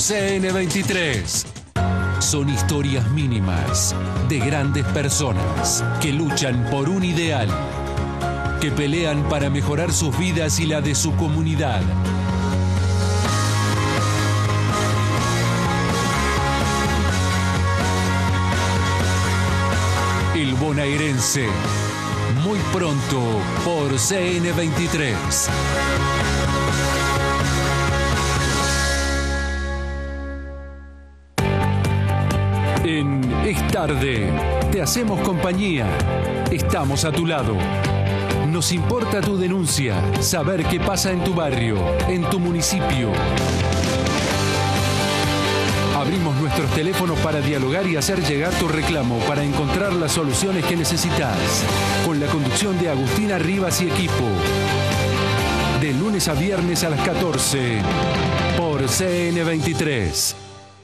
CN23. Son historias mínimas de grandes personas que luchan por un ideal, que pelean para mejorar sus vidas y la de su comunidad. El bonaerense, muy pronto por CN23. En Es Tarde, te hacemos compañía. Estamos a tu lado. Nos importa tu denuncia, saber qué pasa en tu barrio, en tu municipio. Abrimos nuestros teléfonos para dialogar y hacer llegar tu reclamo para encontrar las soluciones que necesitas. Con la conducción de Agustina Rivas y equipo. De lunes a viernes a las 14 por CN23.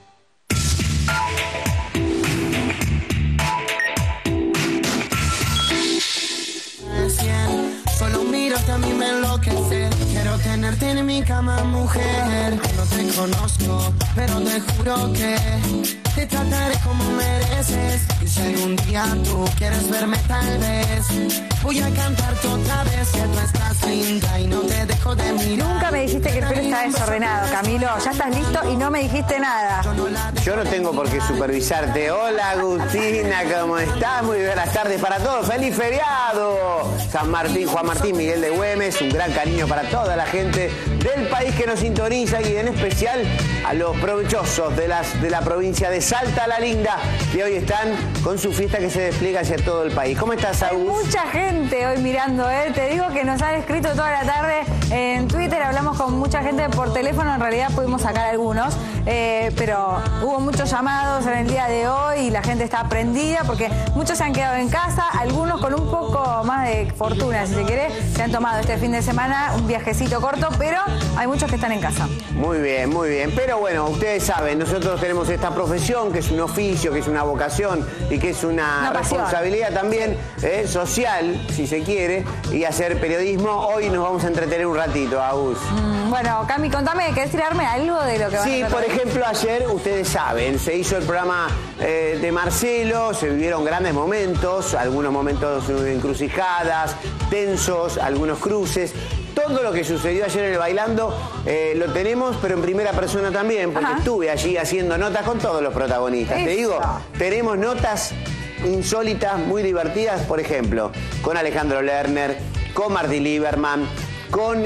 Solo mirarte a mí me enloquece. Quiero tenerte en mi cama, mujer. No te conozco, pero te juro que te trataré como mereces. Y si algún día tú quieres verme, tal vez voy a cantarte otra vez que tú estás linda y no te dejo de mirar. Nunca me dijiste que el pelo está desordenado, Camilo. Ya estás listo y no me dijiste nada. Yo no tengo por qué supervisarte. Hola, Agustina, ¿cómo estás? Muy buenas tardes para todos. ¡Feliz feriado! San Martín, Juan Martín, Miguel de Güemes. Un gran cariño para toda la gente del país que nos sintoniza y en especial a los provechosos de la provincia de Salta la Linda, que hoy están con su fiesta que se despliega hacia todo el país. ¿Cómo estás, Agus? Hay mucha gente hoy mirando, ¿eh? Te digo que nos han escrito toda la tarde en Twitter, hablamos con mucha gente por teléfono, en realidad pudimos sacar algunos, pero hubo muchos llamados en el día de hoy y la gente está prendida porque muchos se han quedado en casa, algunos con un poco más de fortuna, si se quiere, se han tomado este fin de semana un viajecito corto, pero hay muchos que están en casa. Muy bien, muy bien. Pero bueno, ustedes saben, nosotros tenemos esta profesión que es un oficio, que es una vocación y que es una responsabilidad también social, si se quiere, y hacer periodismo. Hoy nos vamos a entretener un ratito, Agus. Bueno, Cami, contame, ¿querés tirarme algo de lo que van a Sí, por ejemplo, ayer, ustedes saben, se hizo el programa de Marcelo, se vivieron grandes momentos, algunos momentos encrucijadas, tensos, algunos cruces. Todo lo que sucedió ayer en el Bailando lo tenemos, pero en primera persona también, porque estuve allí haciendo notas con todos los protagonistas. Te digo, tenemos notas insólitas, muy divertidas, por ejemplo, con Alejandro Lerner, con Marty Lieberman, con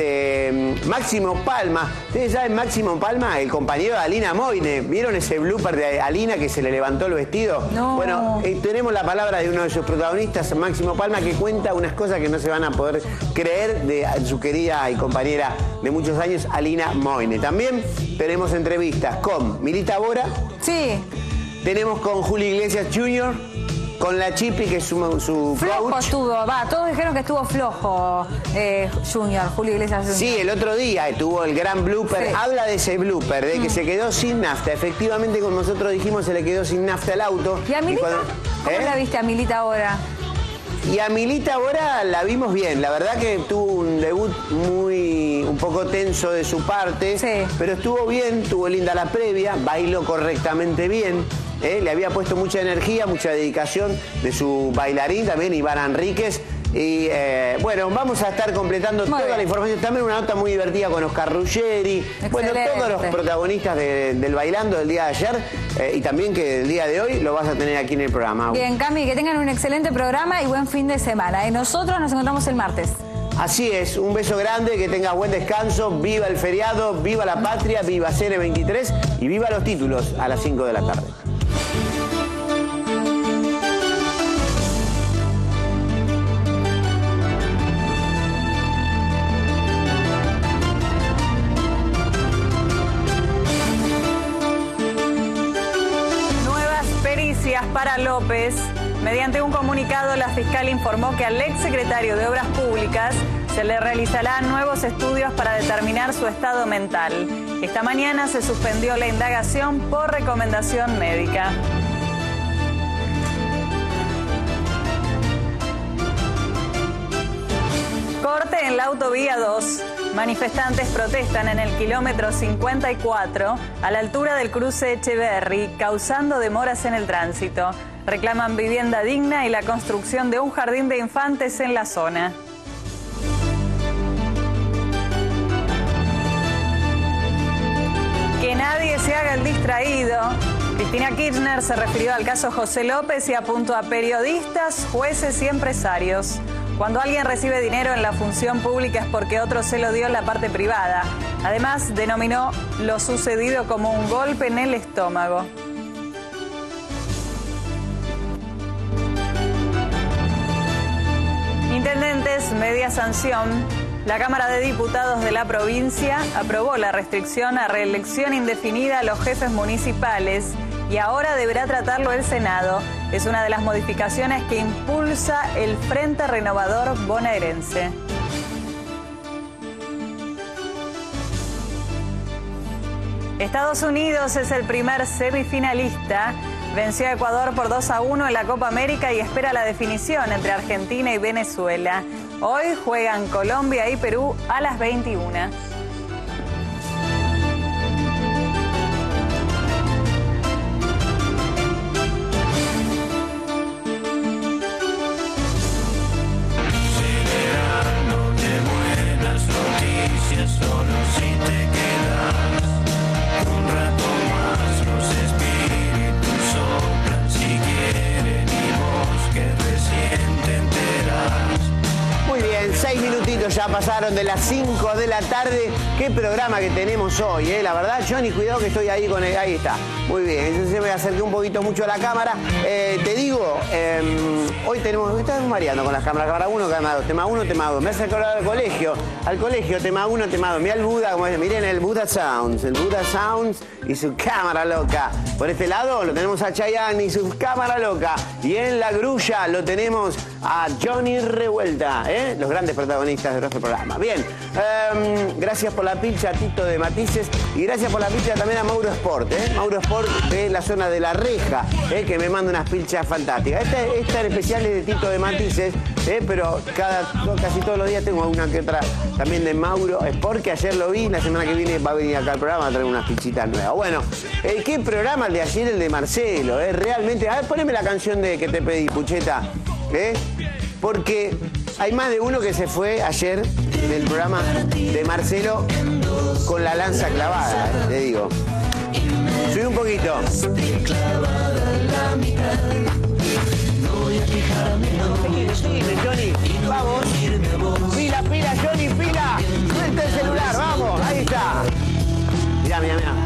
Máximo Palma. Ustedes saben, Máximo Palma, el compañero de Alina Moine. ¿Vieron ese blooper de Alina que se le levantó el vestido? No. Bueno, tenemos la palabra de uno de sus protagonistas, Máximo Palma, que cuenta unas cosas que no se van a poder creer de su querida y compañera de muchos años, Alina Moine. También tenemos entrevistas con Milita Bora. Sí. Tenemos con Julio Iglesias Jr., con la Chipi, que es su flojo coach. Estuvo, todos dijeron que estuvo flojo Julio Iglesias Jr. Sí, el otro día tuvo el gran blooper. Sí. Habla de ese blooper, de que se quedó sin nafta. Efectivamente, como nosotros dijimos, se le quedó sin nafta el auto. ¿Y a Milita? ¿Cómo la viste a Milita ahora? Y a Milita ahora la vimos bien. La verdad que tuvo un debut un poco tenso de su parte. Sí. Pero estuvo bien, tuvo linda la previa, bailó correctamente bien. Le había puesto mucha energía, mucha dedicación de su bailarín también, Iván Enríquez. Y bueno, vamos a estar completando toda la información. También una nota muy divertida con Oscar Ruggeri. Excelente. Bueno, todos los protagonistas del Bailando del día de ayer y también que el día de hoy lo vas a tener aquí en el programa. Bien, Cami, que tengan un excelente programa y buen fin de semana. Y nosotros nos encontramos el martes. Así es, un beso grande, que tengas buen descanso, viva el feriado, viva la patria, viva CN23 y viva los títulos a las 5 de la tarde. Para López. Mediante un comunicado, la fiscal informó que al exsecretario de Obras Públicas se le realizarán nuevos estudios para determinar su estado mental. Esta mañana se suspendió la indagación por recomendación médica. Corte en la autovía 2. Manifestantes protestan en el kilómetro 54 a la altura del cruce Echeverry, causando demoras en el tránsito. Reclaman vivienda digna y la construcción de un jardín de infantes en la zona. Que nadie se haga el distraído. Cristina Kirchner se refirió al caso José López y apuntó a periodistas, jueces y empresarios. Cuando alguien recibe dinero en la función pública es porque otro se lo dio en la parte privada. Además, denominó lo sucedido como un golpe en el estómago. Intendentes, media sanción. La Cámara de Diputados de la provincia aprobó la restricción a reelección indefinida a los jefes municipales y ahora deberá tratarlo el Senado. Es una de las modificaciones que impulsa el Frente Renovador bonaerense. Estados Unidos es el primer semifinalista. Venció a Ecuador por 2-1 en la Copa América y espera la definición entre Argentina y Venezuela. Hoy juegan Colombia y Perú a las 21. Ya pasaron de las 5 de la tarde. Qué programa que tenemos hoy, la verdad, Johnny, cuidado que estoy ahí con él. Ahí está. Muy bien, entonces me acerqué un poquito mucho a la cámara. Te digo, hoy tenemos, estamos mareando con las cámaras, cámara 1, cámara 2, tema 1, tema 2. Me hace acordar al colegio, tema 1, tema 2. Mirá el Buda, como es, miren el Buda Sounds y su cámara loca. Por este lado lo tenemos a Chayanne y su cámara loca. Y en la grulla lo tenemos a Johnny Revuelta, los grandes protagonistas de nuestro programa. Bien, gracias por la pilcha a Tito de Matices y gracias por la pilcha también a Mauro Sport, Mauro Sport de la zona de La Reja, que me manda unas pilchas fantásticas. Esta en especial es de Tito de Matices, pero casi todos los días tengo una que otra también de Mauro Sport, que ayer lo vi, la semana que viene va a venir acá al programa a traer unas pilchitas nuevas. Bueno, qué programa el de ayer, el de Marcelo, realmente. A ver, poneme la canción de que te pedí, Pucheta, porque hay más de uno que se fue ayer del programa de Marcelo con la lanza clavada, te digo. Subí un poquito. Seguime, Johnny, vamos. Pila, Johnny, pila. Suelta el celular, vamos, ahí está. Mirá.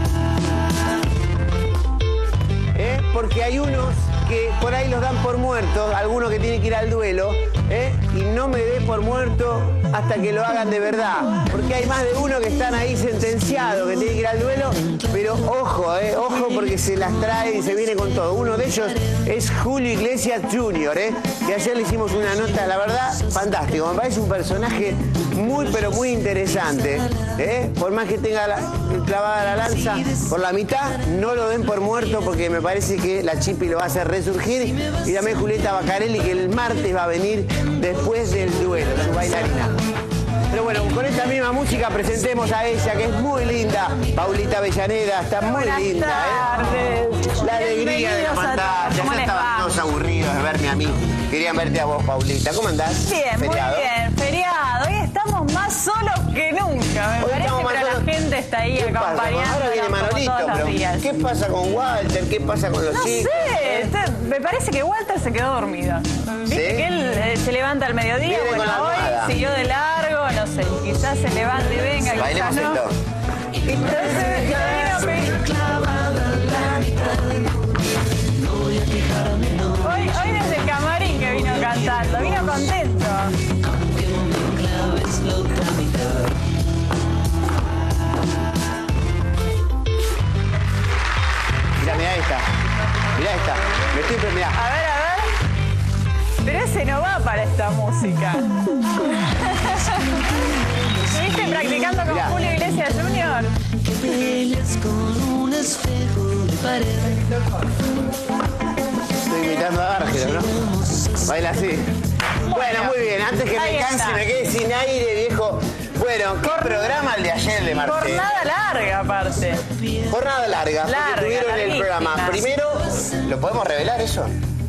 Porque hay unos que por ahí los dan por muertos, algunos que tienen que ir al duelo, y no me dé por muerto hasta que lo hagan de verdad. Porque hay más de uno que están ahí sentenciados, que tienen que ir al duelo, pero ojo, ojo porque se las trae y se viene con todo. Uno de ellos es Julio Iglesias Jr., que ayer le hicimos una nota, la verdad, fantástico. Me parece un personaje muy, pero muy interesante. Por más que tenga clavada la lanza por la mitad, no lo den por muerto porque me parece que la Chipi lo va a hacer resurgir. Y también Julieta Baccarelli, que el martes va a venir después del duelo, su bailarina. Pero bueno, con esta misma música presentemos a ella, que es muy linda. Paulita Avellaneda, está muy linda. Tardes. La alegría de la pantalla. Ya estaban todos aburridos de verme a mí. Querían verte a vos, Paulita. ¿Cómo andás? Bien, ¿Feriado? Muy bien. Feriado. Hoy estamos más solos que nunca. Me parece, pero la gente está ahí acompañando. Ahora viene Manolito, pero ¿qué pasa con Walter? ¿Qué pasa con los chicos? No sé, me parece que Walter se quedó dormido. Viste que él se levanta al mediodía, viene bueno, hoy siguió de largo, no sé, quizás se levante y venga, bailemos quizás no. Esto. Entonces, hoy desde el camarín que vino cantando, vino contento. Mirá esta. Me estoy premiando. A ver. Pero ese no va para esta música. ¿Estuviste practicando con Julio Iglesias Jr.? Estoy imitando a Argelo, ¿no? Baila así. Bueno, muy bien. Antes que me canse y me quede sin aire, viejo, Bueno, ¿qué programa el de ayer de Marcelo? Jornada larga, aparte. Jornada larga, porque tuvieron el programa. Primero, ¿lo podemos revelar eso?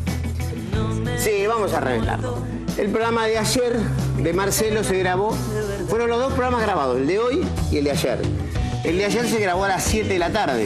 Sí, vamos a revelarlo. El programa de ayer de Marcelo se grabó, fueron los dos programas grabados, el de hoy y el de ayer. El de ayer se grabó a las 7 de la tarde.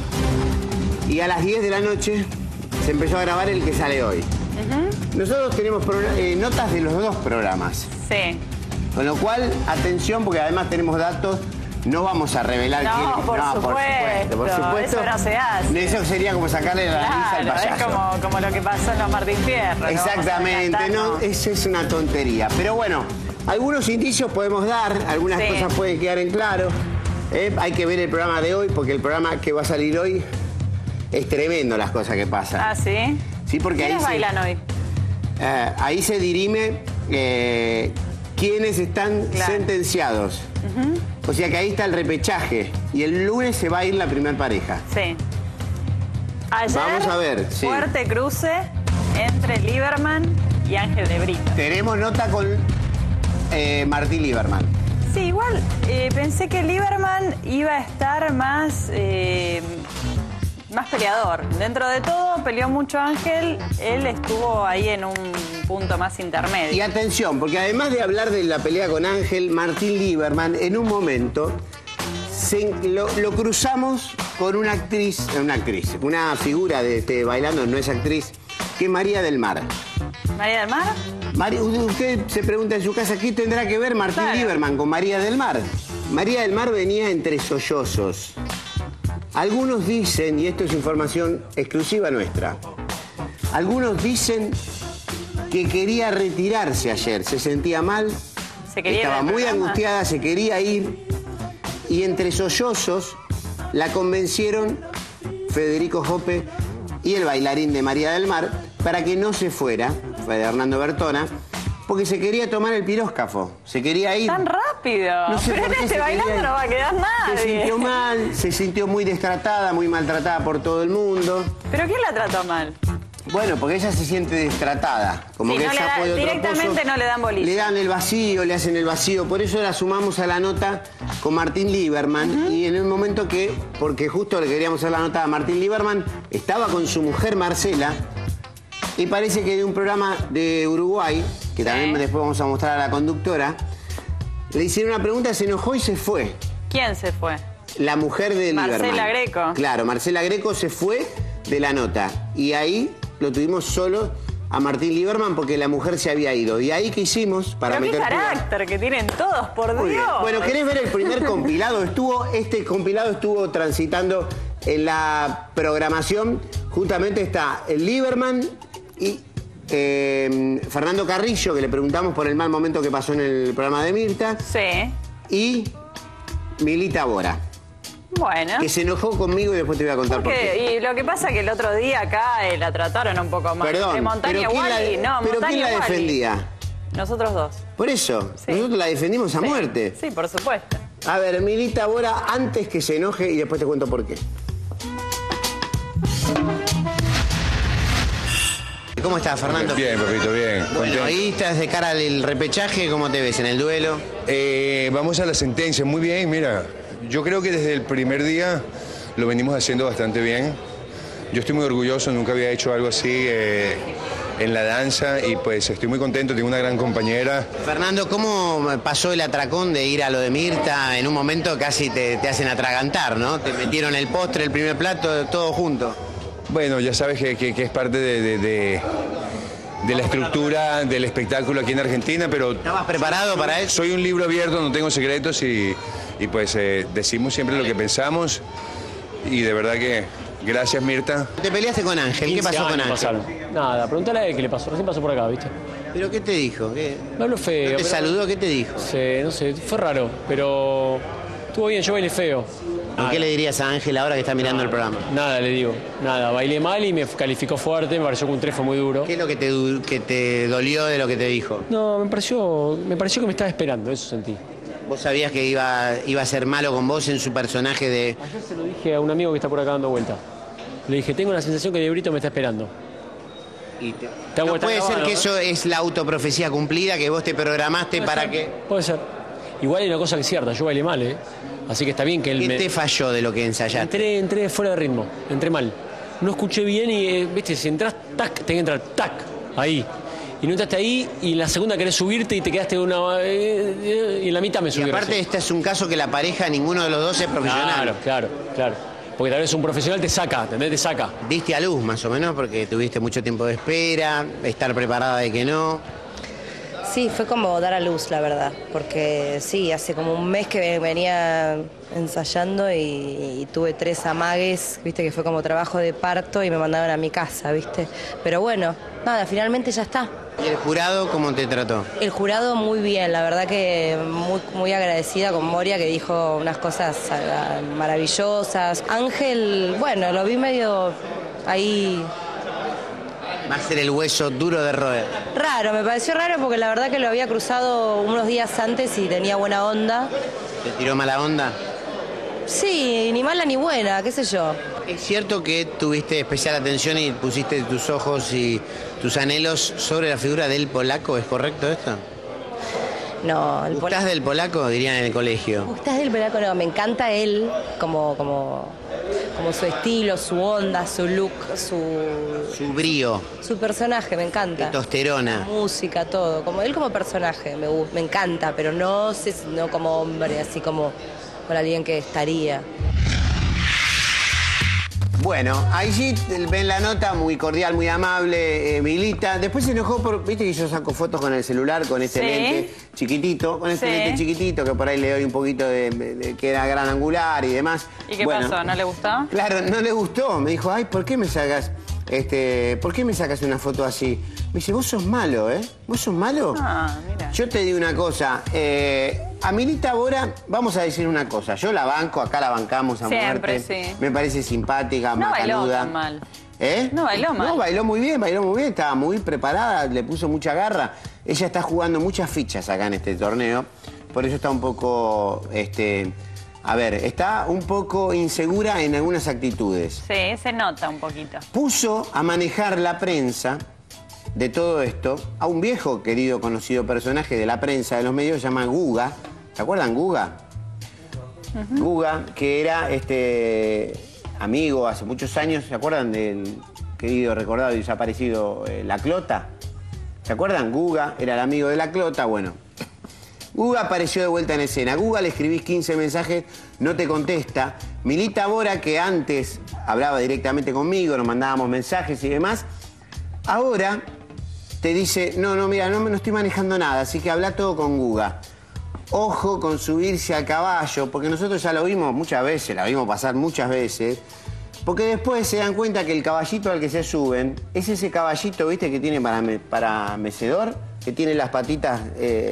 Sí. Y a las 10 de la noche se empezó a grabar el que sale hoy. Nosotros tenemos notas de los dos programas. Sí. Con lo cual, atención, porque además tenemos datos. No vamos a revelar quién. Por supuesto. Eso no se hace. Eso sería como sacarle la nariz al payaso. Es como lo que pasó en los Martín Fierro. Exactamente, no, eso es una tontería. Pero bueno, algunos indicios podemos dar, algunas cosas pueden quedar en claro. Hay que ver el programa de hoy, porque el programa que va a salir hoy es tremendo las cosas que pasan. ¿Ah, sí? Sí, porque ¿Quiénes bailan hoy? Ahí se dirime quiénes están sentenciados. O sea que ahí está el repechaje. Y el lunes se va a ir la primera pareja. Sí. Ayer, vamos a ver. Sí. Fuerte cruce entre Lieberman y Ángel de Brito. Tenemos nota con Martín Lieberman. Sí, igual pensé que Lieberman iba a estar más peleador. Dentro de todo, peleó mucho Ángel. Él estuvo ahí en un punto más intermedio. Y atención, porque además de hablar de la pelea con Ángel, Martín Lieberman, en un momento lo cruzamos con una una figura de bailando, no es actriz, que es María del Mar. ¿María del Mar? Usted se pregunta en su casa, ¿qué tendrá que ver Martín Lieberman con María del Mar? María del Mar venía entre sollozos. Algunos dicen, y esto es información exclusiva nuestra, algunos dicen que quería retirarse ayer, se sentía mal, estaba muy angustiada, se quería ir, y entre sollozos la convencieron Federico Jope y el bailarín de María del Mar para que no se fuera, fue de Hernando Bertona, porque se quería tomar el piróscafo, se quería ir. ¡Tan rápido! No sé, pero en este bailando no va a quedar nadie. Se sintió mal, se sintió muy destratada, muy maltratada por todo el mundo. ¿Pero quién la trató mal? Bueno, porque ella se siente destratada. Como que no directamente no le dan bolilla. Le dan el vacío, le hacen el vacío. Por eso la sumamos a la nota con Martín Lieberman. Y en el momento porque justo le queríamos hacer la nota a Martín Lieberman, estaba con su mujer Marcela. Y parece que de un programa de Uruguay, que también después vamos a mostrar a la conductora, le hicieron una pregunta, se enojó y se fue. ¿Quién se fue? La mujer de Lieberman. Marcela Greco. Claro, Marcela Greco se fue de la nota. Y ahí lo tuvimos solo a Martín Lieberman porque la mujer se había ido. Y ahí que hicimos para meter... ¡Pero qué carácter que tienen todos, por Dios! Bueno, ¿querés ver el primer compilado? Este compilado estuvo transitando en la programación. Justamente está el Lieberman y Fernando Carrillo, que le preguntamos por el mal momento que pasó en el programa de Mirta. Sí. Y Milita Bora. Bueno. Que se enojó conmigo y después te voy a contar por qué. Y lo que pasa es que el otro día acá la trataron un poco más. Perdón, Montaña pero ¿quién la defendía? Nosotros dos. Por eso, nosotros la defendimos a muerte. Sí, por supuesto. A ver, Milita Bora, antes que se enoje y después te cuento por qué. ¿Cómo estás, Fernando? Bien, papito, bien. Bueno, ahí estás de cara al repechaje, ¿cómo te ves en el duelo? Vamos a la sentencia, muy bien, mira. Yo creo que desde el primer día lo venimos haciendo bastante bien. Yo estoy muy orgulloso, nunca había hecho algo así en la danza y pues estoy muy contento, tengo una gran compañera. Fernando, ¿cómo pasó el atracón de ir a lo de Mirta? En un momento casi te hacen atragantar, ¿no? Te metieron el postre, el primer plato, todo junto. Bueno, ya sabes que es parte de la estructura del espectáculo aquí en Argentina, pero... ¿Estabas preparado para eso? Soy un libro abierto, no tengo secretos y pues decimos siempre lo que pensamos y de verdad que gracias, Mirta. Te peleaste con Ángel, ¿qué pasó con Ángel? Pasaron. Nada, pregúntale a él qué le pasó, recién pasó por acá, ¿viste? ¿Pero qué te dijo? Me habló feo. ¿No te saludó? ¿Qué te dijo? Sí, no sé, fue raro, pero estuvo bien, yo bailé feo. ¿Qué le dirías a Ángel ahora que está mirando el programa? Nada, le digo, nada, bailé mal y me calificó fuerte, me pareció que un 3 fue muy duro. ¿Qué es lo que te dolió de lo que te dijo? No, me pareció que me estaba esperando, eso sentí. ¿Vos sabías que iba a ser malo con vos en su personaje de...? Ayer se lo dije a un amigo que está por acá dando vuelta. Le dije, tengo la sensación que De Brito me está esperando. ¿No puede ser que eso es la autoprofecía cumplida, que vos te programaste para que...? Puede ser. Igual hay una cosa que es cierta, yo bailé mal, Así que está bien que él ¿Qué te falló de lo que ensayaste? Entré fuera de ritmo, entré mal. No escuché bien y, viste, si entras, tac, tenés que entrar, tac, ahí. Y no entraste ahí y en la segunda querés subirte y te quedaste y en la mitad me subí. Y aparte este es un caso que la pareja, ninguno de los dos es profesional. Claro. Porque tal vez un profesional te saca, ¿entendés? Te saca. Diste a luz más o menos porque tuviste mucho tiempo de espera, estar preparada de que no. Sí, fue como dar a luz, la verdad, porque sí, hace como un mes que venía ensayando y tuve 3 amagues, viste, que fue como trabajo de parto y me mandaron a mi casa, viste. Pero bueno, nada, finalmente ya está. ¿Y el jurado cómo te trató? El jurado muy bien, la verdad que muy agradecida con Moria, que dijo unas cosas maravillosas. Ángel, bueno, lo vi medio ahí... Va a ser el hueso duro de roer. Raro, me pareció raro porque la verdad que lo había cruzado unos días antes y tenía buena onda. ¿Te tiró mala onda? Sí, ni mala ni buena, qué sé yo. ¿Es cierto que tuviste especial atención y pusiste tus ojos y tus anhelos sobre la figura del polaco? ¿Es correcto esto? No, el ¿Gustás del polaco? Dirían en el colegio. ¿Gustás del polaco? No, me encanta él como su estilo, su onda, su look, su brío. Su personaje, me encanta. Testosterona. Música, todo. Como él como personaje, me encanta, pero no como hombre, así como con alguien que estaría. Bueno, allí ven la nota, muy cordial, muy amable, Milita. Después se enojó viste que yo saco fotos con el celular, con este lente chiquitito, lente chiquitito, que por ahí le doy un poquito de que era gran angular y demás. ¿Y qué pasó? ¿No le gustó? Claro, no le gustó. Me dijo, ay, ¿por qué me sacas una foto así? Me dice, vos sos malo, ¿eh? ¿Vos sos malo? Ah, mira. Yo te digo una cosa, a Milita Bora, vamos a decir una cosa, yo la banco, acá la bancamos a siempre, muerte. Sí. Me parece simpática, no macanuda. bailó tan mal. No bailó mal. No, bailó muy bien, estaba muy preparada, le puso mucha garra. Ella está jugando muchas fichas acá en este torneo, por eso está un poco, está un poco insegura en algunas actitudes. Sí, se nota un poquito. Puso a manejar la prensa de todo esto a un viejo, querido, conocido personaje de la prensa, de los medios, se llama Guga. ¿Se acuerdan Guga? Guga, que era amigo hace muchos años, ¿se acuerdan del querido, recordado y desaparecido La Clota? ¿Se acuerdan? Guga era el amigo de La Clota, bueno. Guga apareció de vuelta en escena. Guga le escribís 15 mensajes, no te contesta. Milita Bora, que antes hablaba directamente conmigo, nos mandábamos mensajes y demás, ahora te dice, mira, no estoy manejando nada, así que habla todo con Guga. Ojo con subirse a caballo, porque nosotros ya lo vimos muchas veces, la vimos pasar muchas veces, porque después se dan cuenta que el caballito al que se suben es ese caballito, ¿viste? Que tiene para mecedor, que tiene las patitas,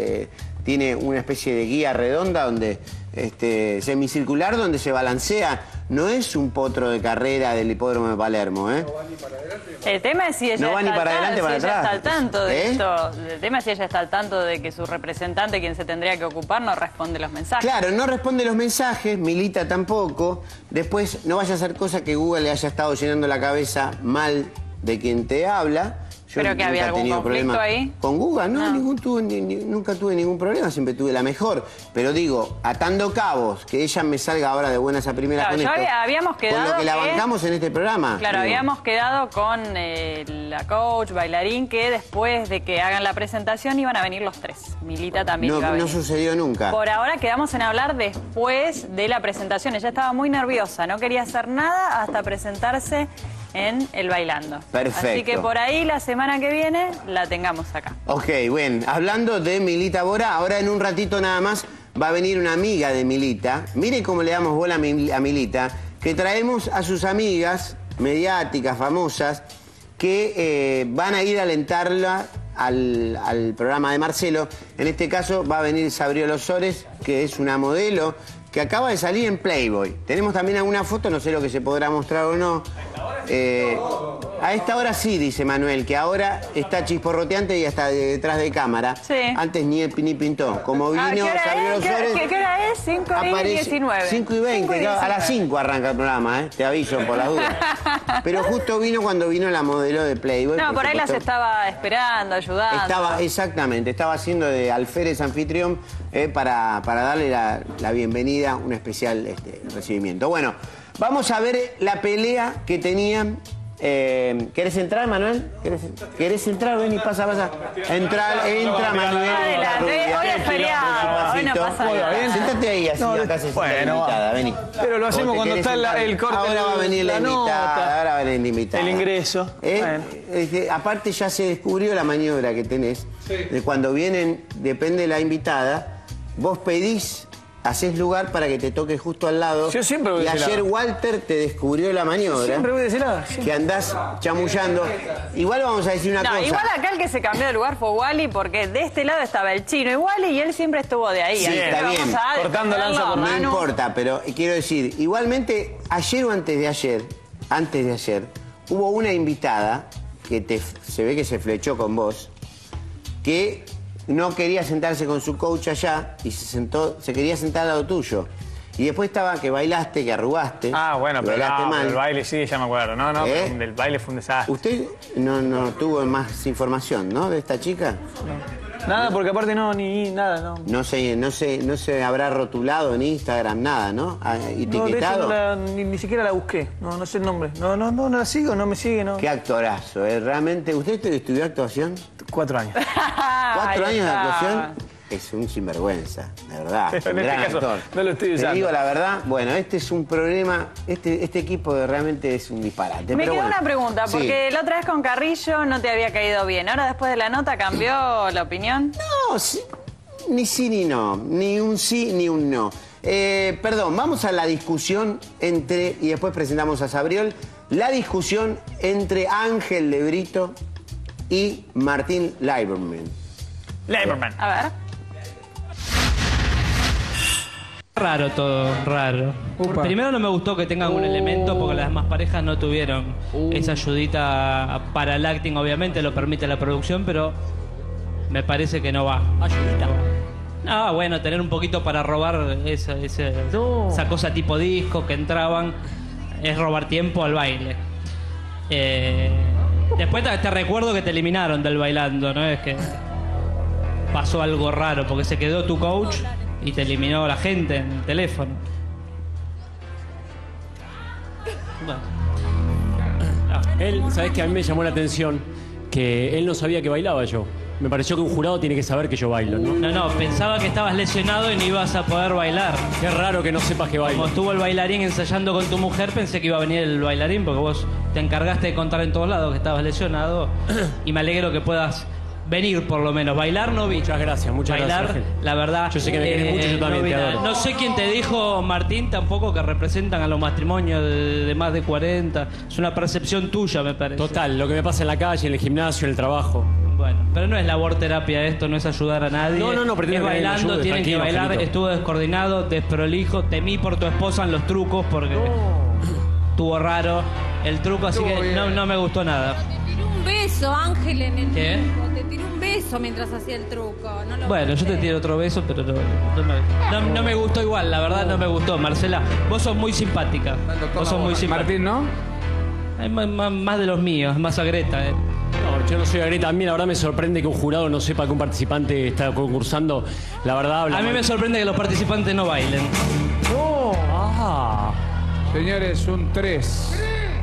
tiene una especie de guía redonda donde semicircular donde se balancea. No es un potro de carrera del hipódromo de Palermo, ¿eh? No va ni para adelante. El tema es si ella está al tanto de esto. El tema es si ella está al tanto de que su representante, quien se tendría que ocupar, no responde los mensajes. Claro, no responde los mensajes, Milita tampoco. Después no vaya a ser cosa que Google le haya estado llenando la cabeza mal de quien te habla. Yo ¿Pero que había algún conflicto ahí? Con Guga, no. Nunca tuve ningún problema, siempre tuve la mejor. Pero digo, atando cabos, que ella me salga ahora de buenas a primeras con esto. Habíamos quedado con lo que la bancamos en este programa. Claro, habíamos quedado con la coach, bailarín, que después de que hagan la presentación iban a venir los 3. Milita también iba a venir. No sucedió nunca. Por ahora quedamos en hablar después de la presentación. Ella estaba muy nerviosa, no quería hacer nada hasta presentarse en el Bailando. Perfecto. Así que por ahí la semana que viene la tengamos acá. Ok, bueno, hablando de Milita Bora, ahora en un ratito nada más va a venir una amiga de Milita. Miren cómo le damos bola a Milita, que traemos a sus amigas mediáticas, famosas, que van a ir a alentarla al programa de Marcelo. En este caso va a venir Sabriel Osores, que es una modelo que acaba de salir en Playboy. Tenemos también alguna foto, no sé lo que se podrá mostrar o no. A esta hora sí, dice Manuel, que ahora está chisporroteante y hasta detrás de cámara. Sí. Antes ni pintó. Como vino, ¿Qué hora salió es? los flores. ¿Qué hora es? 5:19. 5:20, claro, a las 5 arranca el programa, te aviso por las dudas. Pero justo vino cuando vino la modelo de Playboy. No, por ahí las estaba esperando, ayudando. Exactamente, estaba haciendo de alférez anfitrión para darle la bienvenida, un especial recibimiento. Bueno, vamos a ver la pelea que tenían. ¿Querés entrar, Manuel? ¿Querés entrar? Ven y pasa. Entra, Manuel. Adelante, hoy es feriado, hoy no pasa nada. Sentate ahí, así acá se sienta la invitada, vení. Pero lo hacemos cuando está el corte. Ahora va a venir la invitada, ahora va a venir la invitada. El ingreso. Aparte ya se descubrió la maniobra que tenés, de cuando vienen, depende de la invitada, vos pedís, hacés lugar para que te toque justo al lado. Yo siempre voy de ese ayer lado. Walter te descubrió la maniobra. Siempre voy de ese lado. Que andás chamullando. Igual vamos a decir una cosa. Igual acá el que se cambió de lugar fue Wally, porque de este lado estaba el chino y Wally y él siempre estuvo de ahí. Sí, Así está que bien. vamos a Cortando lanza por No Manu. importa, pero quiero decir, igualmente, ayer o antes de ayer, hubo una invitada que se ve que se flechó con vos, que no quería sentarse con su coach allá y se quería sentar al lado tuyo. Y después estaba que bailaste, que arrugaste. Ah, bueno, que pero, bailaste no, mal. pero el baile sí, ya me acuerdo. No, pero el baile fue un desastre. Usted no tuvo más información, ¿no? De esta chica. Nada, porque aparte nada. No se habrá rotulado en Instagram, nada, ¿no? Etiquetado. No, de hecho, ni siquiera la busqué. No sé el nombre. No la sigo, no me sigue, no. Qué actorazo, Realmente. ¿Usted estudió actuación? 4 años. 4 años de actuación. Es un sinvergüenza, de verdad. Pero Un en gran este caso, actor. no lo estoy usando. Te digo la verdad, bueno, este es un problema, este equipo realmente es un disparate. Me pero quedó bueno, una pregunta, sí. porque la otra vez con Carrillo no te había caído bien. Ahora después de la nota cambió la opinión. No, sí, ni sí ni no, ni un sí ni un no. Perdón, vamos a la discusión y después presentamos a Sabriol, la discusión entre Ángel de Brito y Martín Lieberman. A ver. Raro todo, raro. Upa. Primero no me gustó que tengan un elemento porque las demás parejas no tuvieron esa ayudita para el acting, obviamente lo permite la producción, pero me parece que no va. Ayudita. Ah, bueno, tener un poquito para robar esa cosa tipo disco que entraban es robar tiempo al baile. Después te recuerdo que te eliminaron del bailando, ¿no? Es que pasó algo raro porque se quedó tu coach y te eliminó la gente en el teléfono. Bueno. Él, ¿sabés que a mí me llamó la atención? Que él no sabía que bailaba yo. Me pareció que un jurado tiene que saber que yo bailo, ¿no? No, pensaba que estabas lesionado y no ibas a poder bailar. Qué raro que no sepas que bailo. Como estuvo el bailarín ensayando con tu mujer, pensé que iba a venir el bailarín porque vos te encargaste de contar en todos lados que estabas lesionado y me alegro que puedas venir por lo menos. Bailar no vi. Muchas gracias. Bailar, la verdad. Yo sé que me querés mucho, yo también no vi te nada. adoro. No sé quién te dijo, Martín, tampoco que representan a los matrimonios de más de 40. Es una percepción tuya, me parece. Total, lo que me pasa en la calle, en el gimnasio, en el trabajo. Bueno, pero no es labor terapia esto, no es ayudar a nadie. No, pretendo es que nadie me bailando, ayude, tienen que tranquilo, bailar. Angelito. Estuvo descoordinado, desprolijo. Temí por tu esposa en los trucos porque estuvo raro el truco, así que no me gustó nada. Te tiró un beso, Ángel, en el ¿Qué? truco. Te tiró un beso mientras hacía el truco. No lo Bueno, yo te sé. tiro otro beso, pero no me gustó igual, la verdad no me gustó. Marcela, vos sos muy simpática. Vos sos muy simpática. Martín, ¿no? Hay más de los míos, más agreta. No, yo no soy agreta. A mí la verdad me sorprende que un jurado no sepa que un participante está concursando. La verdad habla A mí mal. me sorprende que los participantes no bailen. Señores, un 3.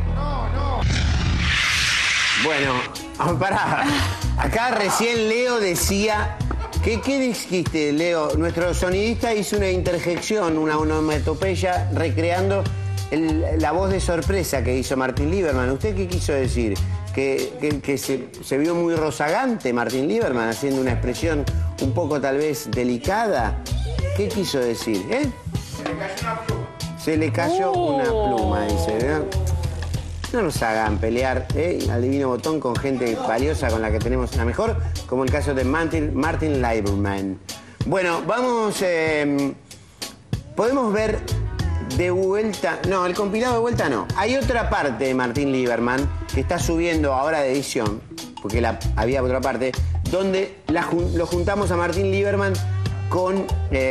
Bueno, pará. Acá recién Leo decía... ¿Qué dijiste, Leo? Nuestro sonidista hizo una interjección, una onomatopeya, recreando la voz de sorpresa que hizo Martín Lieberman. ¿Usted qué quiso decir? Que se vio muy rozagante Martín Lieberman, haciendo una expresión un poco tal vez delicada. ¿Qué quiso decir? Se le cayó una pluma, dice, ¿verdad? No nos hagan pelear al divino botón con gente valiosa con la que tenemos una mejor, como el caso de Martin Lieberman. Bueno, vamos... podemos ver de vuelta. No, el compilado de vuelta no. Hay otra parte de Martín Lieberman que está subiendo ahora de edición, porque había otra parte, donde lo juntamos a Martín Lieberman con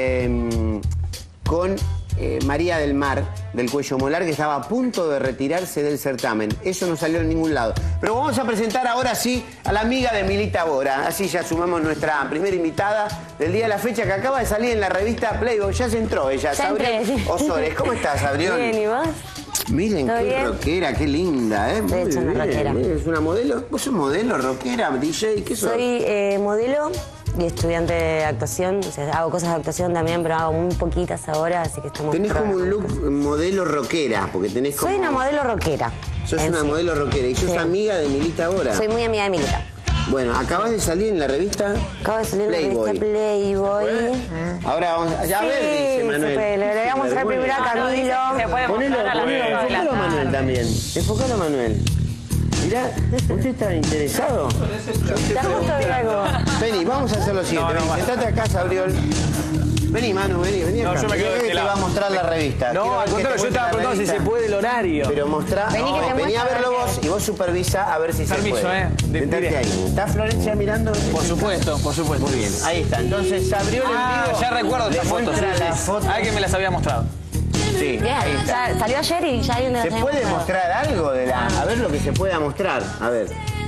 María del Mar, del Cuello Molar, que estaba a punto de retirarse del certamen. Eso no salió en ningún lado. Pero vamos a presentar ahora sí a la amiga de Milita Bora. Así ya sumamos nuestra primera invitada del día de la fecha, que acaba de salir en la revista Playboy. Ya se entró ella, Sabriel Osores. ¿Cómo estás, Sabriel? Bien, ¿y vos? Miren qué rockera, qué linda, ¿eh? Muy Hecho, una rockera. ¿Es una modelo? ¿Vos sos modelo, rockera, DJ? ¿Qué sos? Soy modelo y estudiante de actuación. O sea, hago cosas de actuación también, pero hago muy poquitas ahora, así que estamos... Tenés como un look modelo rockera, porque tenés como... Soy una modelo rockera. Sos una modelo rockera y sos amiga de Milita Bora. Soy muy amiga de Milita. Bueno, acabas de salir en la revista Acabo de salir en la revista Playboy. Ahora vamos a ver, dice Manuel. Le voy a mostrar primero a Camilo. Se puede mostrar a la Enfocalo a Manuel también. Enfocalo a Manuel. Mirá, ¿usted está interesado? Vení, vamos a hacer lo siguiente. Vení, sentate acá, Sabriel. Vení, Manu, vení acá. Yo me quedo de este te lado. va a mostrar la revista. No, al contrario, yo estaba preguntando si se puede el horario. Pero mostrá, vení a verlo vos y vos supervisa a ver si se puede. Sentate ahí. ¿Está Florencia mirando? Por supuesto, por supuesto. Muy bien, ahí está. Entonces, Sabriel en vivo. Ya recuerdo esta foto. La foto. A ver que me las había mostrado. Sí, Bien, ahí está. ya salió ayer y ya hay una... ¿Se puede mostrar algo de la...? A ver lo que se pueda mostrar. A ver.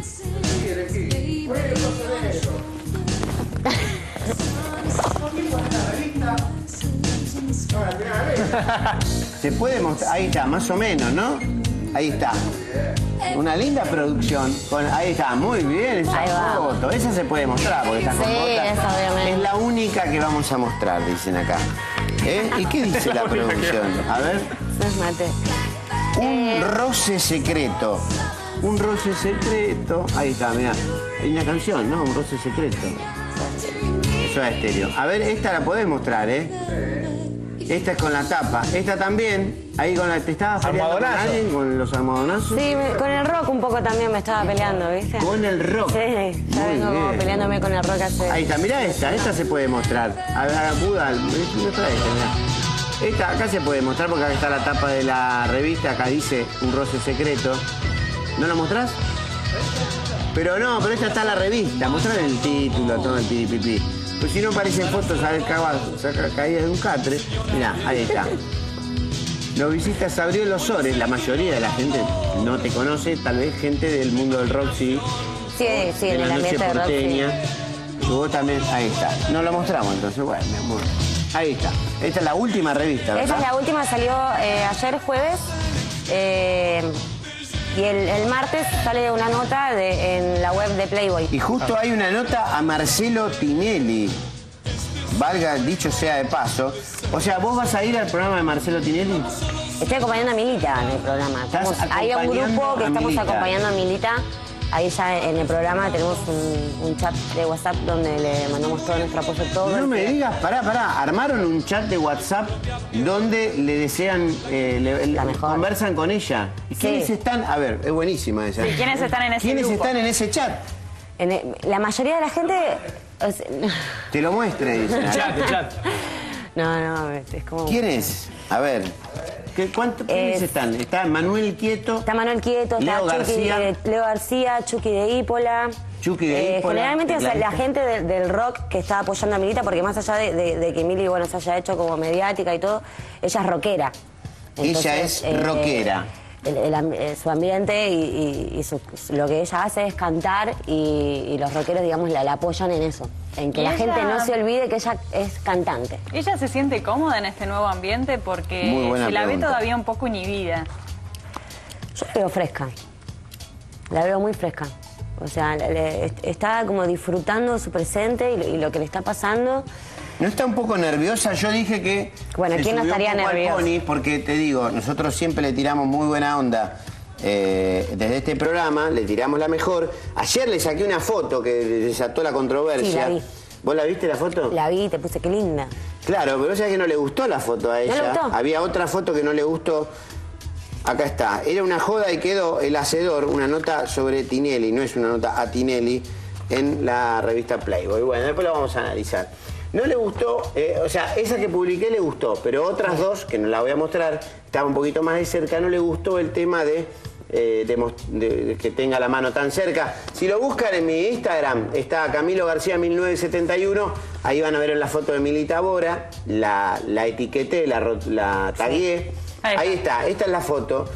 Se puede mostrar, ahí está, más o menos, ¿no? Ahí está. Una linda producción. Ahí está, muy bien esa foto. Esa se puede mostrar porque está con nota. Esa obviamente. Es la única que vamos a mostrar, dicen acá. ¿Y qué dice la producción? A ver. Un roce secreto. Un roce secreto. Ahí está, mirá. Hay una canción, ¿no? Un roce secreto. Eso es estéreo. A ver, esta la podés mostrar, ¿eh? Esta es con la tapa. Esta también. Ahí con la... ¿Te estabas peleando con alguien? ¿Con los almohadonazos? Sí, con el rock un poco también me estaba peleando, ¿viste? ¿Con el rock? Sí, ya vengo como peleándome con el rock hace... Ahí está, mirá esta se puede mostrar. A Buda, muestra esta, mirá. Esta acá se puede mostrar porque acá está la tapa de la revista, acá dice Un roce secreto. ¿No lo mostrás? Pero no, pero esta está en la revista, mostrar el título, todo el pipipi. Pues si no aparecen fotos caídas de un catre. Mirá, ahí está. Lo visita Sabriel Osores, la mayoría de la gente no te conoce, tal vez gente del mundo del rock sí. Sí, en el ambiente del rock, y vos también, ahí está. No lo mostramos entonces, bueno, mi amor. Ahí está. Esta es la última revista, ¿verdad? Esta es la última, salió ayer jueves. Y el martes sale una nota en la web de Playboy. Y justo hay una nota a Marcelo Tinelli. Valga, dicho sea de paso. O sea, ¿vos vas a ir al programa de Marcelo Tinelli? Estoy acompañando a Milita en el programa. Hay un grupo que estamos acompañando a Milita. Ahí ya en el programa tenemos un chat de WhatsApp donde le mandamos todo nuestro apoyo a todos. No me digas, pará. Armaron un chat de WhatsApp donde le desean, conversan con ella. ¿Y quiénes están? A ver, es buenísima esa. Sí, ¿quiénes están en ese ¿Quiénes grupo? están en ese chat? La mayoría de la gente... Te lo muestre, dice. El chat. No, es como... ¿Quién es? A ver. ¿Quiénes están? Está Manuel Quieto. Está Manuel Quieto, Leo está Leo García, Chucky de Ípola. Generalmente la gente del rock que está apoyando a Milita, porque más allá de que Mili se haya hecho como mediática y todo, ella es rockera. Entonces, ella es rockera. Su ambiente y lo que ella hace es cantar y los rockeros, digamos, la apoyan en eso. En que la gente no se olvide que ella es cantante. ¿Ella se siente cómoda en este nuevo ambiente? Porque se la ve todavía un poco inhibida. Yo la veo fresca. La veo muy fresca. O sea, está como disfrutando su presente y lo que le está pasando. ¿No está un poco nerviosa? Yo dije que... Bueno, ¿quién no estaría nervioso? Porque te digo, nosotros siempre le tiramos muy buena onda. Desde este programa le tiramos la mejor. Ayer le saqué una foto que desató la controversia. Sí, la vi. ¿Vos la viste la foto? La vi, te puse qué linda. Claro, pero sabés que no le gustó la foto a ella. ¿No le gustó? Había otra foto que no le gustó. Acá está. Era una joda y quedó El Hacedor, una nota sobre Tinelli, no es una nota a Tinelli, en la revista Playboy. Bueno, después la vamos a analizar. No le gustó, o sea, esa que publiqué le gustó, pero otras dos, que no la voy a mostrar, estaba un poquito más de cerca, no le gustó el tema de que tenga la mano tan cerca. Si lo buscan en mi Instagram, está Camilo García 1971, ahí van a ver en la foto de Milita Bora, la etiqueté, la tagué. Ahí está, esta es la foto.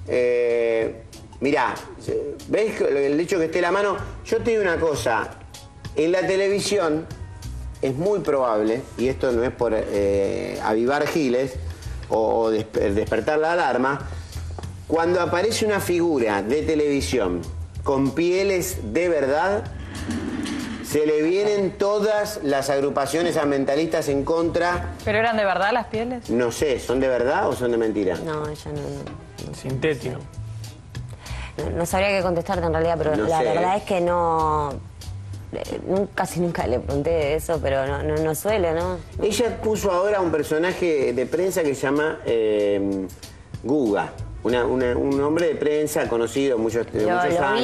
Mirá, ¿ves el hecho que esté la mano? Yo te digo una cosa, en la televisión es muy probable, y esto no es por avivar giles o despertar la alarma, cuando aparece una figura de televisión con pieles de verdad, se le vienen todas las agrupaciones ambientalistas en contra. ¿Pero eran de verdad las pieles? No sé, ¿son de verdad o son de mentira? No, ella no. Sintético. No sabría qué contestarte en realidad, pero No la sé. verdad es que no... Casi nunca le pregunté de eso, pero no suele, ¿no? Ella puso ahora un personaje de prensa que se llama Guga. Un hombre de prensa conocido muchos Lo años.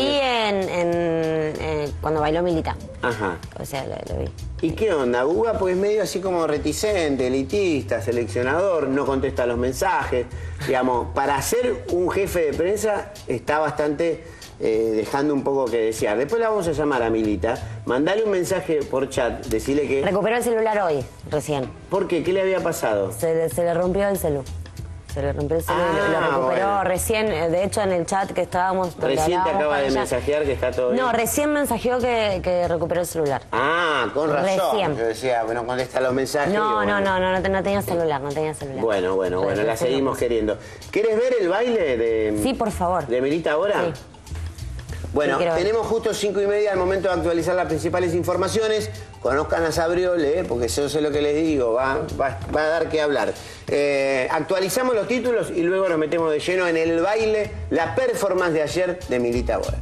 vi cuando bailó Milita. Ajá. O sea, lo vi. ¿Y qué onda? Guga pues medio así como reticente, elitista, seleccionador, no contesta los mensajes. Digamos, para ser un jefe de prensa está bastante dejando un poco que desear. Después la vamos a llamar a Milita, mandale un mensaje por chat, decirle que... Recuperó el celular hoy, recién. ¿Por qué? ¿Qué le había pasado? Se le rompió el celu. Se le rompió el celu y lo recuperó bueno. recién, de hecho en el chat que estábamos... Recién te acaba de mensajear que está todo bien. No, recién mensajeó que recuperó el celular. Ah, con razón. Recién. Yo decía, bueno, contesta los mensajes. No, y bueno. no tenía celular, no tenía celular. Bueno, la seguimos queriendo. ¿Quieres ver el baile de... Sí, por favor. ¿De Milita ahora? Sí. Bueno, Sí, tenemos justo 5:30 al momento de actualizar las principales informaciones. Conozcan a Sabriole, porque yo sé lo que les digo, va a dar que hablar. Actualizamos los títulos y luego nos metemos de lleno en el baile, la performance de ayer de Milita Bora.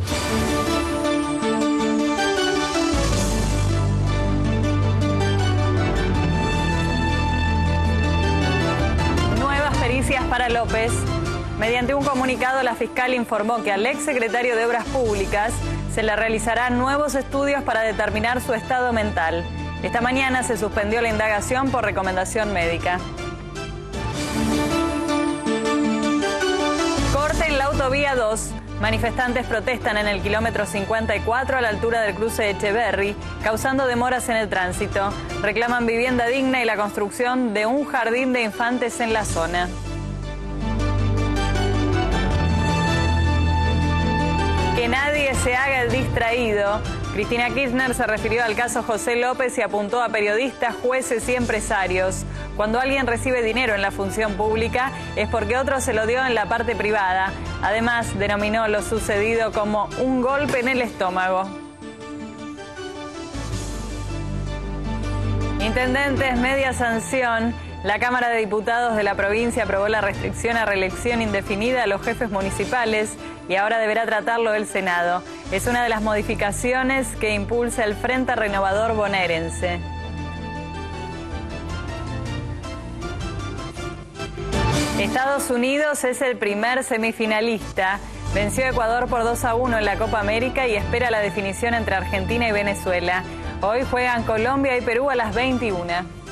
Nuevas pericias para López. Mediante un comunicado, la fiscal informó que al exsecretario de Obras Públicas se le realizarán nuevos estudios para determinar su estado mental. Esta mañana se suspendió la indagación por recomendación médica. Corte en la autovía 2. Manifestantes protestan en el kilómetro 54 a la altura del cruce de Echeverry, causando demoras en el tránsito. Reclaman vivienda digna y la construcción de un jardín de infantes en la zona. Que nadie se haga el distraído. Cristina Kirchner se refirió al caso José López y apuntó a periodistas, jueces y empresarios. Cuando alguien recibe dinero en la función pública es porque otro se lo dio en la parte privada. Además, denominó lo sucedido como un golpe en el estómago. Intendentes, media sanción. La Cámara de Diputados de la provincia aprobó la restricción a reelección indefinida a los jefes municipales y ahora deberá tratarlo el Senado. Es una de las modificaciones que impulsa el Frente Renovador bonaerense. Estados Unidos es el primer semifinalista. Venció a Ecuador por 2-1 en la Copa América y espera la definición entre Argentina y Venezuela. Hoy juegan Colombia y Perú a las 21.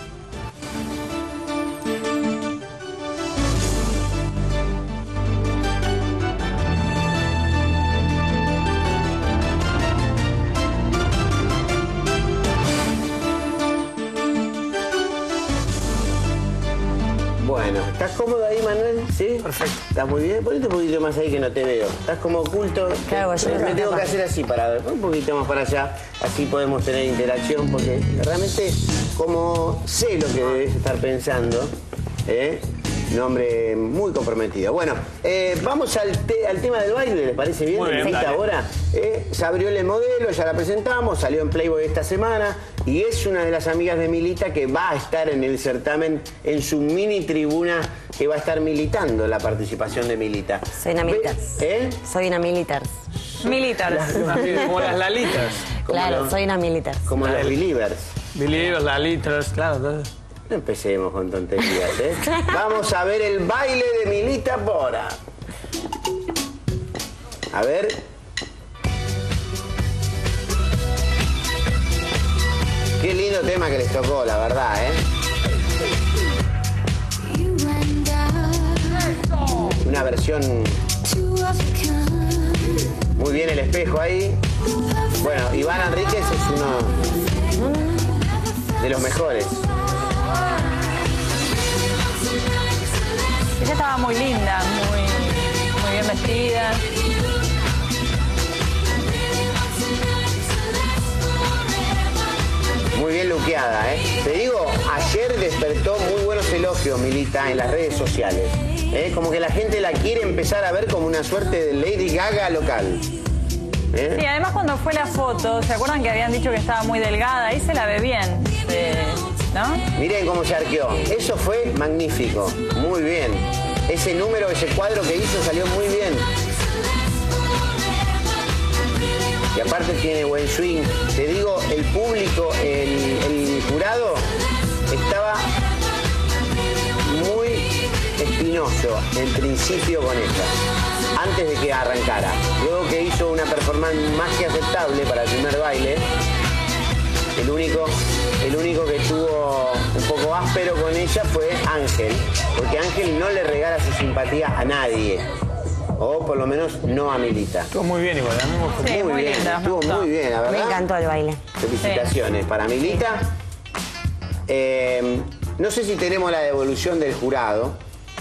Bueno, ¿estás cómodo ahí, Manuel? ¿Sí? Perfecto. ¿Estás muy bien? Ponete un poquito más ahí que no te veo. ¿Estás como oculto? Claro, yo me tengo que hacer así para ver. Un poquito más para allá, así podemos tener interacción, porque realmente, como sé lo que debes estar pensando, un hombre muy comprometido. Bueno, vamos al tema del baile, ¿les parece bien? Muy bien, dale. Ahora, Sabriole modelo, ya la presentamos, salió en Playboy esta semana y es una de las amigas de Milita que va a estar en el certamen, en su mini tribuna, que va a estar militando la participación de Milita. Soy una militars. Soy una militars. Militars. Como las lalitas. Claro, soy una militars. Como los Believers. Believers, lalitas, claro. No empecemos con tonterías, Vamos a ver el baile de Milita Bora. A ver. Qué lindo Lindo tema que les tocó, la verdad, ¿eh? Una versión... Muy bien el espejo ahí. Bueno, Iván Enríquez es uno de los mejores. Ella estaba muy linda, muy bien vestida. Muy bien luqueada, ¿eh? Te digo, ayer despertó muy buenos elogios, Milita, en las redes sociales. Como que la gente la quiere empezar a ver como una suerte de Lady Gaga local. Sí, además cuando fue la foto, ¿se acuerdan que habían dicho que estaba muy delgada? Ahí se la ve bien, ¿no? Miren cómo se arqueó. Eso fue magnífico, muy bien. Ese número, ese cuadro que hizo salió muy bien. Y aparte tiene buen swing. Te digo, el público, el jurado estaba muy espinoso en principio con ella, antes de que arrancara. Luego que hizo una performance más que aceptable para el primer baile, el único que estuvo un poco áspero con ella fue Ángel, porque Ángel no le regala su simpatía a nadie. O por lo menos no a Milita. Estuvo muy bien igual, a mí me gustó. Sí, muy bien, linda, estuvo muy bien, la verdad. Me encantó el baile. Felicitaciones para Milita. No sé si tenemos la devolución del jurado,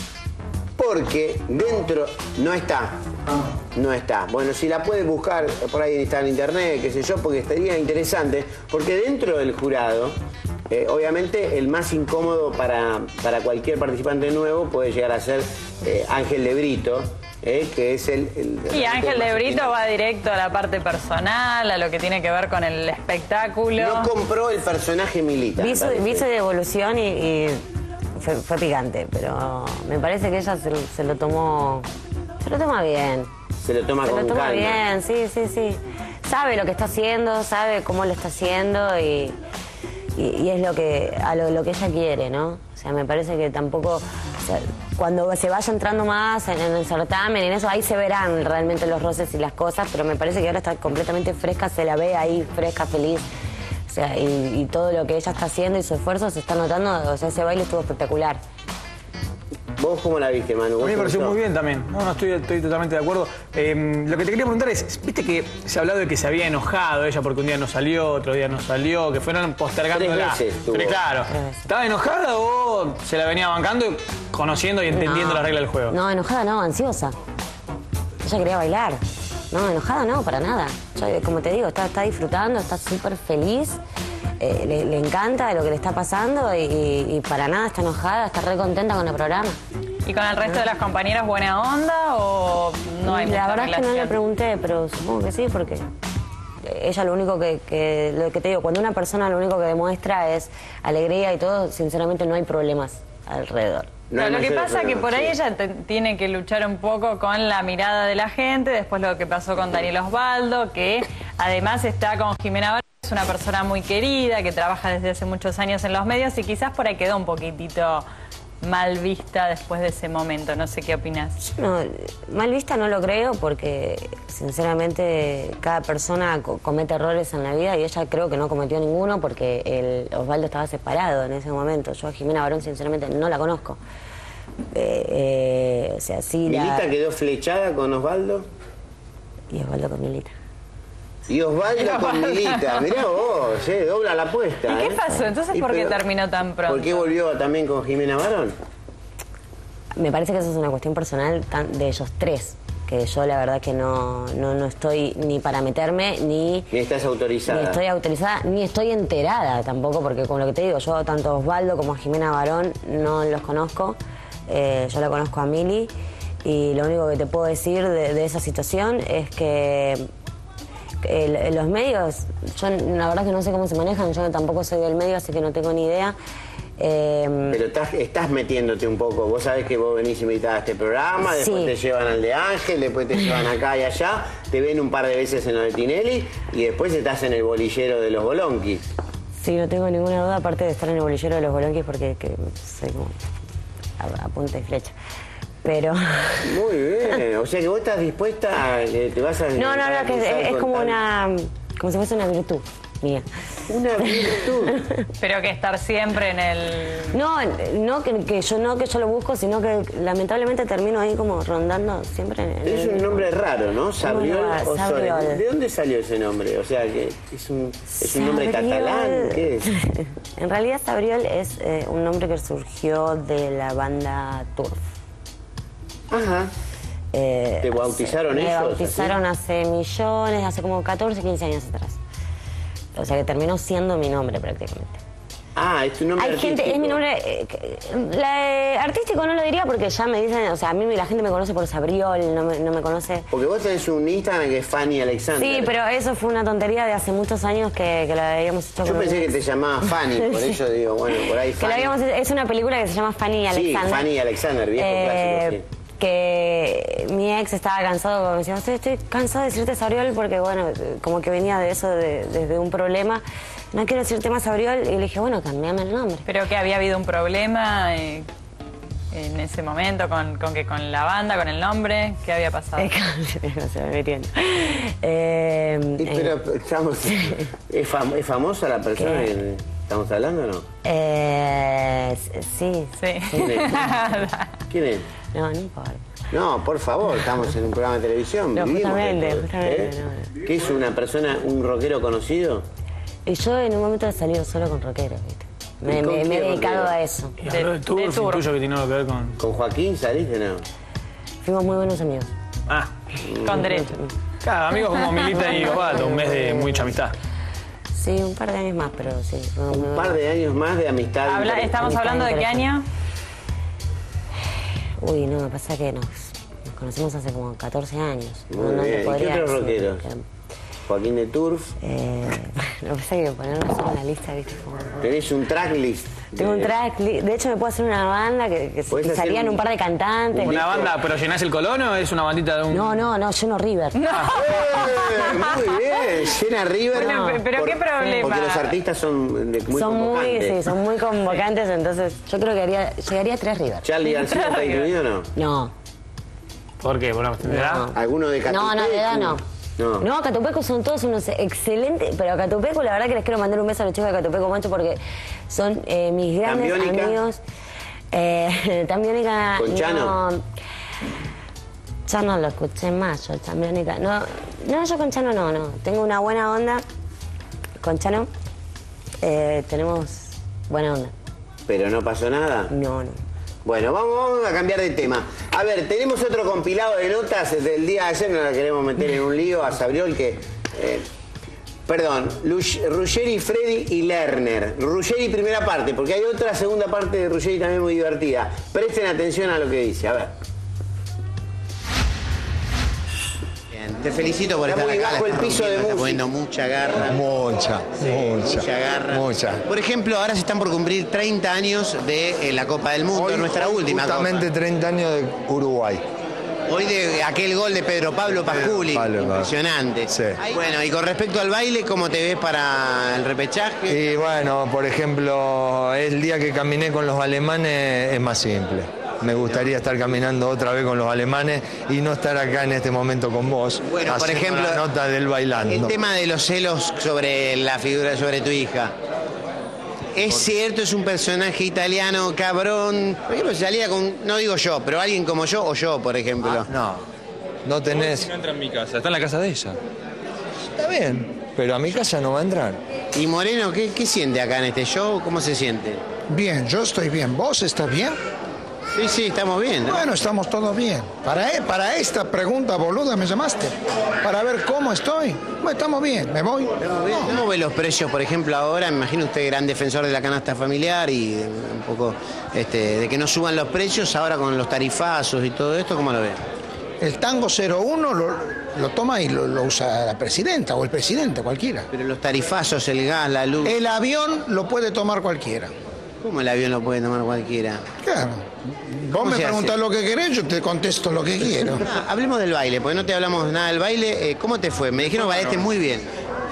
porque dentro no está. No está. Bueno, si la puedes buscar, por ahí está en internet, qué sé yo, porque estaría interesante, porque dentro del jurado, obviamente el más incómodo para cualquier participante nuevo puede llegar a ser Ángel de Brito, que es el y Ángel de Brito va directo a la parte personal, a lo que tiene que ver con el espectáculo. No compró el personaje Milita. Vi su devolución y fue picante, pero me parece que ella se lo toma bien. Se lo toma con calma. Bien, sí. Sabe lo que está haciendo, sabe cómo lo está haciendo y es lo que ella quiere, ¿no? O sea, me parece que tampoco... O sea, cuando se vaya entrando más en el certamen, en eso, ahí se verán realmente los roces y las cosas, pero me parece que ahora está completamente fresca, se la ve ahí fresca, feliz. O sea, y todo lo que ella está haciendo y su esfuerzo se está notando. O sea, ese baile estuvo espectacular. ¿Vos cómo la viste, Manu? A mí me pareció muy bien también. No, estoy totalmente de acuerdo. Lo que te quería preguntar es, viste que se ha hablado de que se había enojado ella porque un día no salió, otro día no salió, que fueron postergándola. 3 veces tuvo. Pero claro, ¿estaba enojada o se la venía bancando, conociendo y entendiendo la regla del juego? No, enojada no, ansiosa. Ella quería bailar. No, enojada no, para nada. Yo, como te digo, está disfrutando, está súper feliz. Le encanta lo que le está pasando y para nada está enojada, está re contenta con el programa. ¿Y con el resto de las compañeras buena onda o no hay mucha La verdad relación? es que no le pregunté, pero supongo que sí, porque ella lo único lo que te digo, cuando una persona lo único que demuestra es alegría y todo, sinceramente no hay problemas alrededor. No, lo que pasa es que por ahí ella tiene que luchar un poco con la mirada de la gente, después lo que pasó con Daniel Osvaldo, que además está con Jimena Barón, es una persona muy querida, que trabaja desde hace muchos años en los medios y quizás por ahí quedó un poquitito mal vista después de ese momento. No sé qué opinas. No, mal vista no lo creo porque sinceramente cada persona comete errores en la vida y ella creo que no cometió ninguno porque Osvaldo estaba separado en ese momento. Yo a Jimena Barón sinceramente no la conozco. O sea, sí. ¿Milita quedó flechada con Osvaldo? Y Osvaldo con Milita. Y Osvaldo con Milita, mirá vos, dobla la apuesta. ¿Y qué pasó? Entonces, ¿por qué terminó tan pronto? ¿Por qué volvió también con Jimena Barón? Me parece que eso es una cuestión personal de ellos tres, que yo la verdad que no estoy ni para meterme, ni estás autorizada. Ni estoy autorizada, ni estoy enterada tampoco, porque como lo que te digo, yo tanto a Osvaldo como a Jimena Barón no los conozco, yo la conozco a Mili, y lo único que te puedo decir de esa situación es que los medios, yo la verdad que no sé cómo se manejan, yo tampoco soy del medio, así que no tengo ni idea. Pero estás metiéndote un poco. Vos sabés que vos venís invitada a este programa, después te llevan al de Ángel, después te llevan acá y allá, te ven un par de veces en lo de Tinelli y después estás en el bolillero de los Bolonquis. Sí, no tengo ninguna duda, aparte de estar en el bolillero de los Bolonquis, porque soy como a punta y flecha. Pero... Muy bien, o sea que vos estás dispuesta a... te vas a... No, que es como como si fuese una virtud. mía. Una virtud. Pero que estar siempre en el... No que yo lo busco, sino que lamentablemente termino ahí como rondando siempre en el... Es un nombre raro, ¿no? Sabriol o Sabriol. Soler. ¿De dónde salió ese nombre? O sea, que es un nombre catalán, ¿qué es? En realidad Sabriol es un nombre que surgió de la banda Turf. Ajá. ¿Te bautizaron ellos? Me bautizaron hace millones, hace como 14, 15 años atrás. O sea que terminó siendo mi nombre prácticamente. Ah, es tu nombre artístico. Es mi nombre... artístico no lo diría porque ya me dicen... O sea, a mí la gente me conoce por Sabriol, no me conoce... Porque vos tenés un Instagram que es Fanny Alexander. Sí, pero eso fue una tontería de hace muchos años que lo habíamos hecho... Yo pensé que te llamabas Fanny, por eso digo, bueno, por ahí Fanny. Es una película que se llama Fanny Alexander. Sí, Fanny Alexander, viejo clásico, sí. Que mi ex estaba cansado, como me decía, estoy cansado de decirte Sabriol porque, bueno, como que venía de eso, desde un problema. No quiero decirte más Sabriol. Y le dije, bueno, cambiame el nombre. ¿Pero que había habido un problema en ese momento con la banda, con el nombre? ¿Qué había pasado? No se me metiendo. Pero estamos... ¿Es famosa la persona que estamos hablando o no? Sí. ¿Quién es? ¿Quién es? No importa. No, por favor, estamos en un programa de televisión. No, justamente. ¿Qué es una persona, un rockero conocido? Y yo en un momento he salido solo con rockeros, ¿viste? Me he dedicado a eso. Y habló de Turf, tuyo que tiene algo que ver con... ¿Con Joaquín saliste, no? Fuimos muy buenos amigos. Ah. Con derecho. Claro, amigos como Milita y Osvaldo, un mes de mucha amistad. Sí, un par de años más, pero sí. Un par de años más de amistad. ¿Estamos hablando de qué año? Uy, no, me pasa que nos conocemos hace como 14 años. Muy bien. ¿Y qué otros rockeros? Joaquín de Turf. Lo que pasa es que ponerlo solo en la lista, ¿viste? ¿Tenés un tracklist? Tengo un tracklist. De hecho, me puedo hacer una banda que salían un par de cantantes. ¿Una banda, pero llenás el Colón o es una bandita de un...? No, lleno River. Muy bien, llena River. Bueno, pero ¿qué problema? Porque los artistas son muy convocantes. Son muy convocantes, entonces yo creo que llegaría a 3 River. ¿Charlie García está incluido o no? No. ¿Por qué? ¿Por una cuestión de edad? ¿Alguno de Catupecu? No, de edad no. No, Catupecu son todos unos excelentes, pero a Catupecu la verdad que les quiero mandar un beso a los chicos de Catupecu, Mancho, porque son mis grandes amigos. Tambiónica. ¿Con Chano? Ya no lo escuché más, yo Tambiónica. No, yo con Chano no. Tengo una buena onda con Chano. Tenemos buena onda. ¿Pero no pasó nada? No. Bueno, vamos a cambiar de tema. A ver, tenemos otro compilado de notas del día de ayer, no la queremos meter en un lío a Sabriol que... Ruggeri, Freddy y Lerner. Ruggeri primera parte, porque hay otra segunda parte de Ruggeri también muy divertida. Presten atención a lo que dice, a ver. Te felicito por estar acá. Está muy bajo el piso de música. Poniendo mucha garra. Mucha garra. Por ejemplo, ahora se están por cumplir 30 años de la Copa del Mundo, nuestra última justamente Copa. 30 años de Uruguay. Hoy de aquel gol de Pedro Pablo Pasculi, impresionante. Sí. Bueno, y con respecto al baile, ¿cómo te ves para el repechaje? Y bueno, por ejemplo, el día que caminé con los alemanes es más simple. Me gustaría estar caminando otra vez con los alemanes y no estar acá en este momento con vos. Bueno, por ejemplo, la nota del bailando. El tema de los celos sobre la figura, sobre tu hija. ¿Es cierto, es un personaje italiano cabrón? Por ejemplo, salía con, no digo yo, pero alguien como yo o yo, por ejemplo. No tenés... No entra en mi casa, está en la casa de ella. Está bien, pero a mi casa no va a entrar. ¿Y Moreno qué siente acá en este show? ¿Cómo se siente? Bien, yo estoy bien. ¿Vos estás bien? Sí, estamos bien, ¿no? Bueno, estamos todos bien. Para esta pregunta boluda me llamaste. Para ver cómo estoy. Bueno, estamos bien, me voy. ¿Cómo ve los precios, por ejemplo, ahora? Me imagino usted gran defensor de la canasta familiar y un poco de que no suban los precios ahora con los tarifazos y todo esto, ¿cómo lo ve? El tango 01 lo toma y lo usa la presidenta o el presidente, cualquiera. Pero los tarifazos, el gas, la luz... El avión lo puede tomar cualquiera. ¿Cómo el avión lo puede tomar cualquiera? Claro. Vos me preguntás lo que querés, yo te contesto lo que quiero. Hablemos del baile, porque no te hablamos nada del baile. ¿Cómo te fue? Me dijeron que bailaste muy bien.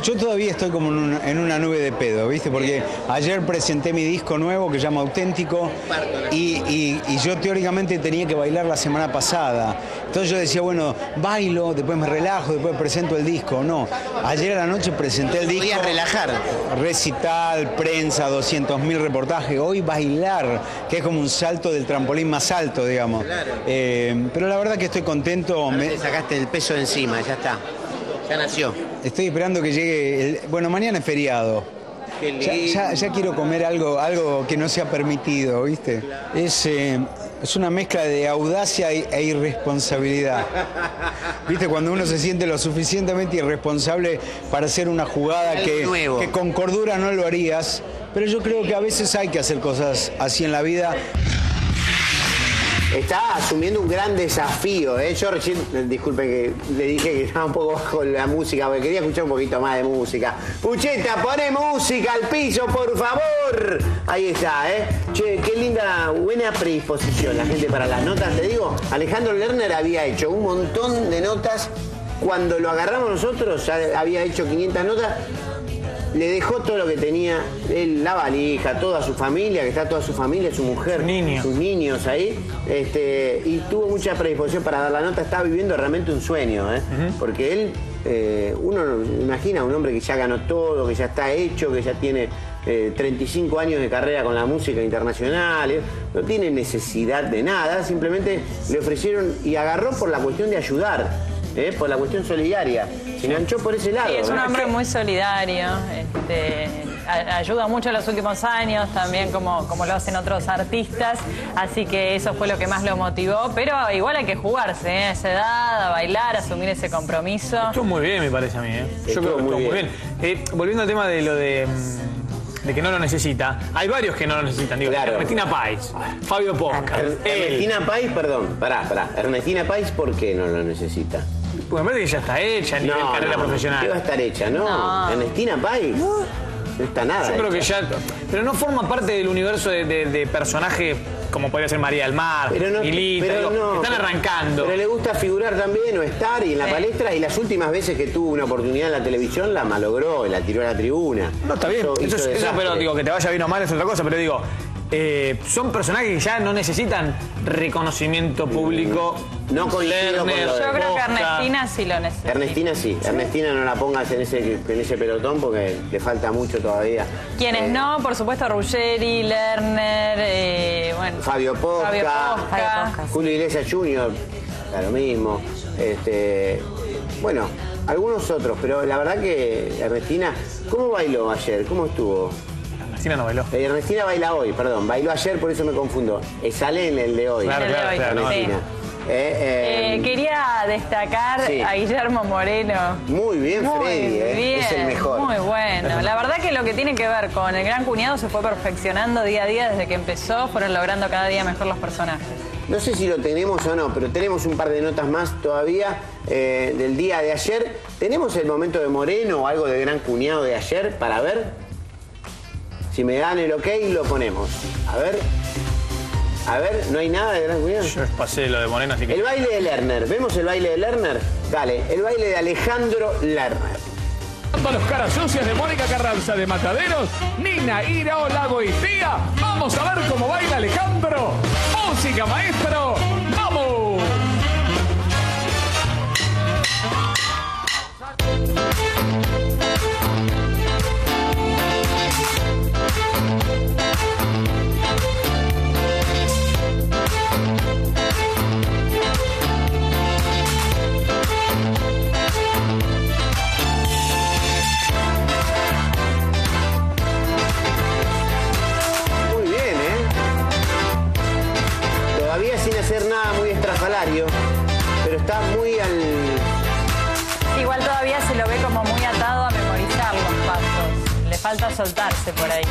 Yo todavía estoy como en una nube de pedo, ¿viste? Porque ayer presenté mi disco nuevo que se llama Auténtico y yo teóricamente tenía que bailar la semana pasada. Entonces yo decía, bueno, bailo, después me relajo, después presento el disco. No, ayer a la noche presenté el disco. Podías relajar. Recital, prensa, 200.000 reportajes. Hoy bailar, que es como un salto del trampolín más alto, digamos. Claro. Pero la verdad que estoy contento. Te sacaste el peso de encima, ya está. Ya nació. Estoy esperando que llegue. Bueno, mañana es feriado. Qué lindo. Ya quiero comer algo que no sea permitido, ¿viste? Es una mezcla de audacia e irresponsabilidad. ¿Viste? Cuando uno se siente lo suficientemente irresponsable para hacer una jugada que con cordura no lo harías. Pero yo creo que a veces hay que hacer cosas así en la vida. Está asumiendo un gran desafío, ¿eh? Yo recién, disculpen que le dije que estaba un poco bajo la música, porque quería escuchar un poquito más de música. Pucheta, poné música al piso, por favor. Ahí está, ¿eh? Che, qué linda, buena predisposición la gente para las notas. Te digo, Alejandro Lerner había hecho un montón de notas. Cuando lo agarramos nosotros, ya había hecho 500 notas. Le dejó todo lo que tenía, él, la valija, toda su familia, que está toda su familia, su mujer, sus niños ahí, y tuvo mucha predisposición para dar la nota. Estaba viviendo realmente un sueño, porque él, uno imagina a un hombre que ya ganó todo, que ya está hecho, que ya tiene 35 años de carrera con la música internacional, no tiene necesidad de nada, simplemente le ofrecieron y agarró por la cuestión de ayudar. Por la cuestión solidaria, se enganchó por ese lado. Sí, es un hombre muy solidario, ayuda mucho en los últimos años, también como lo hacen otros artistas, así que eso fue lo que más lo motivó, pero igual hay que jugarse, a esa edad, a bailar, a asumir ese compromiso. Estuvo muy bien, me parece a mí. Yo creo que estuvo muy bien. Volviendo al tema de lo de que no lo necesita. Hay varios que no lo necesitan. Digo, claro. Ernestina Pais, Fabio Posca. Ernestina Pais, perdón, pará. Ernestina Pais, ¿por qué no lo necesita? Porque me parece que ya está hecha a nivel carrera profesional. ¿Qué va a estar hecha? No. Ernestina Pais. No está nada. Yo creo que ya. Pero no forma parte del universo de personaje como podría ser María del Mar, Milita, están arrancando. Pero le gusta figurar también o estar y en la palestra, y las últimas veces que tuvo una oportunidad en la televisión la malogró, la tiró a la tribuna. No, está bien. Eso, pero digo, que te vaya bien o mal es otra cosa, pero digo, son personajes que ya no necesitan reconocimiento público. No coincido con lo de Yo creo que Ernestina sí lo necesita. Ernestina sí. Ernestina no la pongas en ese pelotón porque le falta mucho todavía. Quienes no, por supuesto, Ruggeri, Lerner, bueno, Fabio Posca, Julio Iglesias Jr., lo mismo. Bueno, algunos otros, pero la verdad que Ernestina, ¿cómo bailó ayer? ¿Cómo estuvo? Ernestina no bailó. Ernestina baila hoy, perdón. Bailó ayer, por eso me confundo. Sale en el de hoy. Claro, Ernestina. Quería destacar a Guillermo Moreno. Muy bien, Freddy. Es el mejor. Muy bueno. La verdad que lo que tiene que ver con el Gran Cuñado se fue perfeccionando día a día desde que empezó. Fueron logrando cada día mejor los personajes. No sé si lo tenemos o no, pero tenemos un par de notas más todavía del día de ayer. ¿Tenemos el momento de Moreno o algo de Gran Cuñado de ayer para ver? Si me dan el ok, lo ponemos. A ver, ¿no hay nada de Gran Cuñado? Yo pasé lo de Moreno, así que... El baile de Lerner. ¿Vemos el baile de Lerner? Dale, el baile de Alejandro Lerner. Los caras sucias de Mónica Carranza de Mataderos, Nina, Ira, Lago y Tía. Vamos a ver cómo baila Alejandro. Música, maestro. ¡Vamos! Sin hacer nada muy estrafalario, pero está muy al... Igual todavía se lo ve como muy atado a memorizar los pasos. Le falta soltarse por ahí.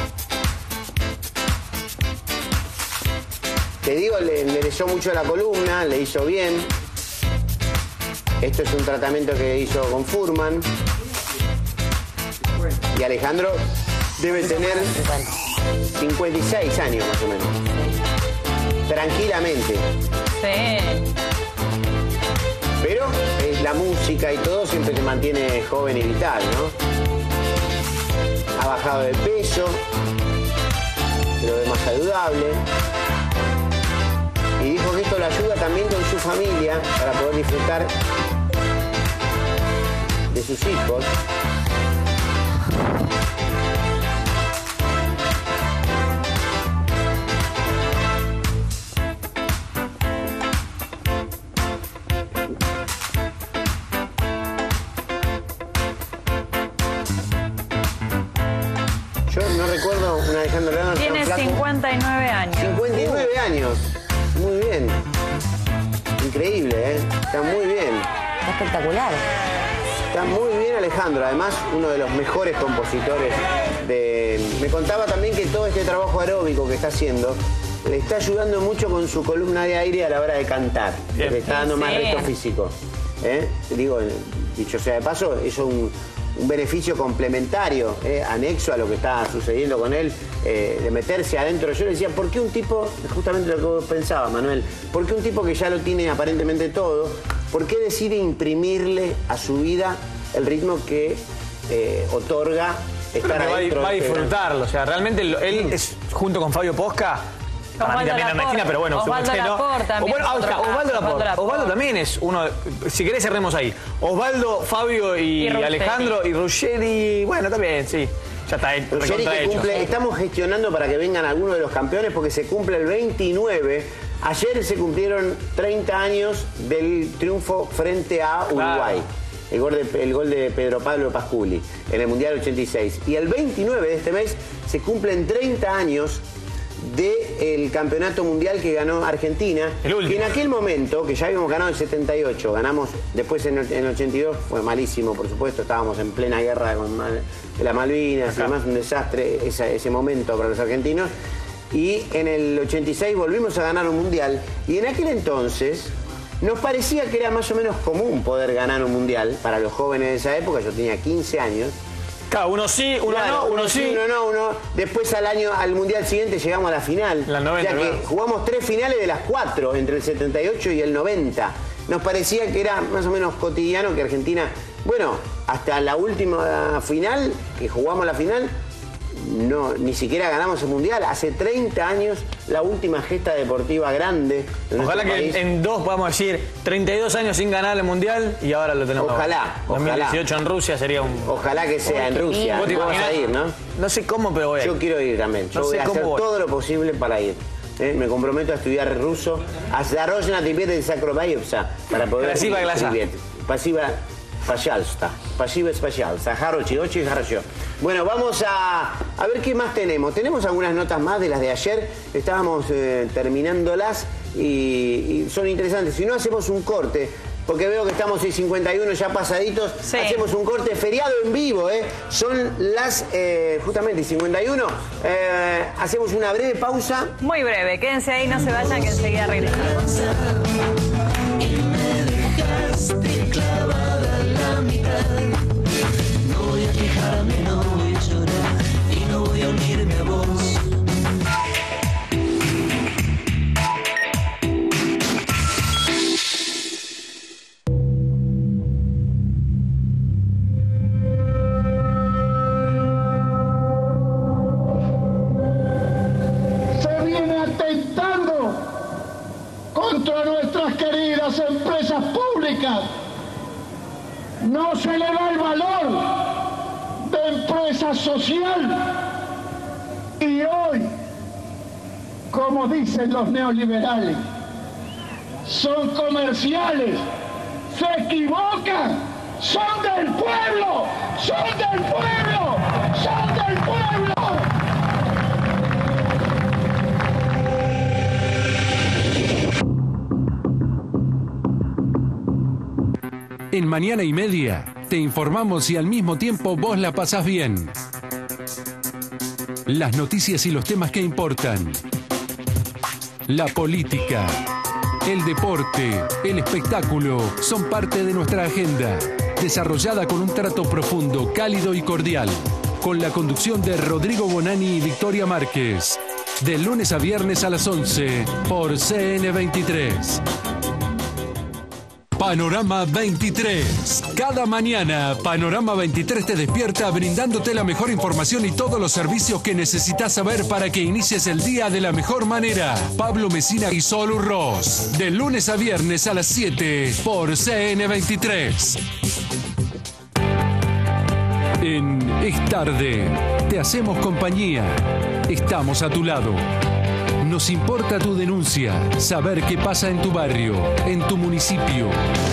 Te digo, le leyó mucho la columna, le hizo bien. Esto es un tratamiento que hizo con Furman. Y Alejandro debe tener 56 años más o menos. Tranquilamente. Sí. Pero la música y todo siempre te mantiene joven y vital, ¿no? Ha bajado de peso, se lo ve más saludable. Y dijo que esto lo ayuda también con su familia para poder disfrutar de sus hijos. Yo no recuerdo una Alejandro Lerner. Tiene 59 años. 59 años. Muy bien. Increíble, ¿eh? Está muy bien. Está espectacular. Está muy bien Alejandro. Además, uno de los mejores compositores de... Me contaba también que todo este trabajo aeróbico que está haciendo le está ayudando mucho con su columna de aire a la hora de cantar. Bien. Le está dando más reto físico. Digo, dicho sea de paso, eso es un beneficio complementario, anexo a lo que está sucediendo con él, de meterse adentro. Yo le decía, ¿por qué un tipo, justamente lo que vos pensabas, Manuel, por qué un tipo que ya lo tiene aparentemente todo, por qué decide imprimirle a su vida el ritmo que otorga estar adentro? Va a disfrutarlo, o sea, realmente él es, junto con Fabio Posca, para mí también Ernestina, pero bueno, Osvaldo Laporte también. Osvaldo Laporte. Osvaldo también es uno, si querés cerremos ahí. Osvaldo, Fabio y Alejandro y Ruggeri, bueno, también, sí. Ya está Ruggeri que cumple, estamos gestionando para que vengan algunos de los campeones porque se cumple el 29. Ayer se cumplieron 30 años del triunfo frente a Uruguay. Claro. El gol de Pedro Pablo Pasculi en el Mundial 86. Y el 29 de este mes se cumplen 30 años del campeonato mundial que ganó Argentina, que en aquel momento, que ya habíamos ganado en 78, ganamos después en el 82, fue malísimo, por supuesto, estábamos en plena guerra con las Malvinas y demás, un desastre ese momento para los argentinos, y en el 86 volvimos a ganar un mundial, y en aquel entonces nos parecía que era más o menos común poder ganar un mundial para los jóvenes de esa época. Yo tenía 15 años. Claro, uno sí, uno no, uno sí. Uno no, uno. Después al mundial siguiente llegamos a la final. La 90, o sea que jugamos 3 finales de las 4, entre el 78 y el 90. Nos parecía que era más o menos cotidiano que Argentina, bueno, hasta la última final, que jugamos la final, no, ni siquiera ganamos el mundial. Hace 30 años, la última gesta deportiva grande. Ojalá que en 2 podamos decir 32 años sin ganar el mundial y ahora lo tenemos. Ojalá. 2018 en Rusia sería un... Ojalá que sea en Rusia. Vos vas a ir, ¿no? No sé cómo, pero voy a ir. Yo quiero ir también. Yo voy a hacer todo lo posible para ir. Me comprometo a estudiar ruso. Para poder ir. Pasiva espacial. Bueno, vamos a ver qué más tenemos. Tenemos algunas notas más de las de ayer. Estábamos terminándolas y son interesantes. Si no, hacemos un corte, porque veo que estamos en 51 ya pasaditos. Sí. Hacemos un corte, feriado en vivo, Son las, justamente, 51. Hacemos una breve pausa. Muy breve. Quédense ahí, no se vayan, que enseguida regresamos. No voy a quejarme, no voy a llorar y no voy a unirme a vos. Se viene atentando contra nuestras queridas empresas públicas. No se le da el valor de empresa social. Y hoy, como dicen los neoliberales, son comerciales, se equivocan, son del pueblo, son del pueblo, son del pueblo. En Mañana y Media te informamos y al mismo tiempo vos la pasás bien. Las noticias y los temas que importan. La política, el deporte, el espectáculo son parte de nuestra agenda, desarrollada con un trato profundo, cálido y cordial, con la conducción de Rodrigo Bonani y Victoria Márquez, de lunes a viernes a las 11 por CN23. Panorama 23. Cada mañana, Panorama 23 te despierta brindándote la mejor información y todos los servicios que necesitas saber para que inicies el día de la mejor manera. Pablo Messina y Solu Ross. De lunes a viernes a las 7 por CN23. En Es Tarde, te hacemos compañía. Estamos a tu lado. Nos importa tu denuncia, saber qué pasa en tu barrio, en tu municipio.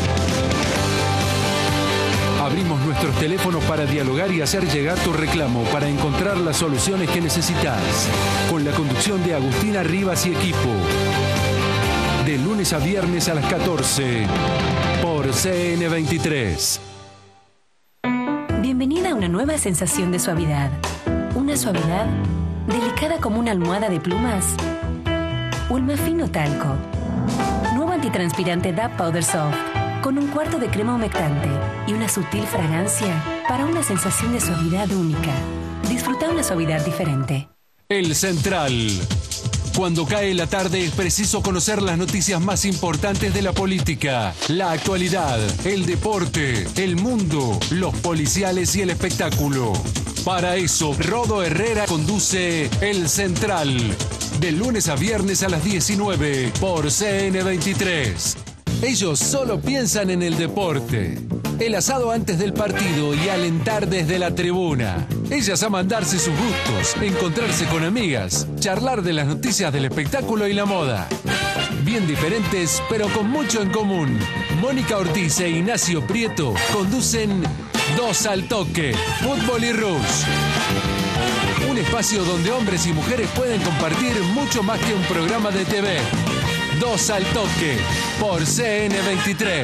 Abrimos nuestros teléfonos para dialogar y hacer llegar tu reclamo para encontrar las soluciones que necesitas. Con la conducción de Agustina Rivas y equipo. De lunes a viernes a las 14 por CN23. Bienvenida a una nueva sensación de suavidad. Una suavidad delicada como una almohada de plumas. O el más fino talco. Nuevo antitranspirante DAP Powder Soft. Con un cuarto de crema humectante y una sutil fragancia para una sensación de suavidad única. Disfruta una suavidad diferente. El Central. Cuando cae la tarde es preciso conocer las noticias más importantes de la política, la actualidad, el deporte, el mundo, los policiales y el espectáculo. Para eso, Rodo Herrera conduce El Central. De lunes a viernes a las 19 por CN23. Ellos solo piensan en el deporte. El asado antes del partido y alentar desde la tribuna. Ellas aman darse sus gustos, encontrarse con amigas, charlar de las noticias del espectáculo y la moda. Bien diferentes, pero con mucho en común. Mónica Ortiz e Ignacio Prieto conducen Dos al Toque, Fútbol y Rush. Un espacio donde hombres y mujeres pueden compartir mucho más que un programa de TV. Dos al Toque, por CN23.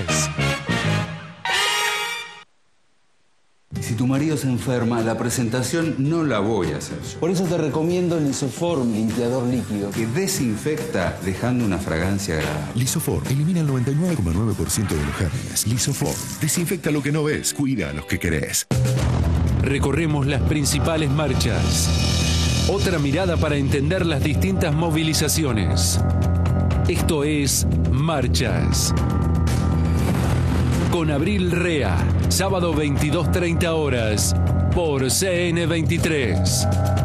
Si tu marido se enferma, la presentación no la voy a hacer yo. Por eso te recomiendo Lisoform, limpiador líquido, que desinfecta dejando una fragancia agradable. Lisoform elimina el 99,9% de los gérmenes. Lisoform desinfecta lo que no ves, cuida a los que querés. Recorremos las principales marchas. Otra mirada para entender las distintas movilizaciones. Esto es Marchas. Con Abril Rea, sábado 22:30 horas, por CN23.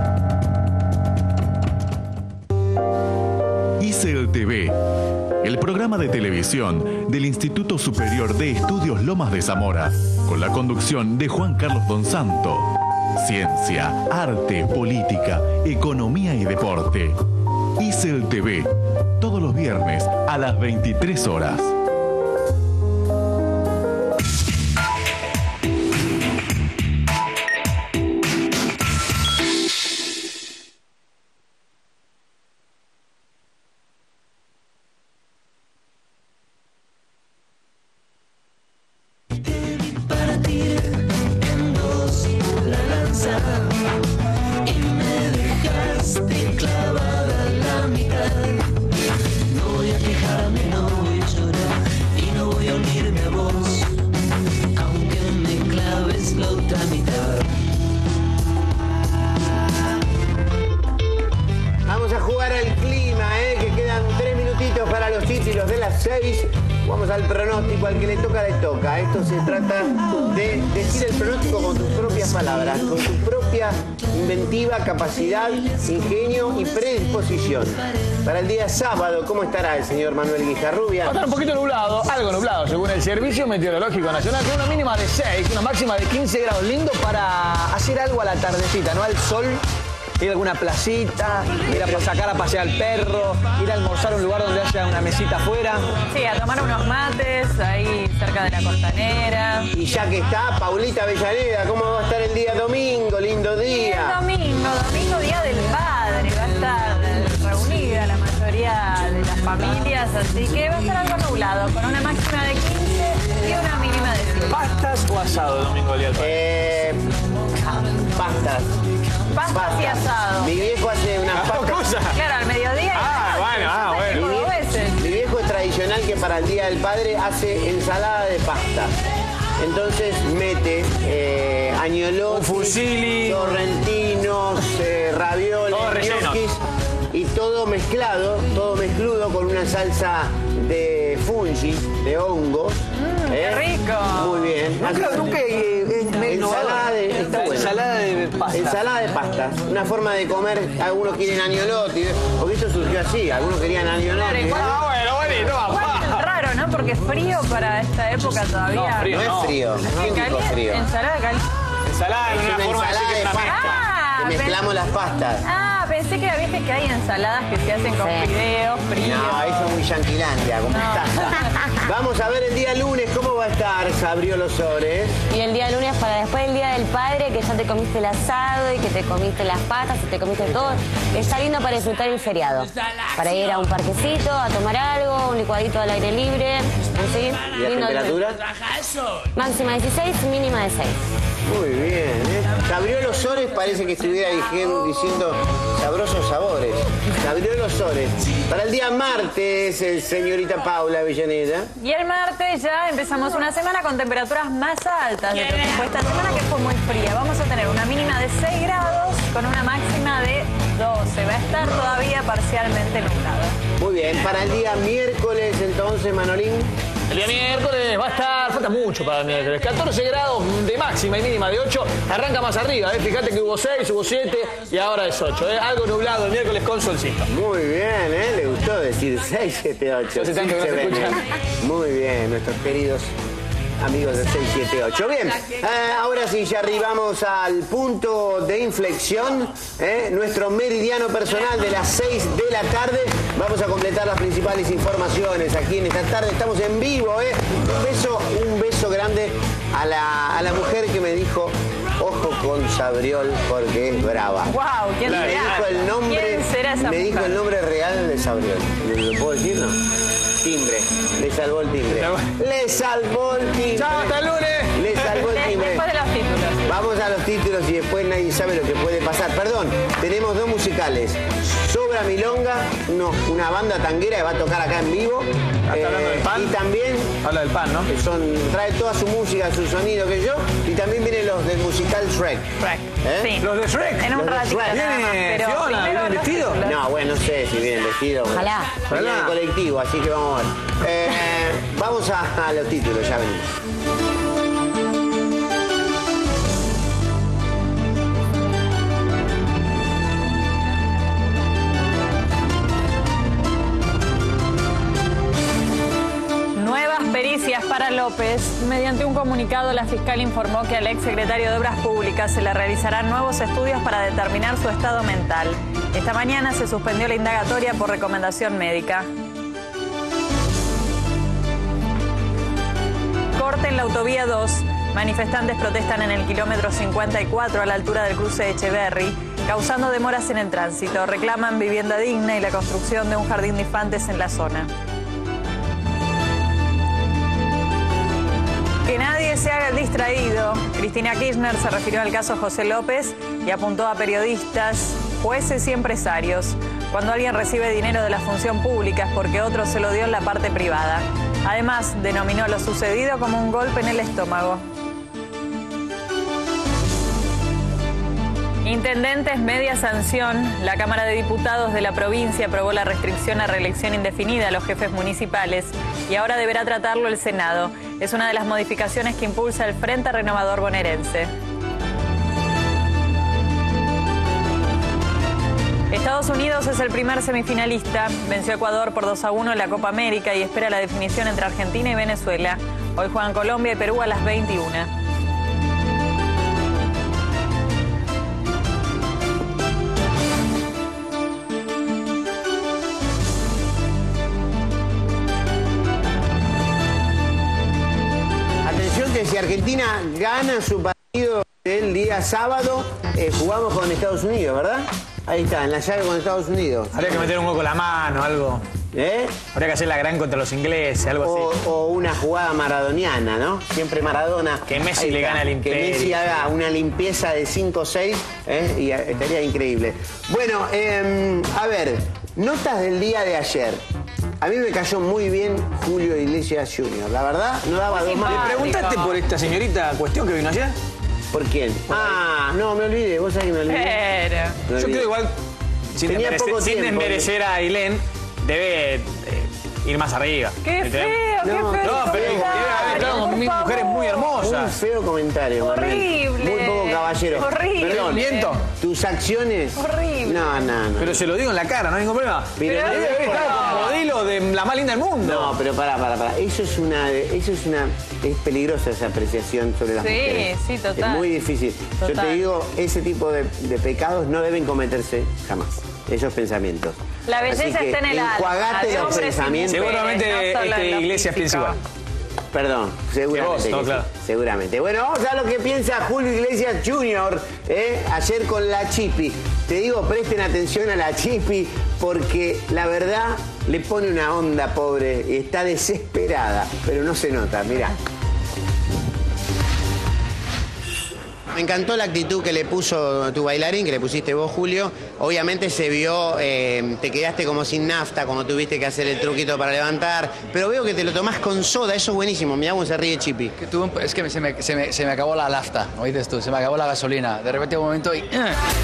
ICEL TV, el programa de televisión del Instituto Superior de Estudios Lomas de Zamora, con la conducción de Juan Carlos Don Santo. Ciencia, arte, política, economía y deporte. ICEL TV, todos los viernes a las 23 horas. Vamos a jugar al clima, que quedan 3 minutitos para los títulos de las 6. Vamos al pronóstico, al que le toca, le toca. Esto se trata de decir el pronóstico con tus propias palabras, con tu propia inventiva, capacidad, ingenio y predisposición. Para el día sábado, ¿cómo estará el señor Manuel Guijarrubia? Va a estar un poquito nublado, algo nublado, según el Servicio Meteorológico Nacional, con una mínima de 6, una máxima de 15 grados. Lindo para hacer algo a la tardecita, ¿no? Al sol. Ir a alguna placita, ir a sacar a pasear al perro, ir a almorzar a un lugar donde haya una mesita afuera. Sí, a tomar unos mates ahí cerca de la costanera. Y ya que está, Paulita Avellaneda, ¿cómo va a estar el día domingo? Lindo día. Domingo, día del padre. Va a estar reunida la mayoría de las familias, así que va a estar algo nublado, con una máxima de 15 y una mínima de 7. ¿Pastas o asado domingo día del padre? Pastas. Pastas y asado. Mi viejo hace unas pastas. Claro, al mediodía. Bueno. Mi viejo es tradicional que para el Día del Padre hace ensalada de pasta. Entonces mete añolotti, sorrentinos, ravioles, gnocchis y todo mezcludo con una salsa de fungi, de hongos. ¡Qué rico! Muy bien. Nunca ensalada de pasta. Ensalada de pasta. Una forma de comer. Algunos quieren agnolotti. Porque esto surgió así. Algunos querían agnolotti. Bueno, bonito, Raro, ¿no? Porque es frío para esta época todavía. No, frío, no es frío. Es frío. Ensalada caliente. Ensalada es una forma de decir que es una mezcla. Mezclamos las pastas. Pensé que viste que hay ensaladas que se hacen con fideos, fríos. No, eso es muy yanquilandia, como está. Vamos a ver el día lunes cómo va a estar Sabriol Osores. Y el día lunes para después del Día del Padre, que ya te comiste el asado y que te comiste las patas y te comiste todo. Está lindo para disfrutar el feriado. Para ir a un parquecito, a tomar algo, un licuadito al aire libre. ¿Sí? ¿Y la temperatura? Máxima 16, mínima de 6. Muy bien, Sabriol Osores parece que estuviera diciendo sabrosos sabores. Sabriol Osores. Para el día martes, señorita Paula Avellaneda. Y el martes ya empezamos una semana con temperaturas más altas de lo que fue esta semana, que fue muy fría. Vamos a tener una mínima de 6 grados con una máxima de 12. Va a estar todavía parcialmente nublado. Muy bien, para el día miércoles entonces, Manolín. El día miércoles va a estar, falta mucho para el miércoles, 14 grados de máxima y mínima de 8, arranca más arriba, fíjate que hubo 6, hubo 7 y ahora es 8, algo nublado el miércoles con solcito. Muy bien, le gustó decir 6, 7, 8. Hace tanto que no se escuchan. Muy bien, nuestros queridos amigos de 678. Bien, ahora sí, ya arribamos al punto de inflexión, nuestro meridiano personal de las 6 de la tarde. Vamos a completar las principales informaciones aquí en esta tarde. Estamos en vivo, un beso grande a la mujer que me dijo: ojo con Sabriol porque es brava. Wow, ¿quién será? ¿Quién será esa me dijo el nombre real de Sabriol. ¿Lo puedo decir, no? Timbre. Le salvó el timbre. Le salvó el timbre. ¡Chao, hasta el lunes! Le salvó el timbre. Después de los títulos. Vamos a los títulos y después nadie sabe lo que puede pasar. Perdón, tenemos 2 musicales. Sobra Milonga, una banda tanguera que va a tocar acá en vivo. ¿Está hablando del pan? Y también... Habla del pan, ¿no? Trae toda su música, su sonido que yo. Y también vienen los del musical Shrek. Sí. ¿Los de Shrek? En un ratito. ¿Viene Fiona? ¿Viene vestido? No, bueno, no sé si vienen vestidos. Ojalá. Viene en colectivo, así que vamos a ver. Vamos a los títulos, ya venimos. Pericias para López. Mediante un comunicado, la fiscal informó que al exsecretario de Obras Públicas se le realizarán nuevos estudios para determinar su estado mental. Esta mañana se suspendió la indagatoria por recomendación médica. Corte en la autovía 2. Manifestantes protestan en el kilómetro 54 a la altura del cruce de Echeverry, causando demoras en el tránsito. Reclaman vivienda digna y la construcción de un jardín de infantes en la zona. Que nadie se haga el distraído. Cristina Kirchner se refirió al caso José López y apuntó a periodistas, jueces y empresarios. Cuando alguien recibe dinero de la función pública es porque otro se lo dio en la parte privada. Además, denominó lo sucedido como un golpe en el estómago. Intendentes media sanción. La Cámara de Diputados de la provincia aprobó la restricción a reelección indefinida a los jefes municipales y ahora deberá tratarlo el Senado. Es una de las modificaciones que impulsa el Frente Renovador Bonaerense. Estados Unidos es el primer semifinalista. Venció a Ecuador por 2-1 en la Copa América y espera la definición entre Argentina y Venezuela. Hoy juegan Colombia y Perú a las 21. Que si Argentina gana su partido el día sábado, jugamos con Estados Unidos, ¿verdad? Ahí está, en la llave con Estados Unidos. Habría que meter un gol con la mano, algo. Habría que hacer la gran contra los ingleses, algo así. O una jugada maradoniana, ¿no? Siempre Maradona. Que Messi le gana al Imperio. Que Messi haga una limpieza de 5-6 y estaría increíble. Bueno, a ver, notas del día de ayer. A mí me cayó muy bien Julio Iglesias Jr. La verdad, no daba dos más. ¿Le preguntaste por esta señorita cuestión que vino ayer? ¿Por quién? No, me olvidé. ¿Vos sabés que me olvidé? Yo creo igual, sin desmerecer a Ailén, debe ir más arriba. ¡Qué feo, qué feo! No, pero claro, mi mujer es muy hermosa. Un feo comentario, Manuel. Horrible. Muy poco caballero. Horrible. Perdón, ¿miento? Tus acciones... Horrible. No. Pero se lo digo en la cara, no hay ningún problema. Pero debe estar como modelo de la más linda del mundo. No, pero pará. Eso es peligrosa esa apreciación sobre las mujeres. Sí, total. Es muy difícil. Total. Yo te digo, ese tipo de pecados no deben cometerse jamás. Esos pensamientos. La belleza Así que está en el alma. enjuagate De los hombres y pensamientos. mujeres, Seguramente no solo en lo Iglesias piensa físico. igual. Perdón, seguramente. Que vos, no, que claro. sí, seguramente. Bueno, vamos a ver lo que piensa Julio Iglesias Jr. Ayer con la Chipi. Te digo, presten atención a la Chipi porque la verdad le pone una onda, pobre, y está desesperada, pero no se nota, mirá. Me encantó la actitud que le puso tu bailarín, que le pusiste vos, Julio. Obviamente se vio, te quedaste como sin nafta, como tuviste que hacer el truquito para levantar. Pero veo que te lo tomás con soda, eso es buenísimo. Mirá cómo se ríe Chipi. Es que se me acabó la nafta, oíste tú, se me acabó la gasolina. De repente un momento y...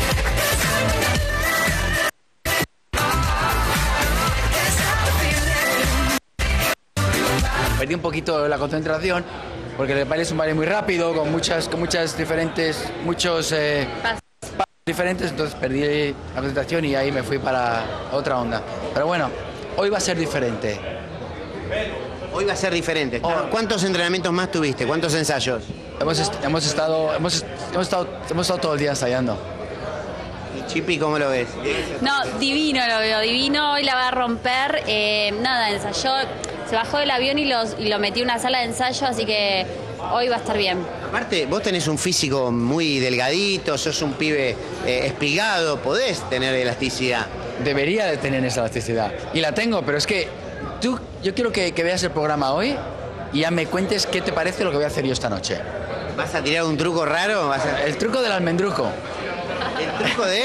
Perdí un poquito la concentración. Porque el baile es un baile muy rápido, con muchos pasos diferentes, entonces perdí la concentración y ahí me fui para otra onda. Pero bueno, hoy va a ser diferente. Hoy va a ser diferente. ¿Cuántos entrenamientos más tuviste? ¿Cuántos ensayos? Hemos estado todo el día ensayando. ¿Y Chipi cómo lo ves? No, divino lo veo, divino. Hoy la va a romper. Nada, ensayó. Se bajó del avión y lo metió en una sala de ensayo, así que hoy va a estar bien. Aparte, vos tenés un físico muy delgadito, sos un pibe espigado, podés tener elasticidad. Debería de tener esa elasticidad. Y la tengo, pero es que yo quiero que veas el programa hoy y ya me cuentes qué te parece lo que voy a hacer yo esta noche. ¿Vas a tirar un truco raro? El truco del almendruco. ¿El truco de...?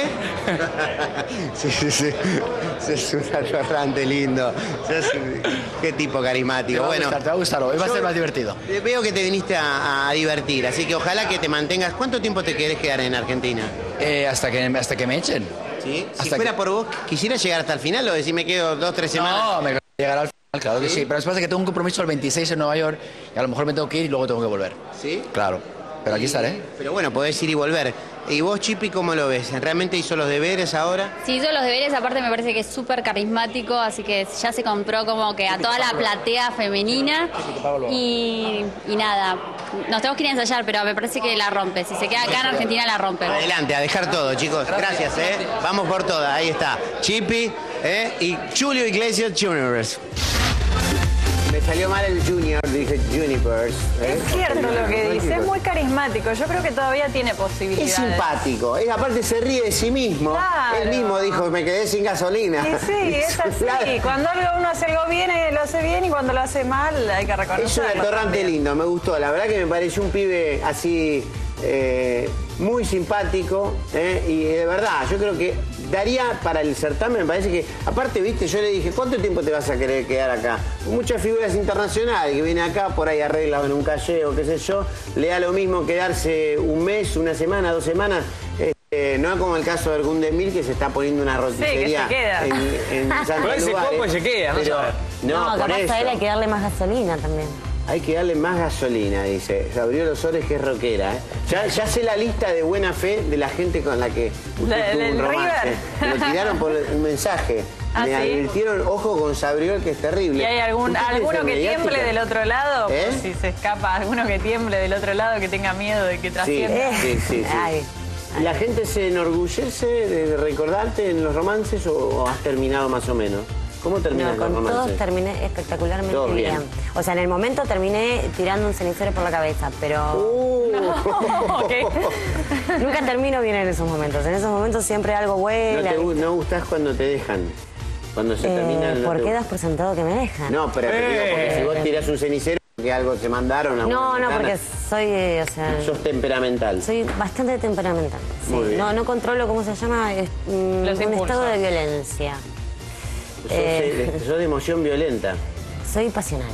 Sí. Es un atorrante lindo. Qué tipo carismático. Te va a gustar hoy va a ser más divertido. Veo que te viniste a divertir, así que ojalá que te mantengas. ¿Cuánto tiempo te querés quedar en Argentina? Hasta que me echen. ¿Sí? Si fuera por vos, ¿quisiera llegar hasta el final o decir me quedo 2-3 semanas? No, me llegará al final, claro que sí. Pero es que tengo un compromiso el 26 en Nueva York y a lo mejor me tengo que ir y luego tengo que volver. ¿Sí? Claro. Pero aquí estaré. Pero bueno, podés ir y volver. ¿Y vos, Chipi, cómo lo ves? ¿Realmente hizo los deberes ahora? Sí, hizo los deberes, aparte me parece que es súper carismático, así que ya se compró como que a toda la platea femenina. Y nada, nos tenemos que ir a ensayar, pero me parece que la rompe. Si se queda acá en Argentina, la rompe. Adelante, a dejar todo, chicos. Gracias, Vamos por todas. Ahí está. Chipi y Julio Iglesias Jr. Me salió mal el Junior, dije Junipers. Es cierto lo que dice, es muy carismático. Yo creo que todavía tiene posibilidades. Es simpático, aparte se ríe de sí mismo. Claro. Él mismo dijo, me quedé sin gasolina. Sí, es así. Cuando uno hace algo bien, lo hace bien, y cuando lo hace mal, hay que reconocerlo. Es un atorrante lindo, me gustó. La verdad que me pareció un pibe así, muy simpático. Y de verdad, yo creo que daría para el certamen, me parece que... Aparte, viste, yo le dije, ¿cuánto tiempo te vas a querer quedar acá? Muchas figuras internacionales que vienen acá, por ahí arreglan en un calle o qué sé yo, le da lo mismo quedarse un mes, una semana, 2 semanas. No es como el caso de Ergundemil, que se está poniendo una roticería en Santa Pero ese copo se queda, no, capaz a él hay que darle más gasolina también. Hay que darle más gasolina, dice Gabriel Osores, que es rockera. Ya sé la lista de buena fe de la gente con la que usted tuvo un romance. Me lo tiraron por un mensaje. Me advirtieron, ojo con Sabriol, que es terrible. ¿Y hay alguno que tiemble del otro lado? Pues si se escapa, alguno que tiemble del otro lado, que tenga miedo de que trascienda. Sí. ¿La gente se enorgullece de recordarte en los romances o has terminado más o menos? ¿Cómo terminaste los romances? Todos terminé espectacularmente Todos bien. O sea, en el momento terminé tirando un cenicero por la cabeza, pero... Nunca termino bien en esos momentos. En esos momentos siempre algo vuela. ¿No gustás cuando te dejan? Cuando se terminan... ¿Por qué das por sentado que me dejan? No, pero te digo, porque si vos tirás un cenicero, que algo te mandaron a No, porque soy, sos temperamental. Soy bastante temperamental. Sí. Muy bien. No controlo, ¿cómo se llama? Un estado de violencia. Sos de emoción violenta. Soy pasional.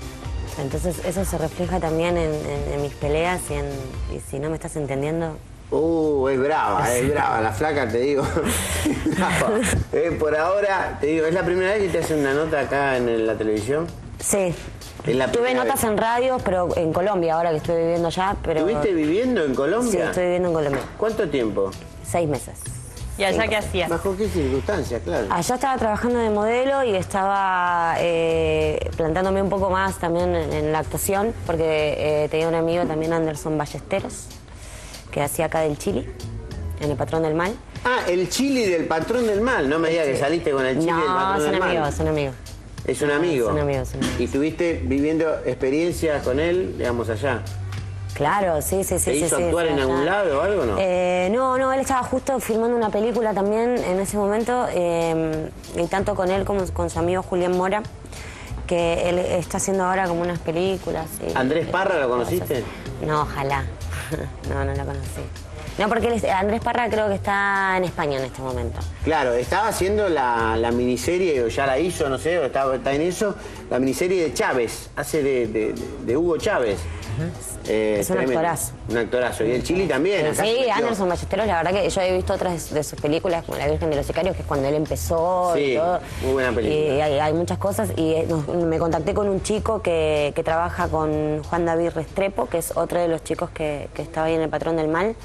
Entonces eso se refleja también en mis peleas y si no me estás entendiendo... Es brava, la flaca, te digo. Brava. Por ahora, te digo, ¿es la primera vez que te hacen una nota acá en la televisión? Sí. Tuve notas en radio, pero en Colombia, ahora que estoy viviendo allá. Pero... ¿Estuviste viviendo en Colombia? Sí, estoy viviendo en Colombia. ¿Cuánto tiempo? 6 meses. ¿Y allá qué hacías? ¿Bajo qué circunstancias, claro? Allá estaba trabajando de modelo y estaba plantándome un poco más también en la actuación, porque tenía un amigo también, Anderson Ballesteros, que hacía acá del Chili, en El Patrón del Mal. Ah, el Chili del Patrón del Mal. No me digas que saliste con el Chili del Patrón del Mal. No, son amigos. ¿Es un amigo? Son amigos. ¿Y estuviste viviendo experiencias con él, digamos, allá? Claro, sí. ¿Te hizo actuar en algún lado o algo, no? No, él estaba justo filmando una película también en ese momento, y tanto con él como con su amigo Julián Mora, que él está haciendo ahora como unas películas. ¿Andrés Parra lo conociste? No, ojalá. No lo conocí. No, porque Andrés Parra creo que está en España en este momento. Claro, estaba haciendo la miniserie, o ya la hizo, no sé, o está en eso, la miniserie de Chávez, hace de Hugo Chávez. Es un actorazo. Un actorazo. Y el Chili también. Sí, Anderson Ballesteros, la verdad que yo he visto otras de sus películas, como La Virgen de los Sicarios, que es cuando él empezó y todo. Muy buena película. Y hay muchas cosas. Y me contacté con un chico que trabaja con Juan David Restrepo, que es otro de los chicos que estaba ahí en El Patrón del Mal,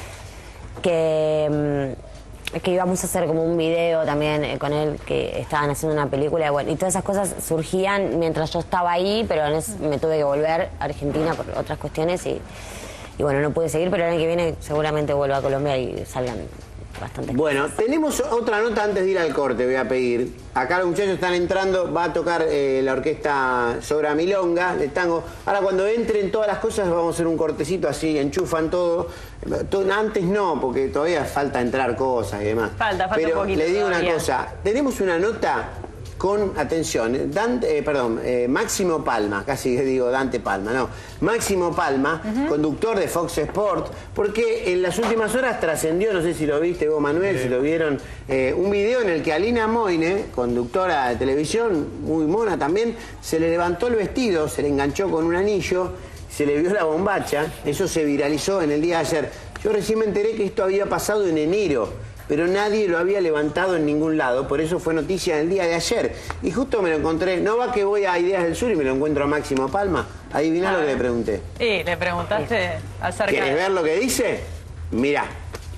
que íbamos a hacer como un video también con él, que estaban haciendo una película, y todas esas cosas surgían mientras yo estaba ahí, pero me tuve que volver a Argentina por otras cuestiones y bueno, no pude seguir, pero el año que viene seguramente vuelvo a Colombia y salgan bastantes Bueno, tenemos otra nota antes de ir al corte, voy a pedir. Acá los muchachos están entrando, va a tocar la orquesta Sobra Milonga de tango. Ahora cuando entren todas las cosas vamos a hacer un cortecito así, enchufan todo. Antes no, porque todavía falta entrar cosas y demás. Falta Pero un poquito le digo todavía. una cosa, tenemos una nota con, atención, Máximo Palma, casi digo Dante Palma, no, Máximo Palma, conductor de Fox Sport, porque en las últimas horas trascendió, no sé si lo viste vos, Manuel, si lo vieron, un video en el que Alina Moine, conductora de televisión, muy mona también, se le levantó el vestido, se le enganchó con un anillo, se le vio la bombacha, eso se viralizó en el día de ayer. Yo recién me enteré que esto había pasado en enero, pero nadie lo había levantado en ningún lado, por eso fue noticia el día de ayer. Y justo me lo encontré, no va que voy a Ideas del Sur y me lo encuentro a Máximo Palma. Adiviná lo que le pregunté. Y le preguntaste acerca ¿Querés ver lo que dice? Mirá.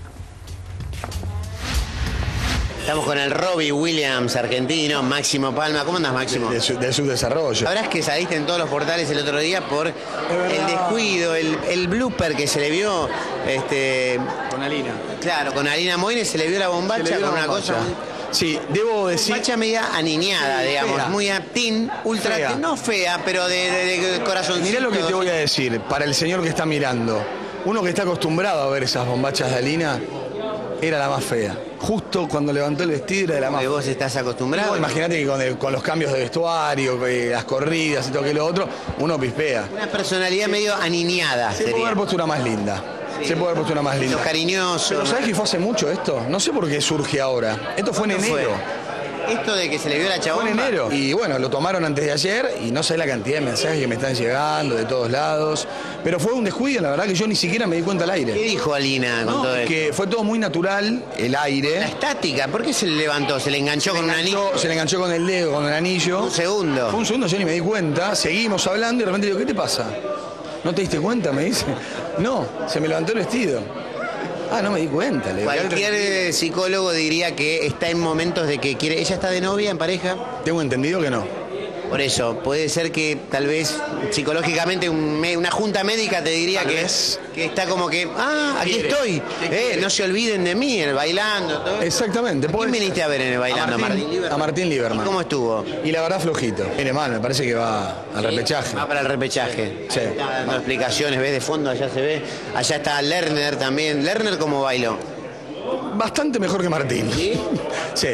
Estamos con el Robbie Williams argentino, Máximo Palma. ¿Cómo andas, Máximo? De subdesarrollo. Sabrás que saliste en todos los portales el otro día por el descuido, el blooper que se le vio. Con Alina. Claro, con Alina Moine se le vio la bombacha con una cosa. Sí, debo decir. Bombacha media aniñada, digamos, fea. muy teen, ultra Fea. teen, no fea, pero de corazón. Mirá lo que te voy a decir, para el señor que está mirando. Uno que está acostumbrado a ver esas bombachas de Alina, era la más fea. Justo cuando levantó el vestido era la más fea. ¿Vos estás acostumbrado? Imagínate que con los cambios de vestuario, las corridas y todo que lo otro, uno pispea. Una personalidad medio aniñada. Se puede haber puesto una más linda. Se puede haber puesto una más linda. Los cariñosos. Pero ¿sabés que fue hace mucho esto? No sé por qué surge ahora. Esto fue en enero. Esto de que se le vio la chabomba. Fue en enero. Y bueno, lo tomaron antes de ayer y no sé la cantidad de mensajes que me están llegando de todos lados. Pero fue un descuido, la verdad que yo ni siquiera me di cuenta al aire. ¿Qué dijo Alina con todo esto? Que fue todo muy natural, el aire. La estática, ¿por qué se le levantó? ¿Se le enganchó con un anillo? Se le enganchó con el dedo, con el anillo. Un segundo. Fue un segundo, yo ni me di cuenta. Seguimos hablando y de repente digo, ¿qué te pasa? ¿No te diste cuenta? Me dice. No, se me levantó el vestido. Ah, no me di cuenta. Cualquier psicólogo diría que está en momentos de que quiere... ¿Ella está de novia, en pareja? Tengo entendido que no. Por eso, puede ser que tal vez psicológicamente una junta médica te diría que está como que, aquí estoy, no se olviden de mí, en el bailando. Todo. Exactamente. ¿Quién viniste a ver en el bailando? A Martín Lieberman. ¿Y cómo estuvo? Y la verdad flojito. Viene mal, me parece que va al repechaje. Va para el repechaje. Sí. Está dando explicaciones, ves de fondo, allá se ve. Allá está Lerner también. ¿Lerner cómo bailó? Bastante mejor que Martín. ¿Sí? Sí.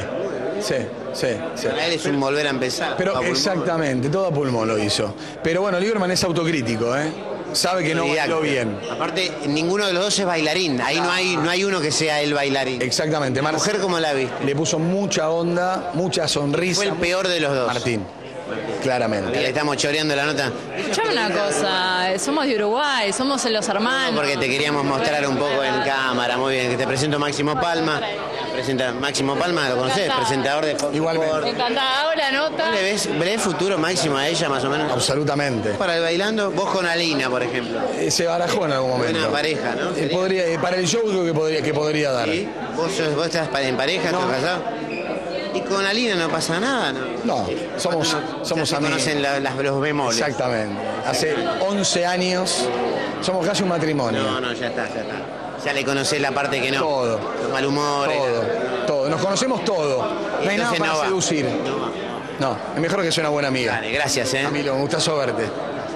Para él es un volver a empezar. Pero exactamente, todo a pulmón lo hizo. Pero bueno, Lieberman es autocrítico, ¿eh? Sabe que no bailó bien. Aparte, ninguno de los dos es bailarín. Ahí no hay uno que sea el bailarín. Exactamente. ¿La mujer cómo la viste? Le puso mucha onda, mucha sonrisa. Fue el peor de los dos. Martín. Claramente. Le estamos choreando la nota. Escuchame una cosa, somos de Uruguay, somos los hermanos. Porque te queríamos mostrar un poco en cámara, muy bien. Que te presento Máximo Palma. Máximo Palma, ¿lo conocés? Presentador de Fox Sport. Encantada, la nota. ¿Le ves futuro Máximo a ella, más o menos? Absolutamente. Para el bailando, vos con Alina, por ejemplo. Se barajó en algún momento. Buena pareja, ¿no? Para el show creo que podría dar. ¿Sí? ¿Vos estás en pareja? ¿Estás casado? Y con Alina no pasa nada, ¿no? No, somos amigos. Conocen los bemoles. Exactamente. Hace 11 años, somos casi un matrimonio. No, ya está. Ya le conocés la parte que no. Todo. Los malhumores. Todo. Nos conocemos todo. No hay nada para seducir. No, es mejor que sea una buena amiga. Dale, gracias, Camilo, me gustazo verte.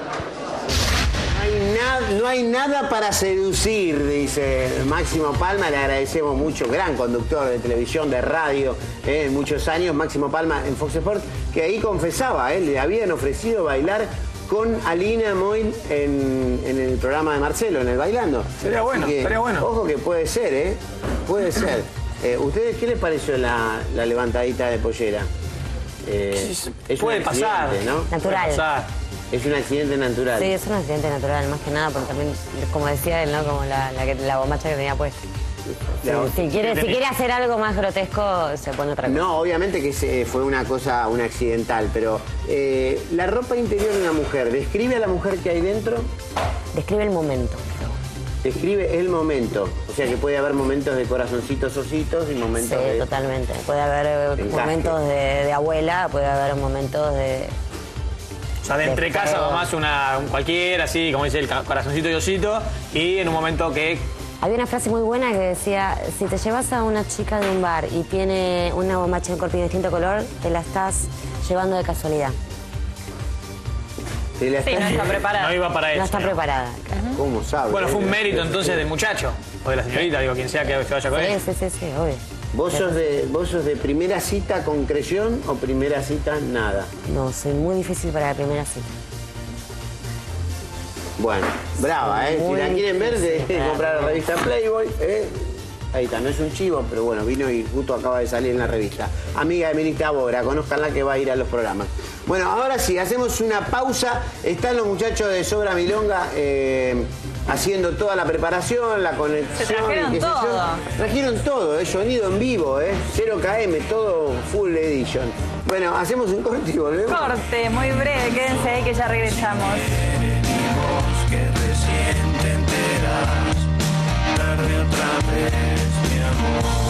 No hay nada para seducir, dice Máximo Palma. Le agradecemos mucho, gran conductor de televisión, de radio, en muchos años, Máximo Palma en Fox Sport, que ahí confesaba, le habían ofrecido bailar con Alina Moin en el programa de Marcelo, en el Bailando. Sería bueno. Ojo que puede ser, puede ser. ¿Ustedes qué les pareció la levantadita de pollera? Puede pasar, ¿no? Natural. Es un accidente natural. Sí, es un accidente natural, más que nada, porque también, como decía él, ¿no? Como la bombacha que tenía puesta. Si quiere hacer algo más grotesco, se pone otra cosa. No, obviamente que fue una accidental, pero la ropa interior de una mujer, ¿describe a la mujer que hay dentro? Describe el momento. Describe el momento. O sea que puede haber momentos de corazoncitos ositos y momentos de... Sí, totalmente. Puede haber momentos de abuela, puede haber momentos de... O sea, de entre casa nomás un cualquiera, así, como dice el corazoncito y osito, y en un momento que... Había una frase muy buena que decía, si te llevas a una chica de un bar y tiene una bombacha de corpiño de distinto color, te la estás llevando de casualidad. Sí, no está preparada. No iba para eso. No está preparada. ¿Cómo sabe? Bueno, fue un mérito entonces del muchacho, o de la señorita, digo, quien sea que vaya con él. Sí, obvio. ¿Vos sos de primera cita concreción o primera cita nada? No, soy muy difícil para la primera cita. Bueno, brava, ¿eh? Si la quieren ver, de comprar la revista Playboy, Ahí está, no es un chivo, pero bueno, vino y justo acaba de salir en la revista. Amiga de Milita Bora, conózcanla que va a ir a los programas. Bueno, ahora sí, hacemos una pausa. Están los muchachos de Sobra Milonga haciendo toda la preparación, la conexión. Se trajeron todo. Trajeron todo, sonido en vivo, 0 km, todo full edition. Bueno, hacemos un corte y volvemos. Corte, muy breve, quédense ahí que ya regresamos. Que recién te enteras, tarde otra vez, mi amor.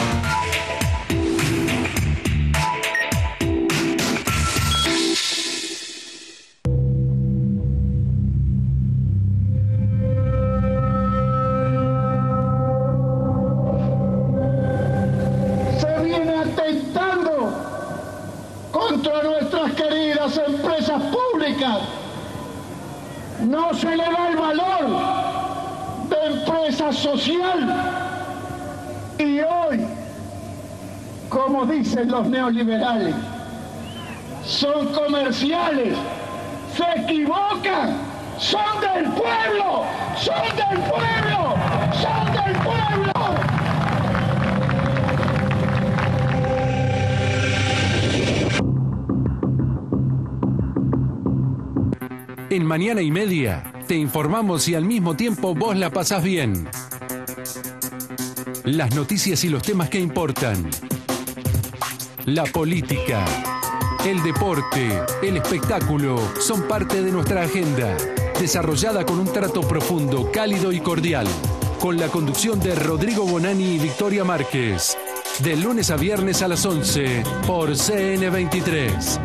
Se viene atentando contra nuestras queridas empresas públicas. No se le da el valor de empresa social. Y hoy, como dicen los neoliberales, son comerciales, se equivocan, son del pueblo, son del pueblo, son del pueblo. En Mañana y Media te informamos y al mismo tiempo vos la pasás bien. Las noticias y los temas que importan. La política, el deporte, el espectáculo son parte de nuestra agenda, desarrollada con un trato profundo, cálido y cordial, con la conducción de Rodrigo Bonani y Victoria Márquez, de lunes a viernes a las 11 por CN23.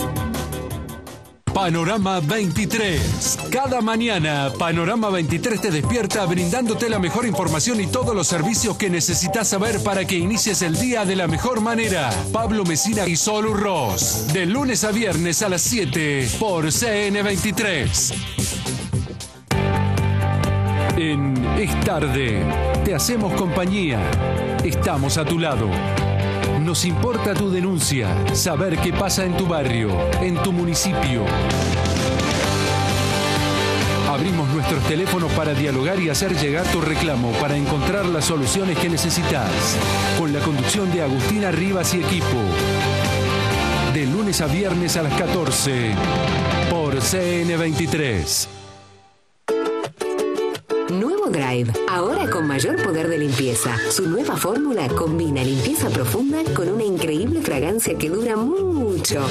Panorama 23. Cada mañana, Panorama 23 te despierta brindándote la mejor información y todos los servicios que necesitas saber para que inicies el día de la mejor manera. Pablo Mesina y Solu Ross. De lunes a viernes a las 7 por CN23. En Es Tarde, te hacemos compañía. Estamos a tu lado. Nos importa tu denuncia, saber qué pasa en tu barrio, en tu municipio. Abrimos nuestros teléfonos para dialogar y hacer llegar tu reclamo para encontrar las soluciones que necesitas. Con la conducción de Agustina Rivas y equipo. De lunes lunes a viernes a las 14 por CN23. Nuevo Drive, ahora con mayor poder de limpieza. Su nueva fórmula combina limpieza profunda con una increíble fragancia que dura mucho.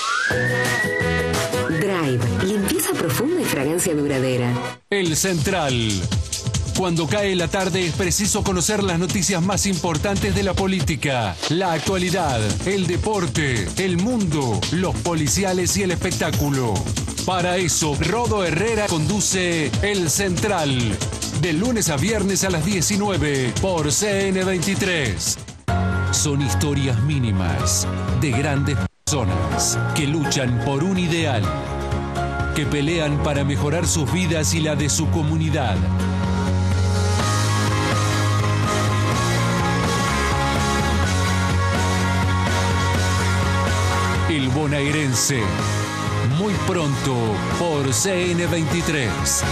Drive, limpieza profunda y fragancia duradera. El Central. Cuando cae la tarde es preciso conocer las noticias más importantes de la política, la actualidad, el deporte, el mundo, los policiales y el espectáculo. Para eso, Rodo Herrera conduce El Central, de lunes a viernes a las 19 por CN23. Son historias mínimas de grandes personas que luchan por un ideal, que pelean para mejorar sus vidas y la de su comunidad. El bonaerense, muy pronto por CN23.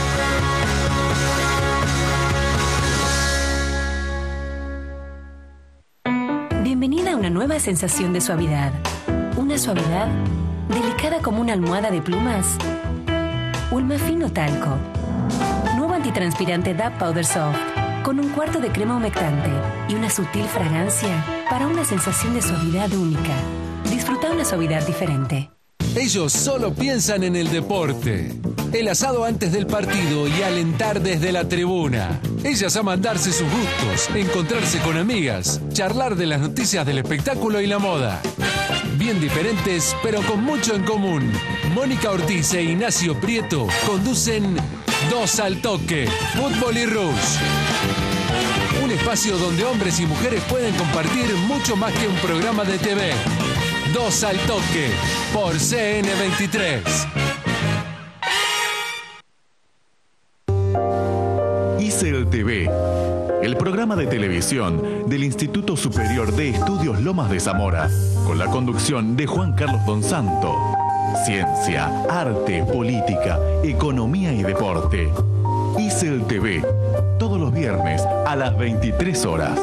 Bienvenida a una nueva sensación de suavidad. Una suavidad delicada como una almohada de plumas. Ulma Fino Talco. Nuevo antitranspirante DAP Powder Soft, con un cuarto de crema humectante y una sutil fragancia para una sensación de suavidad única. Disfruta una suavidad diferente. Ellos solo piensan en el deporte. El asado antes del partido y alentar desde la tribuna. Ellas aman darse sus gustos, encontrarse con amigas, charlar de las noticias del espectáculo y la moda. Bien diferentes, pero con mucho en común. Mónica Ortiz e Ignacio Prieto conducen Dos al Toque, Fútbol y Rush. Un espacio donde hombres y mujeres pueden compartir mucho más que un programa de TV. Dos al Toque, por CN23. ICEL TV, el programa de televisión del Instituto Superior de Estudios Lomas de Zamora, con la conducción de Juan Carlos Donsanto. Ciencia, arte, política, economía y deporte. ICEL TV, todos los viernes a las 23 horas.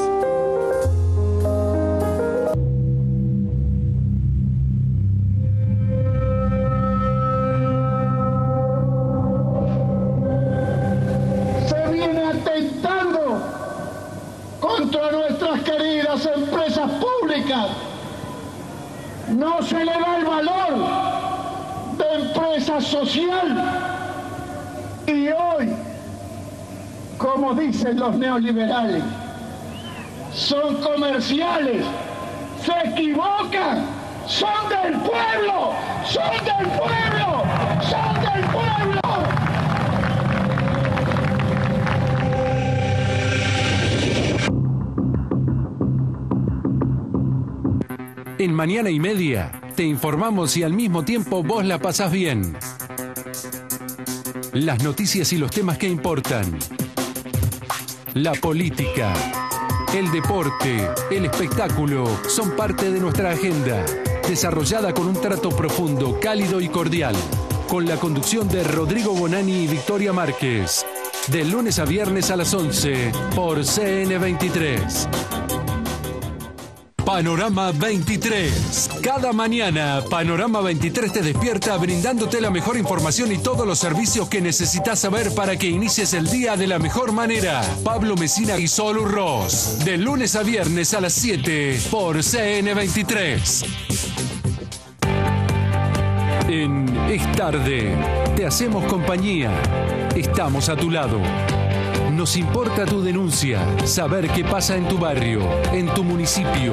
Contra nuestras queridas empresas públicas. No se le da el valor de empresa social. Y hoy, como dicen los neoliberales, son comerciales, se equivocan, son del pueblo, son del pueblo, son del pueblo. En Mañana y Media te informamos y al mismo tiempo vos la pasás bien. Las noticias y los temas que importan. La política, el deporte, el espectáculo son parte de nuestra agenda, desarrollada con un trato profundo, cálido y cordial, con la conducción de Rodrigo Bonani y Victoria Márquez, de lunes a viernes a las 11 por CN23. Panorama 23. Cada mañana, Panorama 23 te despierta brindándote la mejor información y todos los servicios que necesitas saber para que inicies el día de la mejor manera. Pablo Mesina y Solu Ross. De lunes a viernes a las 7 por CN23. En Es Tarde, te hacemos compañía. Estamos a tu lado. Nos importa tu denuncia, saber qué pasa en tu barrio, en tu municipio.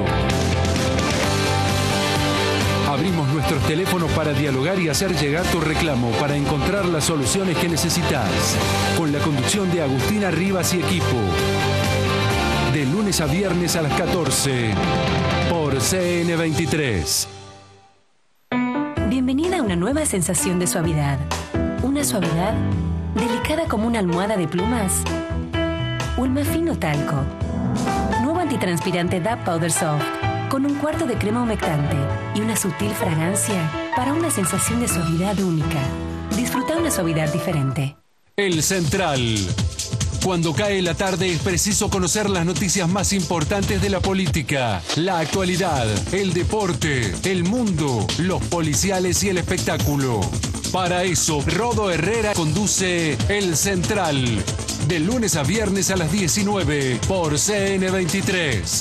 Abrimos nuestros teléfonos para dialogar y hacer llegar tu reclamo para encontrar las soluciones que necesitas. Con la conducción de Agustina Rivas y equipo. De lunes a viernes a las 14 por CN23. Bienvenida a una nueva sensación de suavidad. Una suavidad delicada como una almohada de plumas. Ulma Fino Talco. Nuevo antitranspirante DAP Powder Soft, con un cuarto de crema humectante y una sutil fragancia para una sensación de suavidad única. Disfruta una suavidad diferente. El Central. Cuando cae la tarde es preciso conocer las noticias más importantes de la política, la actualidad, el deporte, el mundo, los policiales y el espectáculo. Para eso, Rodo Herrera conduce El Central, de lunes a viernes a las 19 por CN23.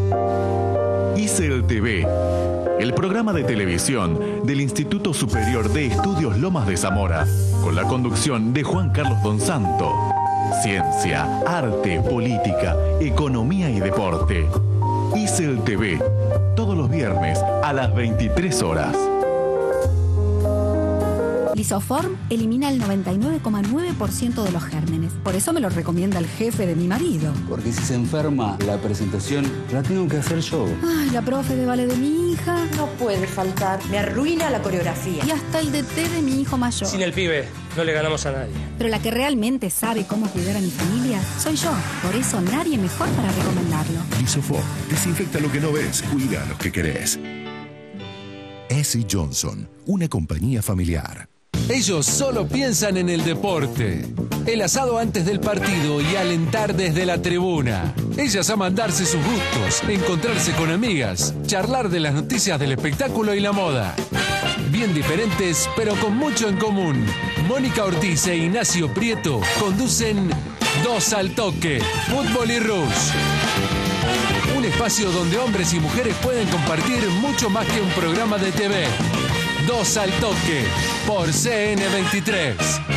ICEL TV, el programa de televisión del Instituto Superior de Estudios Lomas de Zamora, con la conducción de Juan Carlos Donsanto. Ciencia, arte, política, economía y deporte. ICEL TV, todos los viernes a las 23 horas. Lisoform elimina el 99,9% de los gérmenes. Por eso me lo recomienda el jefe de mi marido. Porque si se enferma la presentación, la tengo que hacer yo. Ay, la profe de ballet de mi hija. No puede faltar. Me arruina la coreografía. Y hasta el DT de mi hijo mayor. Sin el pibe no le ganamos a nadie. Pero la que realmente sabe cómo cuidar a mi familia soy yo. Por eso nadie mejor para recomendarlo. Lisoform desinfecta lo que no ves, cuida a los que querés. S. Johnson, una compañía familiar. Ellos solo piensan en el deporte. El asado antes del partido y alentar desde la tribuna. Ellas aman darse sus gustos, encontrarse con amigas, charlar de las noticias del espectáculo y la moda. Bien diferentes, pero con mucho en común. Mónica Ortiz e Ignacio Prieto conducen Dos al Toque, Fútbol y Rush. Un espacio donde hombres y mujeres pueden compartir mucho más que un programa de TV. Dos al Toque, por CN23.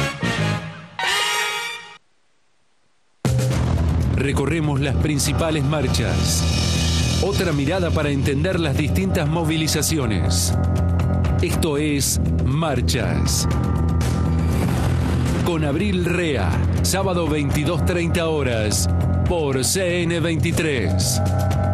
Recorremos las principales marchas. Otra mirada para entender las distintas movilizaciones. Esto es Marchas. Con Abril Rea, sábado 22:30 horas, por CN23.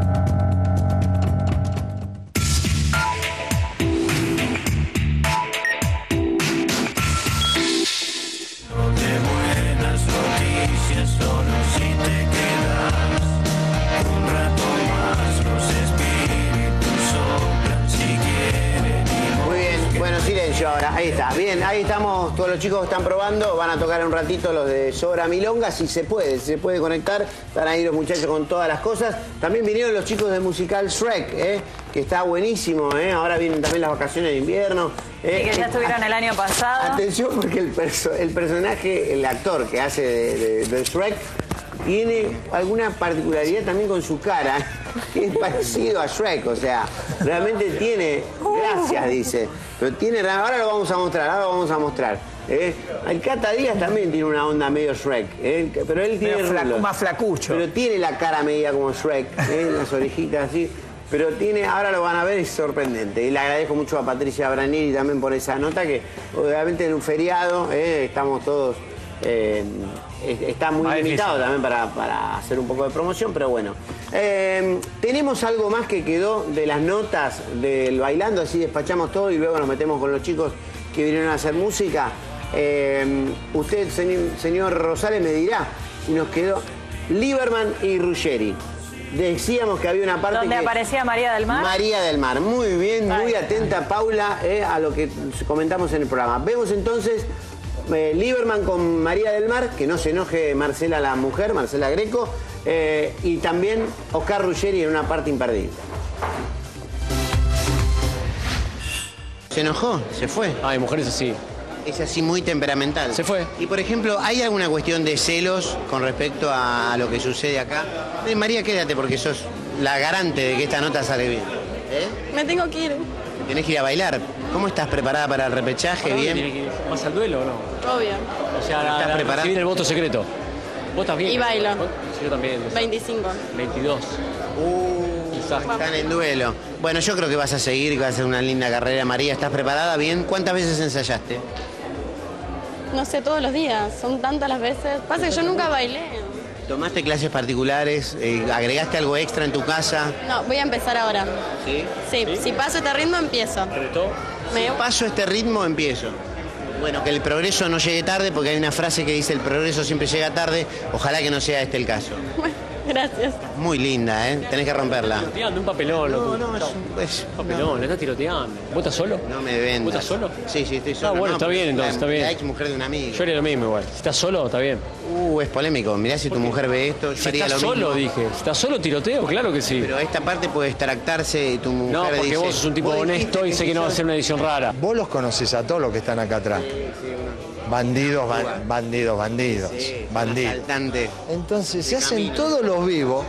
Ahora, ahí está, bien, ahí estamos, todos los chicos están probando, van a tocar un ratito los de Sobra Milonga, si se puede conectar, están ahí los muchachos con todas las cosas. También vinieron los chicos del musical Shrek, que está buenísimo, ahora vienen también las vacaciones de invierno. Y que ya estuvieron el año pasado. Atención porque el personaje, el actor que hace de Shrek, tiene alguna particularidad también con su cara, que es parecido a Shrek, o sea, realmente tiene, gracias dice, pero tiene, ahora lo vamos a mostrar. El Cata Díaz también tiene una onda medio Shrek, pero él tiene más flacucho. Pero tiene la cara media como Shrek, las orejitas así, pero tiene, ahora lo van a ver, es sorprendente. Y le agradezco mucho a Patricia Branieri también por esa nota, que obviamente en un feriado estamos todos... está muy limitado también para hacer un poco de promoción, pero bueno. Tenemos algo más que quedó de las notas del Bailando, así despachamos todo y luego nos metemos con los chicos que vinieron a hacer música. Usted, señor Rosales, me dirá si nos quedó Lieberman y Ruggeri. Decíamos que había una parte ¿Donde aparecía María del Mar? María del Mar, muy bien, muy atenta Paula a lo que comentamos en el programa. Vemos entonces... Lieberman con María del Mar, que no se enoje Marcela la mujer, Marcela Greco, y también Oscar Ruggeri en una parte imperdible. ¿Se enojó? ¿Se fue? Ay, mujer es así. Es así muy temperamental. Se fue. Y por ejemplo, ¿hay alguna cuestión de celos con respecto a lo que sucede acá? María, quédate porque sos la garante de que esta nota sale bien. Me tengo que ir. Tenés que ir a bailar. ¿Cómo estás preparada para el repechaje? ¿Bien? ¿Vas al duelo o no? Obvio. O sea, ¿Estás preparada? Si viene el voto secreto. ¿Vos estás bien? Y bailo. Yo también. 25. 22. Están en duelo. Bueno, yo creo que vas a seguir y vas a hacer una linda carrera. María, ¿estás preparada? ¿Bien? ¿Cuántas veces ensayaste? No sé, todos los días. Son tantas las veces. Pasa que yo nunca bailé. ¿Tomaste clases particulares? ¿Agregaste algo extra en tu casa? No, voy a empezar ahora. ¿Sí? Sí, si paso este ritmo, empiezo. Si paso este ritmo, empiezo. Bueno, que el progreso no llegue tarde, porque hay una frase que dice el progreso siempre llega tarde. Ojalá que no sea este el caso. Gracias. Muy linda, ¿eh? Tenés que romperla. Tiroteando, un papelón. No, es un papelón, estás tiroteando. ¿Vos estás solo? No me vendas. ¿Vos estás solo? Sí, estoy solo. Ah, bueno, no, está bien entonces, está bien. La ex mujer de un amigo. Yo haría lo mismo igual. Si estás solo, está bien. Es polémico. Mirá si tu mujer ve esto, yo Si haría estás lo mismo. solo, dije. Si estás solo, tiroteo, claro que sí. Pero esta parte puede extractarse y tu mujer No, porque dice, vos sos un tipo "Vos honesto y sé que no va a ser una edición rara. Vos los conocés a todos los que están acá atrás. Bandidos. Asaltante. Entonces se hacen todos los vivos,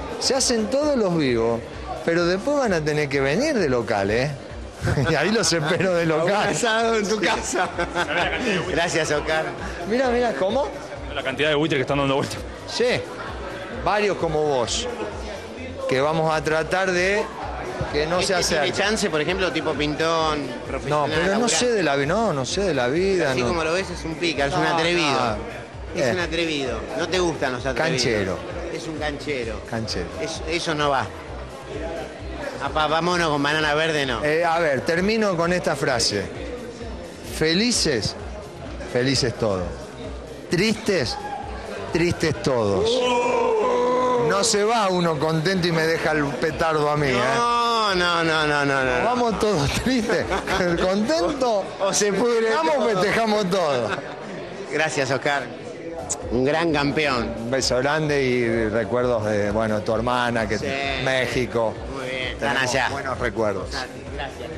pero después van a tener que venir de local, ¿eh? Y ahí los espero de local. Un asado en tu casa. Gracias, Oscar. Mira, ¿cómo? La cantidad de buitres que están dando vueltas. Sí, varios como vos, que vamos a tratar de que no se acerque. ¿Tiene chance, por ejemplo, tipo pintón, profesional? No, pero no sé de la vida, no sé de la vida. Así no. como lo ves, es un pícaro, es un atrevido. Es un atrevido. No te gustan los atrevidos. Canchero. Es un canchero. Canchero. Eso no va. Vámonos con banana verde, no. A ver, termino con esta frase. Felices todos. Tristes todos. No se va uno contento y me deja el petardo a mí, No. Vamos todos tristes, contentos. O se pudre. Festejamos todo. Gracias, Oscar. Un gran campeón. Un beso grande y recuerdos de, tu hermana, que México. Muy bien, están allá. Buenos recuerdos. Gracias.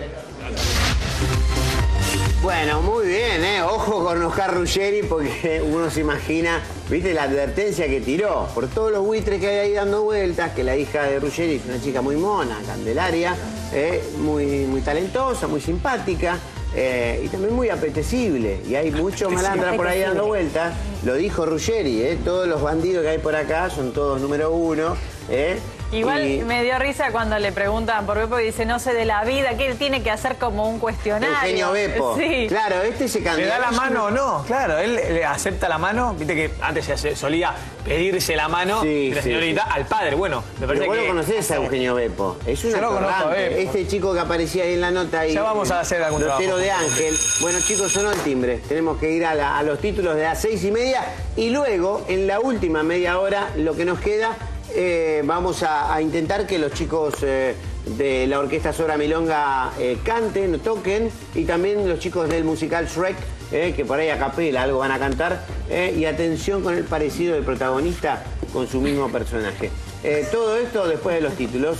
Bueno, muy bien, ¿eh? Ojo con Oscar Ruggeri porque uno se imagina, viste la advertencia que tiró por todos los buitres que hay ahí dando vueltas, que la hija de Ruggeri es una chica muy mona, Candelaria, muy talentosa, muy simpática. Y también muy apetecible. Y hay mucho malandra por ahí dando vueltas. Lo dijo Ruggeri, todos los bandidos que hay por acá son todos número uno. Igual me dio risa cuando le preguntan por Beppo y dice, no sé de la vida, que él tiene que hacer como un cuestionario. Eugenio Beppo. Sí. Claro, se candidata. ¿Le da la mano o no? Claro, él le acepta la mano. Viste que antes se solía pedirse la mano de la señorita al padre. Bueno, me parece Pero vos que... lo conocés a Eugenio Beppo. Es un Yo lo conozco a Beppo. Este chico que aparecía ahí en la nota. Ya vamos a hacer algún trabajo. De Ángel. Bueno, chicos, sonó el timbre. Tenemos que ir a los títulos de las 6:30. Y luego, en la última media hora, lo que nos queda... vamos a intentar que los chicos de la Orquesta Sobra Milonga canten, toquen, y también los chicos del musical Shrek, que por ahí a capela algo van a cantar, y atención con el parecido del protagonista con su mismo personaje. Todo esto después de los títulos.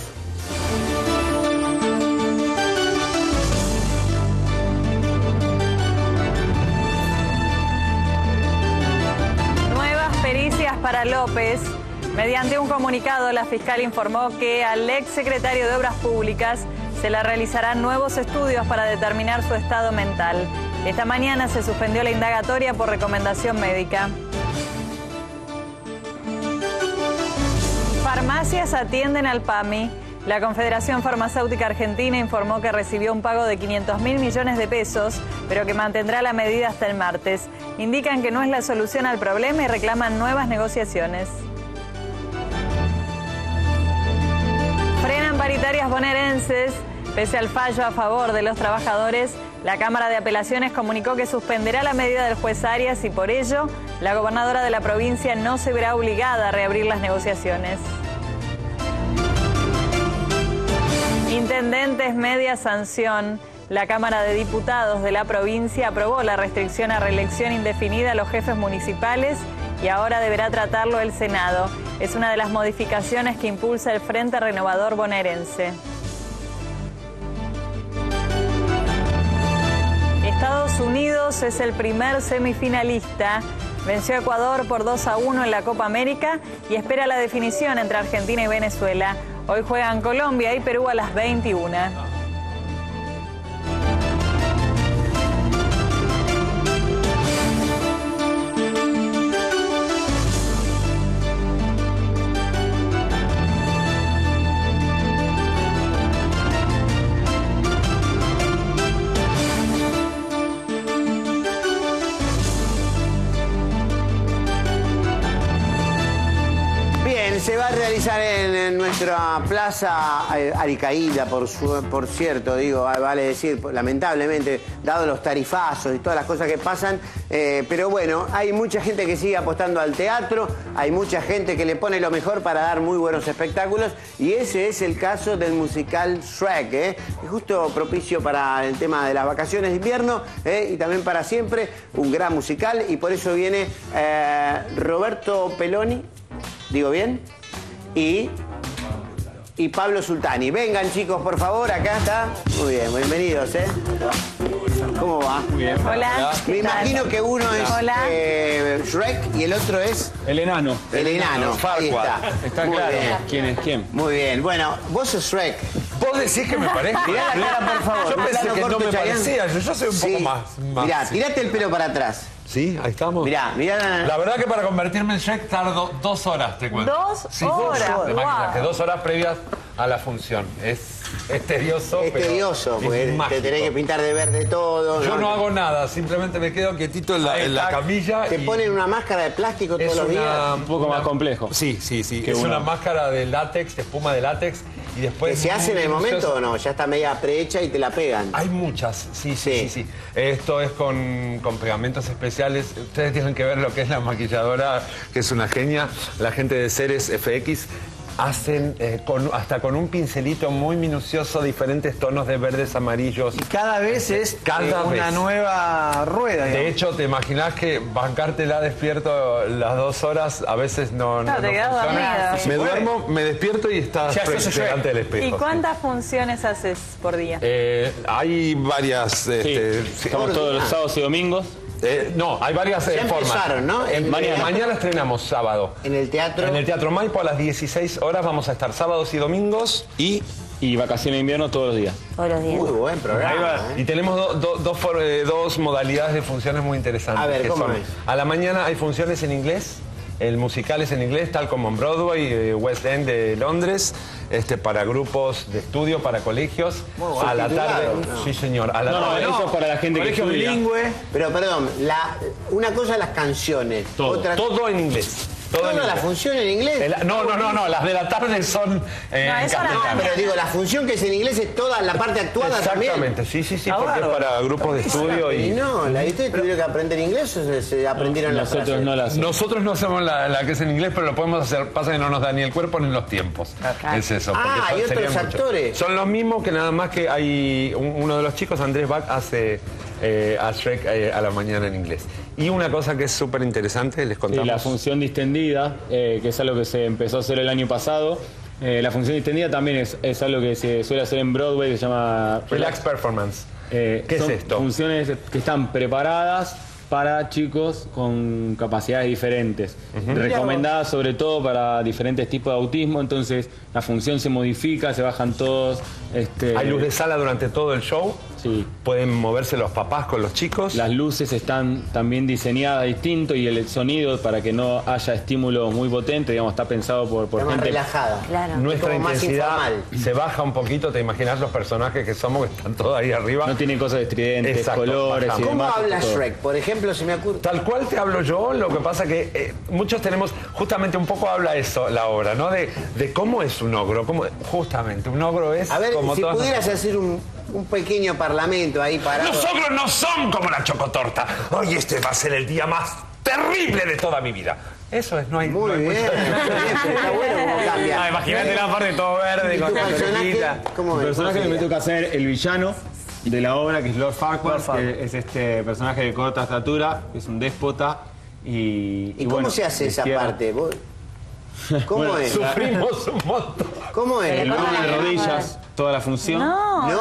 Nuevas pericias para López. Mediante un comunicado, la fiscal informó que al ex secretario de Obras Públicas se le realizarán nuevos estudios para determinar su estado mental. Esta mañana se suspendió la indagatoria por recomendación médica. Farmacias atienden al PAMI. La Confederación Farmacéutica Argentina informó que recibió un pago de 500.000 millones de pesos, pero que mantendrá la medida hasta el martes. Indican que no es la solución al problema y reclaman nuevas negociaciones. Frenan paritarias bonaerenses. Pese al fallo a favor de los trabajadores, la Cámara de Apelaciones comunicó que suspenderá la medida del juez Arias y por ello, la gobernadora de la provincia no se verá obligada a reabrir las negociaciones. Intendentes media sanción. La Cámara de Diputados de la provincia aprobó la restricción a reelección indefinida a los jefes municipales y ahora deberá tratarlo el Senado. Es una de las modificaciones que impulsa el Frente Renovador bonaerense. Estados Unidos es el primer semifinalista. Venció a Ecuador por 2-1 en la Copa América y espera la definición entre Argentina y Venezuela. Hoy juegan Colombia y Perú a las 21. se va a realizar en nuestra plaza alicaída, por cierto, digo, vale decir, lamentablemente, dado los tarifazos y todas las cosas que pasan, pero bueno, hay mucha gente que sigue apostando al teatro, hay mucha gente que le pone lo mejor para dar muy buenos espectáculos, y ese es el caso del musical Shrek, es justo propicio para el tema de las vacaciones de invierno, y también para siempre, un gran musical, y por eso viene Roberto Peloni, ¿digo bien? Y Pablo Sultani. Vengan, chicos, por favor, acá está. Muy bien, bienvenidos, ¿Cómo va? Muy bien. Hola. Me imagino que uno es Shrek y el otro es... El enano. El enano. Ahí está. Está Muy claro bien. quién es quién. Muy bien. Bueno, vos sos Shrek. ¿Vos decís que me parezco? Mirá la cara, por favor. Yo pensé que no me parecía. Yo soy un poco más... Mirá, sí. tirate el pelo para atrás. Sí, ahí estamos. Mirá. La verdad que para convertirme en Shrek tardo 2 horas, te cuento. 2 horas. De maquillaje, 2 horas previas a la función. Es tedioso. Es tedioso, porque te tenés que pintar de verde todo. Yo no hago nada, simplemente me quedo quietito en la camilla. Te ponen una máscara de plástico todos los días. Un poco más complejo. Sí. Es una máscara de látex, de espuma de látex. Y después ¿Se hace en el momento o no? Ya está media prehecha y te la pegan. Hay muchas, sí. Esto es con pegamentos especiales. Ustedes tienen que ver lo que es la maquilladora, que es una genia. La gente de Ceres FX hacen hasta con un pincelito muy minucioso diferentes tonos de verdes, amarillos. Y cada vez es una nueva rueda. De hecho, te imaginás que bancártela despierto las 2 horas, a veces no te quedás funciona. dormido. Me duermo, me despierto y estás delante del espejo. ¿Y cuántas funciones haces por día? Hay varias... Estamos todos los sábados y domingos. No, hay varias ya formas. Empezaron, ¿no? Mañana estrenamos sábado. ¿En el teatro? En el Teatro Maipo a las 16 horas vamos a estar sábados y domingos y vacaciones de invierno todos los días. Todos los días. Muy buen programa. Y tenemos dos modalidades de funciones muy interesantes. A ver, ¿cómo es? A la mañana hay funciones en inglés. El musical es en inglés, tal como en Broadway, West End de Londres, para grupos de estudio, para colegios. A la tarde, no. sí señor. A la tarde, eso es para la gente que estudia. Bilingüe. Pero perdón, una cosa las canciones. Todo en inglés. ¿Toda la función en inglés? No, las de la tarde son en castellano. Pero digo, la función que es en inglés es toda la parte actuada también. Exactamente, sí, porque es para grupos de estudio. Y no, ¿ustedes tuvieron que aprender inglés o se aprendieron las frases? Nosotros no hacemos la que es en inglés, pero lo podemos hacer. Pasa que no nos da ni el cuerpo ni los tiempos. Es eso. Hay otros actores. Son los mismos, que nada más que hay uno de los chicos, Andrés Bach, hace a Shrek a la mañana en inglés. Y una cosa que es súper interesante, les contamos. La función distendida, que es algo que se empezó a hacer el año pasado. La función distendida también es algo que se suele hacer en Broadway, que se llama Relax Performance. ¿Qué es esto? Funciones que están preparadas para chicos con capacidades diferentes, recomendadas sobre todo para diferentes tipos de autismo. Entonces la función se modifica, se bajan todos. Hay luz de sala durante todo el show. Sí. Pueden moverse los papás con los chicos. Las luces están también diseñadas distinto, y el sonido, para que no haya estímulo muy potente, digamos, está pensado por gente relajada. Claro. Nuestra intensidad se baja un poquito. Te imaginas los personajes que somos, que están todos ahí arriba. No tienen cosas estridentes, colores y demás. ¿Cómo habla Shrek? Por ejemplo, si me acuerdo. Tal cual te hablo yo. Lo que pasa que muchos tenemos, justamente un poco habla eso la obra, ¿no? De cómo es un ogro. Justamente, un ogro es... A ver, como si pudieras hacer un pequeño parlamento ahí parado. Los ogros no son como la chocotorta. Hoy va a ser el día más terrible de toda mi vida. Eso es, no hay... Muy bien. Está bueno cómo cambia. Imagínate la parte todo verde con la personaje. ¿Cómo es? El personaje que me toca hacer el villano de la obra, que es Lord Farquaad, que es este personaje de corta estatura, que es un déspota. ¿Y cómo bueno, se hace esa parte? ¿Cómo es? Sufrimos un montón. ¿Cómo es? El de rodillas, toda la función. No.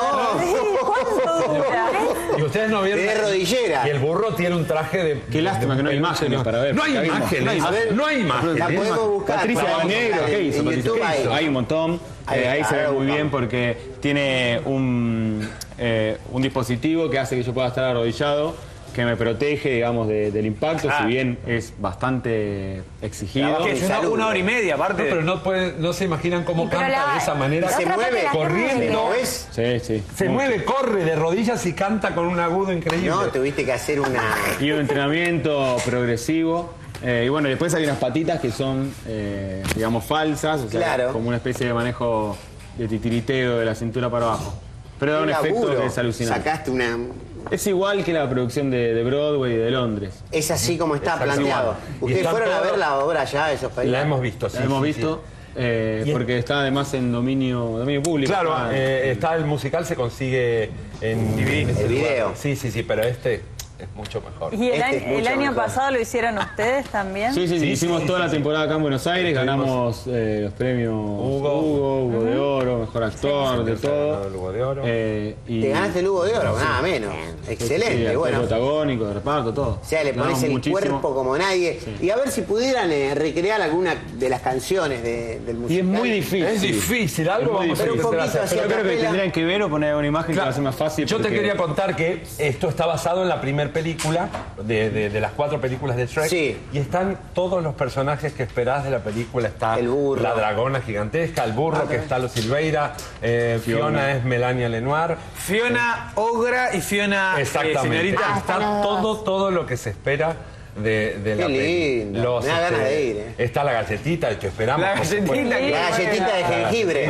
¿Cuánto dura? Y ustedes no vieron... Tiene rodillera. Y el burro tiene un traje de... Qué lástima que no hay imágenes para ver. No hay imágenes. No hay imágenes. La podemos buscar. Patricia Banegro, ¿qué hizo? Hay un montón. Ahí se ve muy bien porque tiene un dispositivo que hace que yo pueda estar arrodillado, que me protege, digamos, del impacto, si bien es bastante exigido. Es una hora y media, aparte. No, pero no se imaginan cómo canta de esa manera. Se mueve corriendo. Sí. Se mueve, corre de rodillas y canta con un agudo increíble. No, tuviste que hacer Y un entrenamiento progresivo. Y bueno, después hay unas patitas que son, digamos, falsas, o sea, como una especie de manejo de titiriteo de la cintura para abajo. Pero da un efecto que es alucinante. Sacaste una... Es igual que la producción de Broadway y de Londres. Es así como está planteado. ¿Ustedes fueron a ver la obra ya, esos países? La hemos visto, sí. La hemos visto. Porque está además en dominio público. Claro, está el musical, se consigue en video. Sí, pero este es mucho mejor. ¿Y el año pasado lo hicieron ustedes también? Sí, hicimos toda la temporada acá en Buenos Aires, ganamos los premios Hugo de Oro, Mejor Actor, de todo. Hugo de Oro. Te ganaste el Hugo de Oro, nada menos. Excelente, bueno. Protagónico, de reparto, todo. O sea, le pones el cuerpo como nadie. Y a ver si pudieran recrear alguna de las canciones del musical. Y es muy difícil. Es difícil, algo vamos a pero un poquito hacia yo creo que tendrían que ver o poner una imagen que va a ser más fácil. Yo te quería contar que esto está basado en la primera película, de las 4 películas de Shrek. Sí. Y están todos los personajes que esperás de la película. Está el burro, la dragona gigantesca, el burro que está Los Silveira, Fiona es Melania Lenoir. Fiona Ogra y Fiona señorita. Está todo lo que se espera de la película. Me da ganas de ir. Está la galletita, el que esperamos. La galletita de jengibre.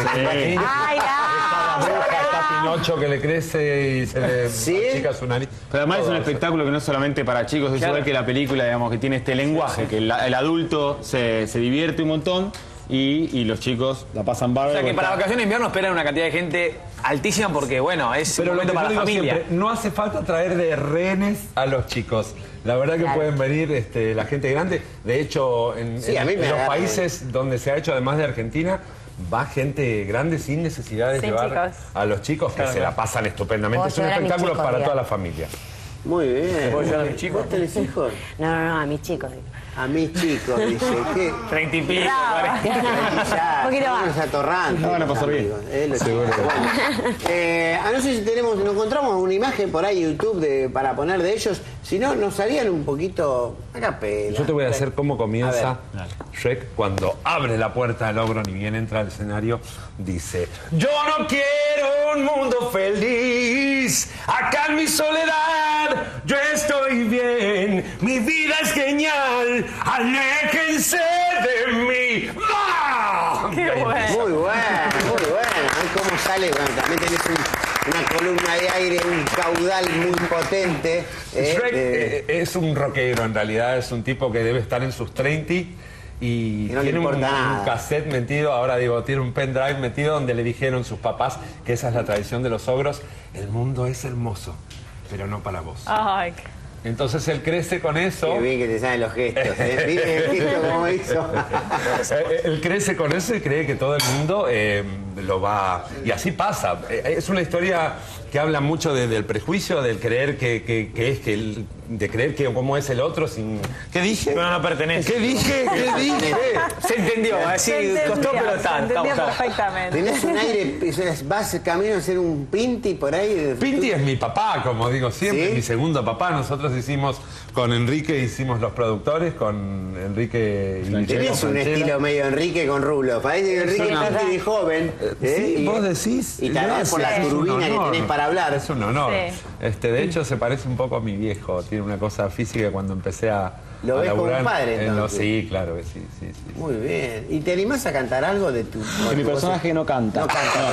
¡Ay, Está Pinocho que le crece y se le achica su nariz. Pero además es un espectáculo que no es solamente para chicos, es igual que la película, digamos, que tiene este lenguaje, que el adulto se divierte un montón y los chicos la pasan bárbaro. O sea que para vacaciones de invierno esperan una cantidad de gente altísima porque, bueno, es un momento para la familia. Siempre, no hace falta traer de rehenes a los chicos. La verdad que pueden venir la gente grande. De hecho, en los países donde se ha hecho, además de Argentina, va gente grande sin necesidad de llevar a los chicos que se la pasan estupendamente. Es un espectáculo para toda la familia. Muy bien. ¿Puedo llevar a mis chicos? ¿Vos tenés hijos? No, a mis chicos. A mis chicos, dice. ¿Qué? 30 y pico. Ya, un poquito más. Atorrantes. No van a pasar bien. Seguro. No sé si nos encontramos una imagen por ahí en YouTube para poner de ellos. Si no, nos salían un poquito a capela. Yo te voy a hacer cómo comienza Shrek cuando abre la puerta del ogro, ni bien entra al escenario, dice: yo no quiero un mundo feliz, acá en mi soledad yo estoy bien, mi vida es genial, aléjense de mí. ¡Ah! ¡Qué bueno! Muy bueno. ¿Cómo sale? Bueno, también tenés una columna de aire, un caudal muy potente. Shrek es un rockero, en realidad es un tipo que debe estar en sus 30 y no tiene un cassette metido, ahora digo, tiene un pendrive metido donde le dijeron sus papás que esa es la tradición de los ogros: el mundo es hermoso, pero no para vos. Ay. Entonces él crece con eso. Qué bien que te saben los gestos, ¿eh? El gesto como hizo. Él crece con eso y cree que todo el mundo lo va... Y así pasa. Es una historia que habla mucho del prejuicio, del creer de creer que cómo es el otro sin... ¿Qué dije? No pertenece. ¿Qué dije? Se entendió, así costó, pero está. Se entendió perfectamente. Tenés un aire, vas camino a ser un Pinti por ahí. Pinti es mi papá, como digo siempre, mi segundo papá. Nosotros hicimos con Enrique, hicimos los productores, con Enrique y tenés un estilo medio Enrique con rulo. Parece que Enrique es muy joven. Sí, vos decís. Y también por la turbina que tenés para hablar. Es un honor. Sí. De hecho, se parece un poco a mi viejo. Tiene una cosa física cuando empecé a ¿Lo ves como un padre, entonces? Sí, claro que sí. Muy bien. ¿Y te animás a cantar algo de tu...? Mi personaje no canta. No canta.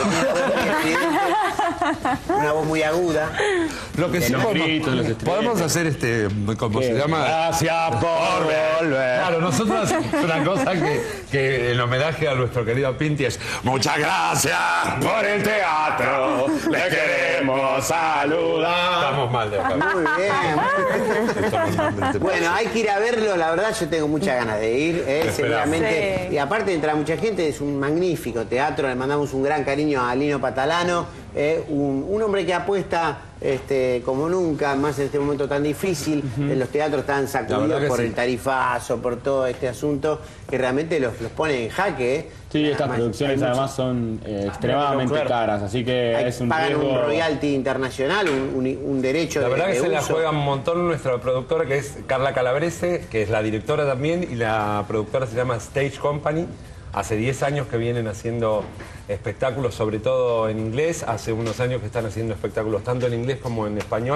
Una voz muy aguda. Lo que sí podemos hacer como se llama... Gracias por volver. Claro, nosotros una cosa que en homenaje a nuestro querido Pinti es: muchas gracias por el teatro, le queremos saludar. Estamos mal de acá. Muy bien. Bueno, hay que ir a verlo, la verdad yo tengo muchas ganas de ir, seguramente. Sí. Y aparte entra mucha gente, es un magnífico teatro, le mandamos un gran cariño a Lino Patalano, un hombre que apuesta como nunca, más en este momento tan difícil. Los teatros están sacudidos por el tarifazo, por todo este asunto que realmente los pone en jaque. Sí, estas producciones además son extremadamente caras, así que es un pagan riesgo... un royalty internacional, un derecho de La verdad que se uso. la juega un montón nuestra productora, que es Carla Calabrese, que es la directora también, y la productora se llama Stage Company. Hace 10 años que vienen haciendo espectáculos, sobre todo en inglés. Hace unos años que están haciendo espectáculos tanto en inglés como en español.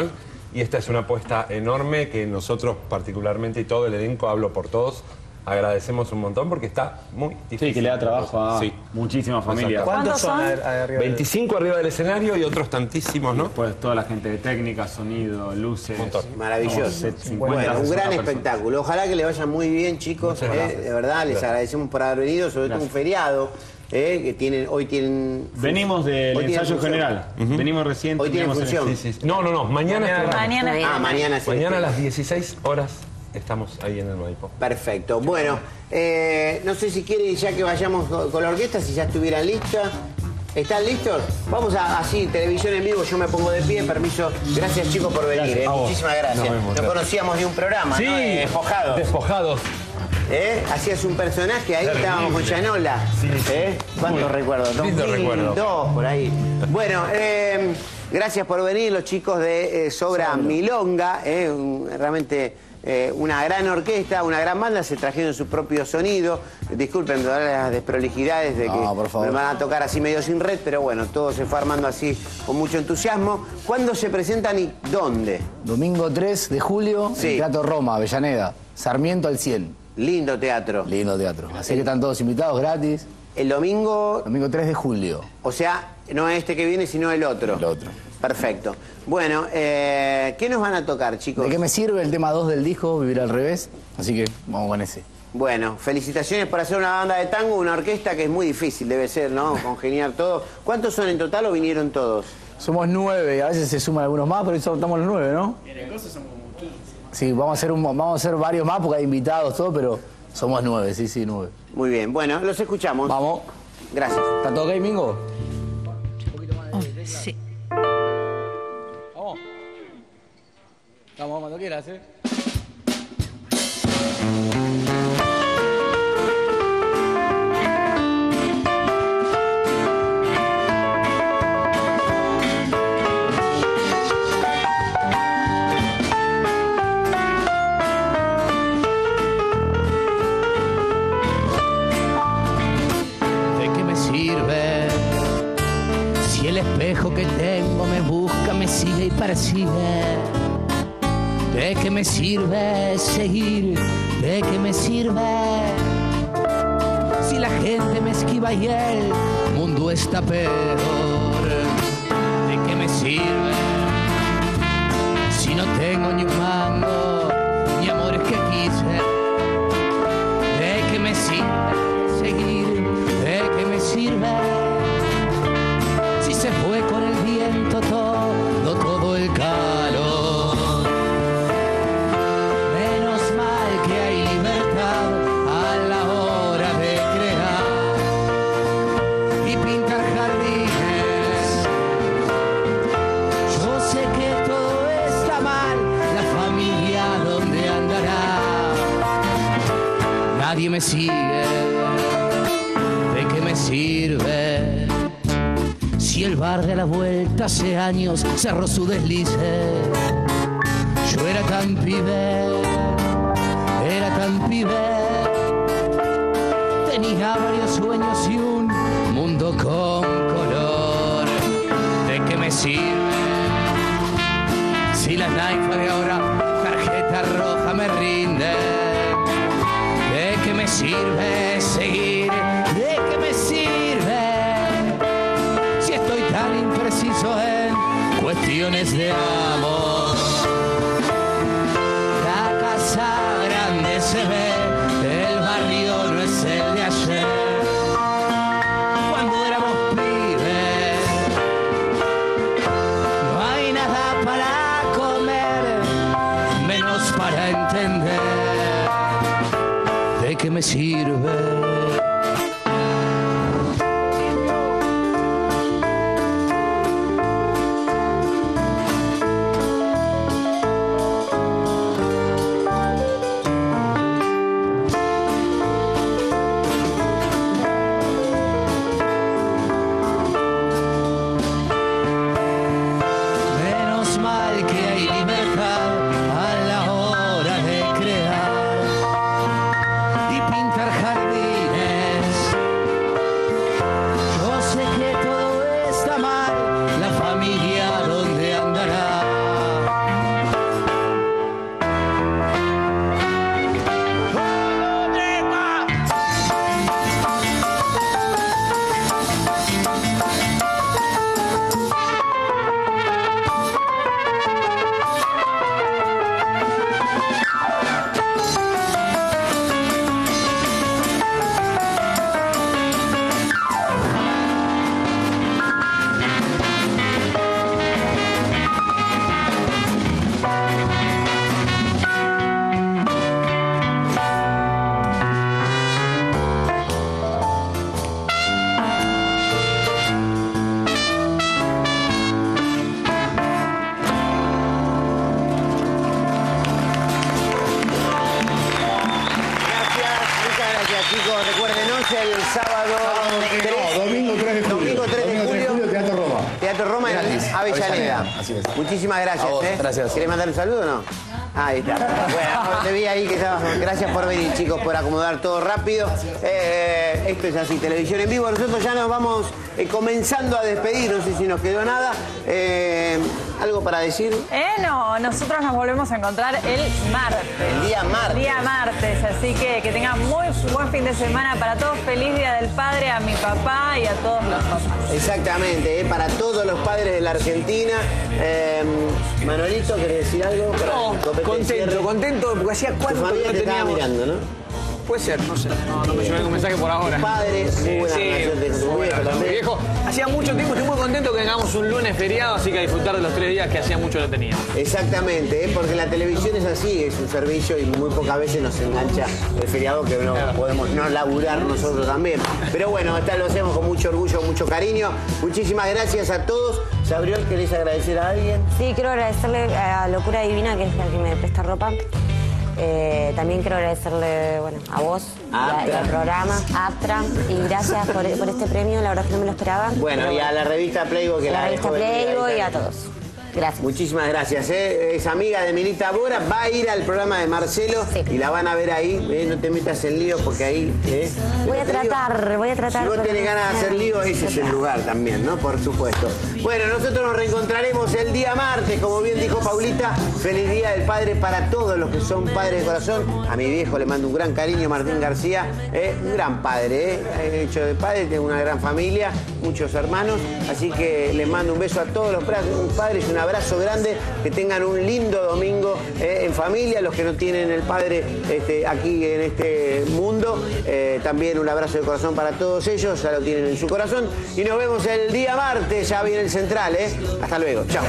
y esta es una apuesta enorme que nosotros particularmente y todo el elenco, hablo por todos, agradecemos un montón porque está muy difícil. Sí, que le da trabajo a muchísimas familias. ¿Cuántos son? 25 arriba del escenario y otros tantísimos, ¿no? Pues toda la gente de técnica, sonido, luces. Maravilloso. Bueno, un gran espectáculo. Ojalá que le vaya muy bien, chicos. De verdad, les agradecemos por haber venido, sobre todo un feriado. Que hoy tienen... Venimos del ensayo general. Venimos recién. Hoy tienen función. No, mañana. Mañana a las 16 horas estamos ahí en el Maipo. Perfecto. Bueno, no sé si quiere ya que vayamos con la orquesta, si ya estuvieran listas. ¿Están listos? Vamos así, televisión en vivo, yo me pongo de pie, permiso. Gracias, chicos, por venir. Muchísimas gracias. No conocíamos ni un programa, sí, ¿no? Despojados. Hacías un personaje, ahí estábamos con Chanola. Sí. ¿Cuántos recuerdos? 2002, por ahí. Bueno, gracias por venir los chicos de Sobra Milonga. Realmente una gran orquesta, una gran banda, se trajeron su propio sonido. Disculpen todas las desprolijidades de que me van a tocar así medio sin red, pero bueno, todo se fue armando así con mucho entusiasmo. ¿Cuándo se presentan y dónde? Domingo 3 de julio, en Teatro Roma, Avellaneda. Sarmiento al 100. Lindo teatro. Lindo teatro. Así que están todos invitados gratis. El domingo... Domingo 3 de julio. O sea, no este que viene, sino el otro. El otro. Perfecto. Bueno, ¿qué nos van a tocar, chicos? ¿De qué me sirve el tema 2 del disco, Vivir al Revés? Así que vamos con ese. Bueno, felicitaciones por hacer una banda de tango, una orquesta que es muy difícil, debe ser, ¿no? Congeniar todo. ¿Cuántos son en total o vinieron todos? Somos 9, a veces se suman algunos más, pero hoy estamos los 9, ¿no? En el coso somos como 15. Sí, vamos a hacer varios más porque hay invitados, todo, pero somos 9, sí, 9. Muy bien, bueno, los escuchamos. Vamos. Gracias. ¿Está todo ok, Mingo? Sí. Vamos. Vamos, cuando quieras, El espejo que tengo me busca, me sigue y persigue. ¿De qué me sirve seguir? ¿De qué me sirve? Si la gente me esquiva y el mundo está peor. ¿De qué me sirve? Si no tengo ni un mango, ni amores que quise. ¿De qué me sirve seguir? ¿De qué me sirve? Si se fue con el viento todo el calor. Menos mal que hay libertad a la hora de crear y pintar jardines. Yo sé que todo está mal, la familia dónde andará. Nadie me sigue, ¿de qué me sirve? Si el bar de la vuelta hace años cerró su deslice. Yo era tan pibe, tenía varios sueños y un mundo con color. ¿De qué me sirve? Si la naifa de ahora tarjeta roja me rinde. ¿De qué me sirve seguir? ¿De qué me sirve? Estoy tan impreciso en cuestiones de amor. La casa grande se ve, el barrio no es el de ayer. Cuando éramos pibes, no hay nada para comer, menos para entender. ¿De qué me sirve? Jardín. Domingo 3 de julio. Domingo 3 de julio, Teatro Roma. Teatro Roma en Avellaneda. Así es. Muchísimas gracias. Gracias. ¿Querés mandar un saludo o no? Ahí está. Bueno, te vi ahí que estabas. Gracias por venir, chicos, por acomodar todo rápido. Esto es así, televisión en vivo. Nosotros ya nos vamos comenzando a despedir. No sé si nos quedó nada. ¿Algo para decir? No, nosotros nos volvemos a encontrar el martes. El día martes. Día martes, así que tengan muy buen fin de semana para todos. Feliz Día del Padre a mi papá y a todos los papás. Exactamente, para todos los padres de la Argentina. Manolito, ¿querés decir algo? Contento, porque hacía cuánto que no teníamos. Mirando, ¿no? Puede ser, no sé. No me llegó ningún mensaje por ahora. Padre, muy buena relación de tu viejo también. Viejo, hacía mucho tiempo, estoy muy contento que tengamos un lunes feriado, así que a disfrutar de los 3 días que hacía mucho no teníamos. Exactamente, porque la televisión es así, es un servicio y muy pocas veces nos engancha el feriado que no podemos no laburar nosotros también. Pero bueno, lo hacemos con mucho orgullo, mucho cariño. Muchísimas gracias a todos. Sabriol, ¿querés agradecer a alguien? Sí, quiero agradecerle a Locura Divina, que es la que me presta ropa. También quiero agradecerle a vos y al programa, a Aptra, y gracias por este premio, la verdad que no me lo esperaba. Bueno, y a la revista Playboy que la revista Playboy y a todos. Gracias. Muchísimas gracias. Es amiga de Milita Bora, va a ir al programa de Marcelo y la van a ver ahí. No te metas en lío porque ahí... Voy a tratar. Si vos tenés ganas de hacer lío, ese es el lugar también, ¿no? Por supuesto. Bueno, nosotros nos reencontraremos el día martes, como bien dijo Paulita. Feliz Día del Padre para todos los que son padres de corazón. A mi viejo le mando un gran cariño, Martín García. Un gran padre, hecho de padre, tengo una gran familia, muchos hermanos. Así que les mando un beso a todos los padres y un abrazo grande, que tengan un lindo domingo en familia, los que no tienen el padre aquí en este mundo, también un abrazo de corazón para todos ellos, ya lo tienen en su corazón, y nos vemos el día martes, ya viene el Central, hasta luego, chao.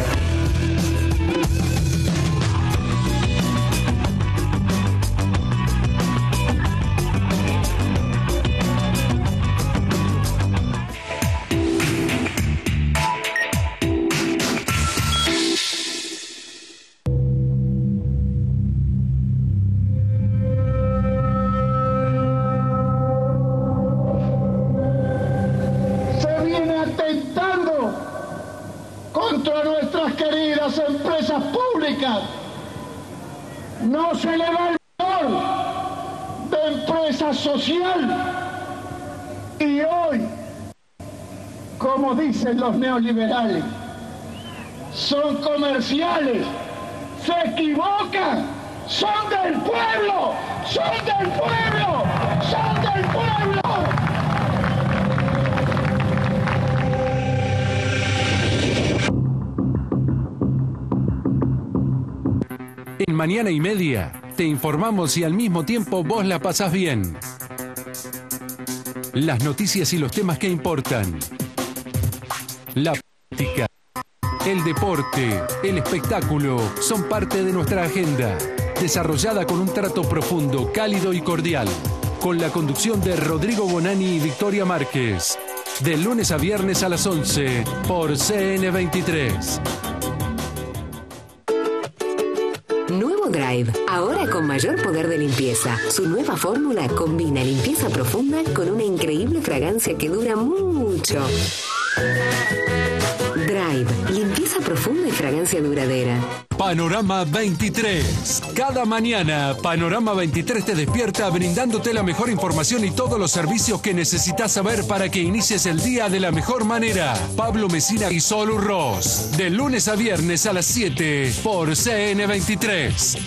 Empresas públicas, no se le da el valor de empresa social, y hoy, como dicen los neoliberales, son comerciales, se equivocan, son del pueblo, son del pueblo, son del pueblo. En Mañana y Media te informamos y al mismo tiempo vos la pasás bien. Las noticias y los temas que importan. La política, el deporte, el espectáculo son parte de nuestra agenda, desarrollada con un trato profundo, cálido y cordial, con la conducción de Rodrigo Bonani y Victoria Márquez, de lunes a viernes a las 11 por CN23. Nuevo Drive, ahora con mayor poder de limpieza. Su nueva fórmula combina limpieza profunda con una increíble fragancia que dura mucho. Drive, limpieza profunda y fragancia duradera. Panorama 23. Cada mañana, Panorama 23 te despierta brindándote la mejor información y todos los servicios que necesitas saber para que inicies el día de la mejor manera. Pablo Mesina y Sol Ross. De lunes a viernes a las 7 por CN23.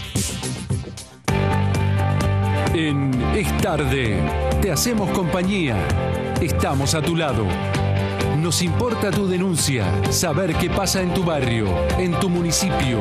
En Es Tarde, te hacemos compañía. Estamos a tu lado. Nos importa tu denuncia, saber qué pasa en tu barrio, en tu municipio.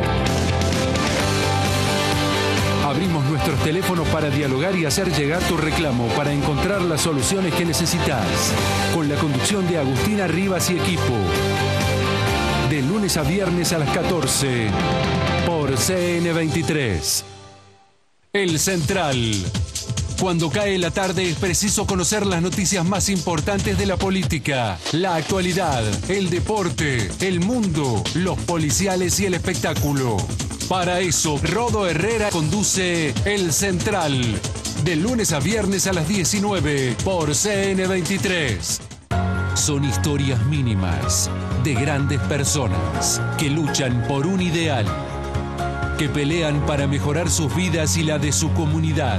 Abrimos nuestros teléfonos para dialogar y hacer llegar tu reclamo para encontrar las soluciones que necesitas. Con la conducción de Agustina Rivas y equipo. De lunes a viernes a las 14 por CN23. El Central. Cuando cae la tarde es preciso conocer las noticias más importantes de la política, la actualidad, el deporte, el mundo, los policiales y el espectáculo. Para eso, Rodo Herrera conduce El Central. de lunes a viernes a las 19 por CN23. Son historias mínimas de grandes personas que luchan por un ideal, que pelean para mejorar sus vidas y la de su comunidad.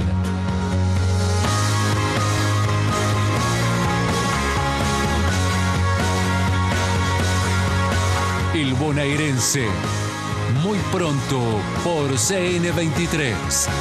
El bonaerense, muy pronto por CN23.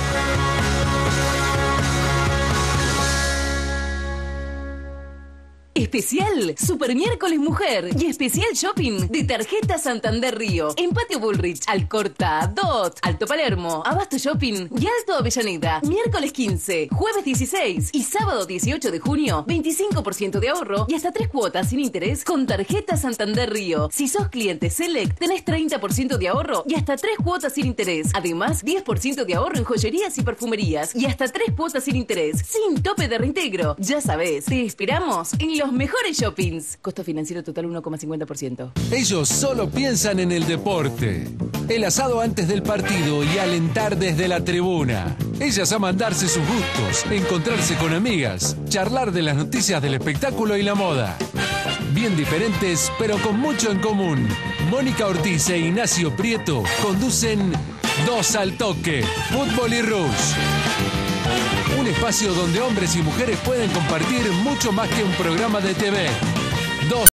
Especial Super Miércoles Mujer y especial shopping de Tarjeta Santander Río. En Patio Bullrich, Alcorta, Dot, Alto Palermo, Abasto Shopping y Alto Avellaneda. Miércoles 15, jueves 16 y sábado 18 de junio, 25% de ahorro y hasta 3 cuotas sin interés con Tarjeta Santander Río. Si sos cliente Select, tenés 30% de ahorro y hasta 3 cuotas sin interés. Además, 10% de ahorro en joyerías y perfumerías y hasta 3 cuotas sin interés, sin tope de reintegro. Ya sabés, te esperamos en los mejores shoppings. Costo financiero total 1,50%. Ellos solo piensan en el deporte. El asado antes del partido y alentar desde la tribuna. Ellas aman darse sus gustos, encontrarse con amigas, charlar de las noticias del espectáculo y la moda. Bien diferentes, pero con mucho en común. Mónica Ortiz e Ignacio Prieto conducen Dos al Toque, Fútbol y Rush. Un espacio donde hombres y mujeres pueden compartir mucho más que un programa de TV. Dos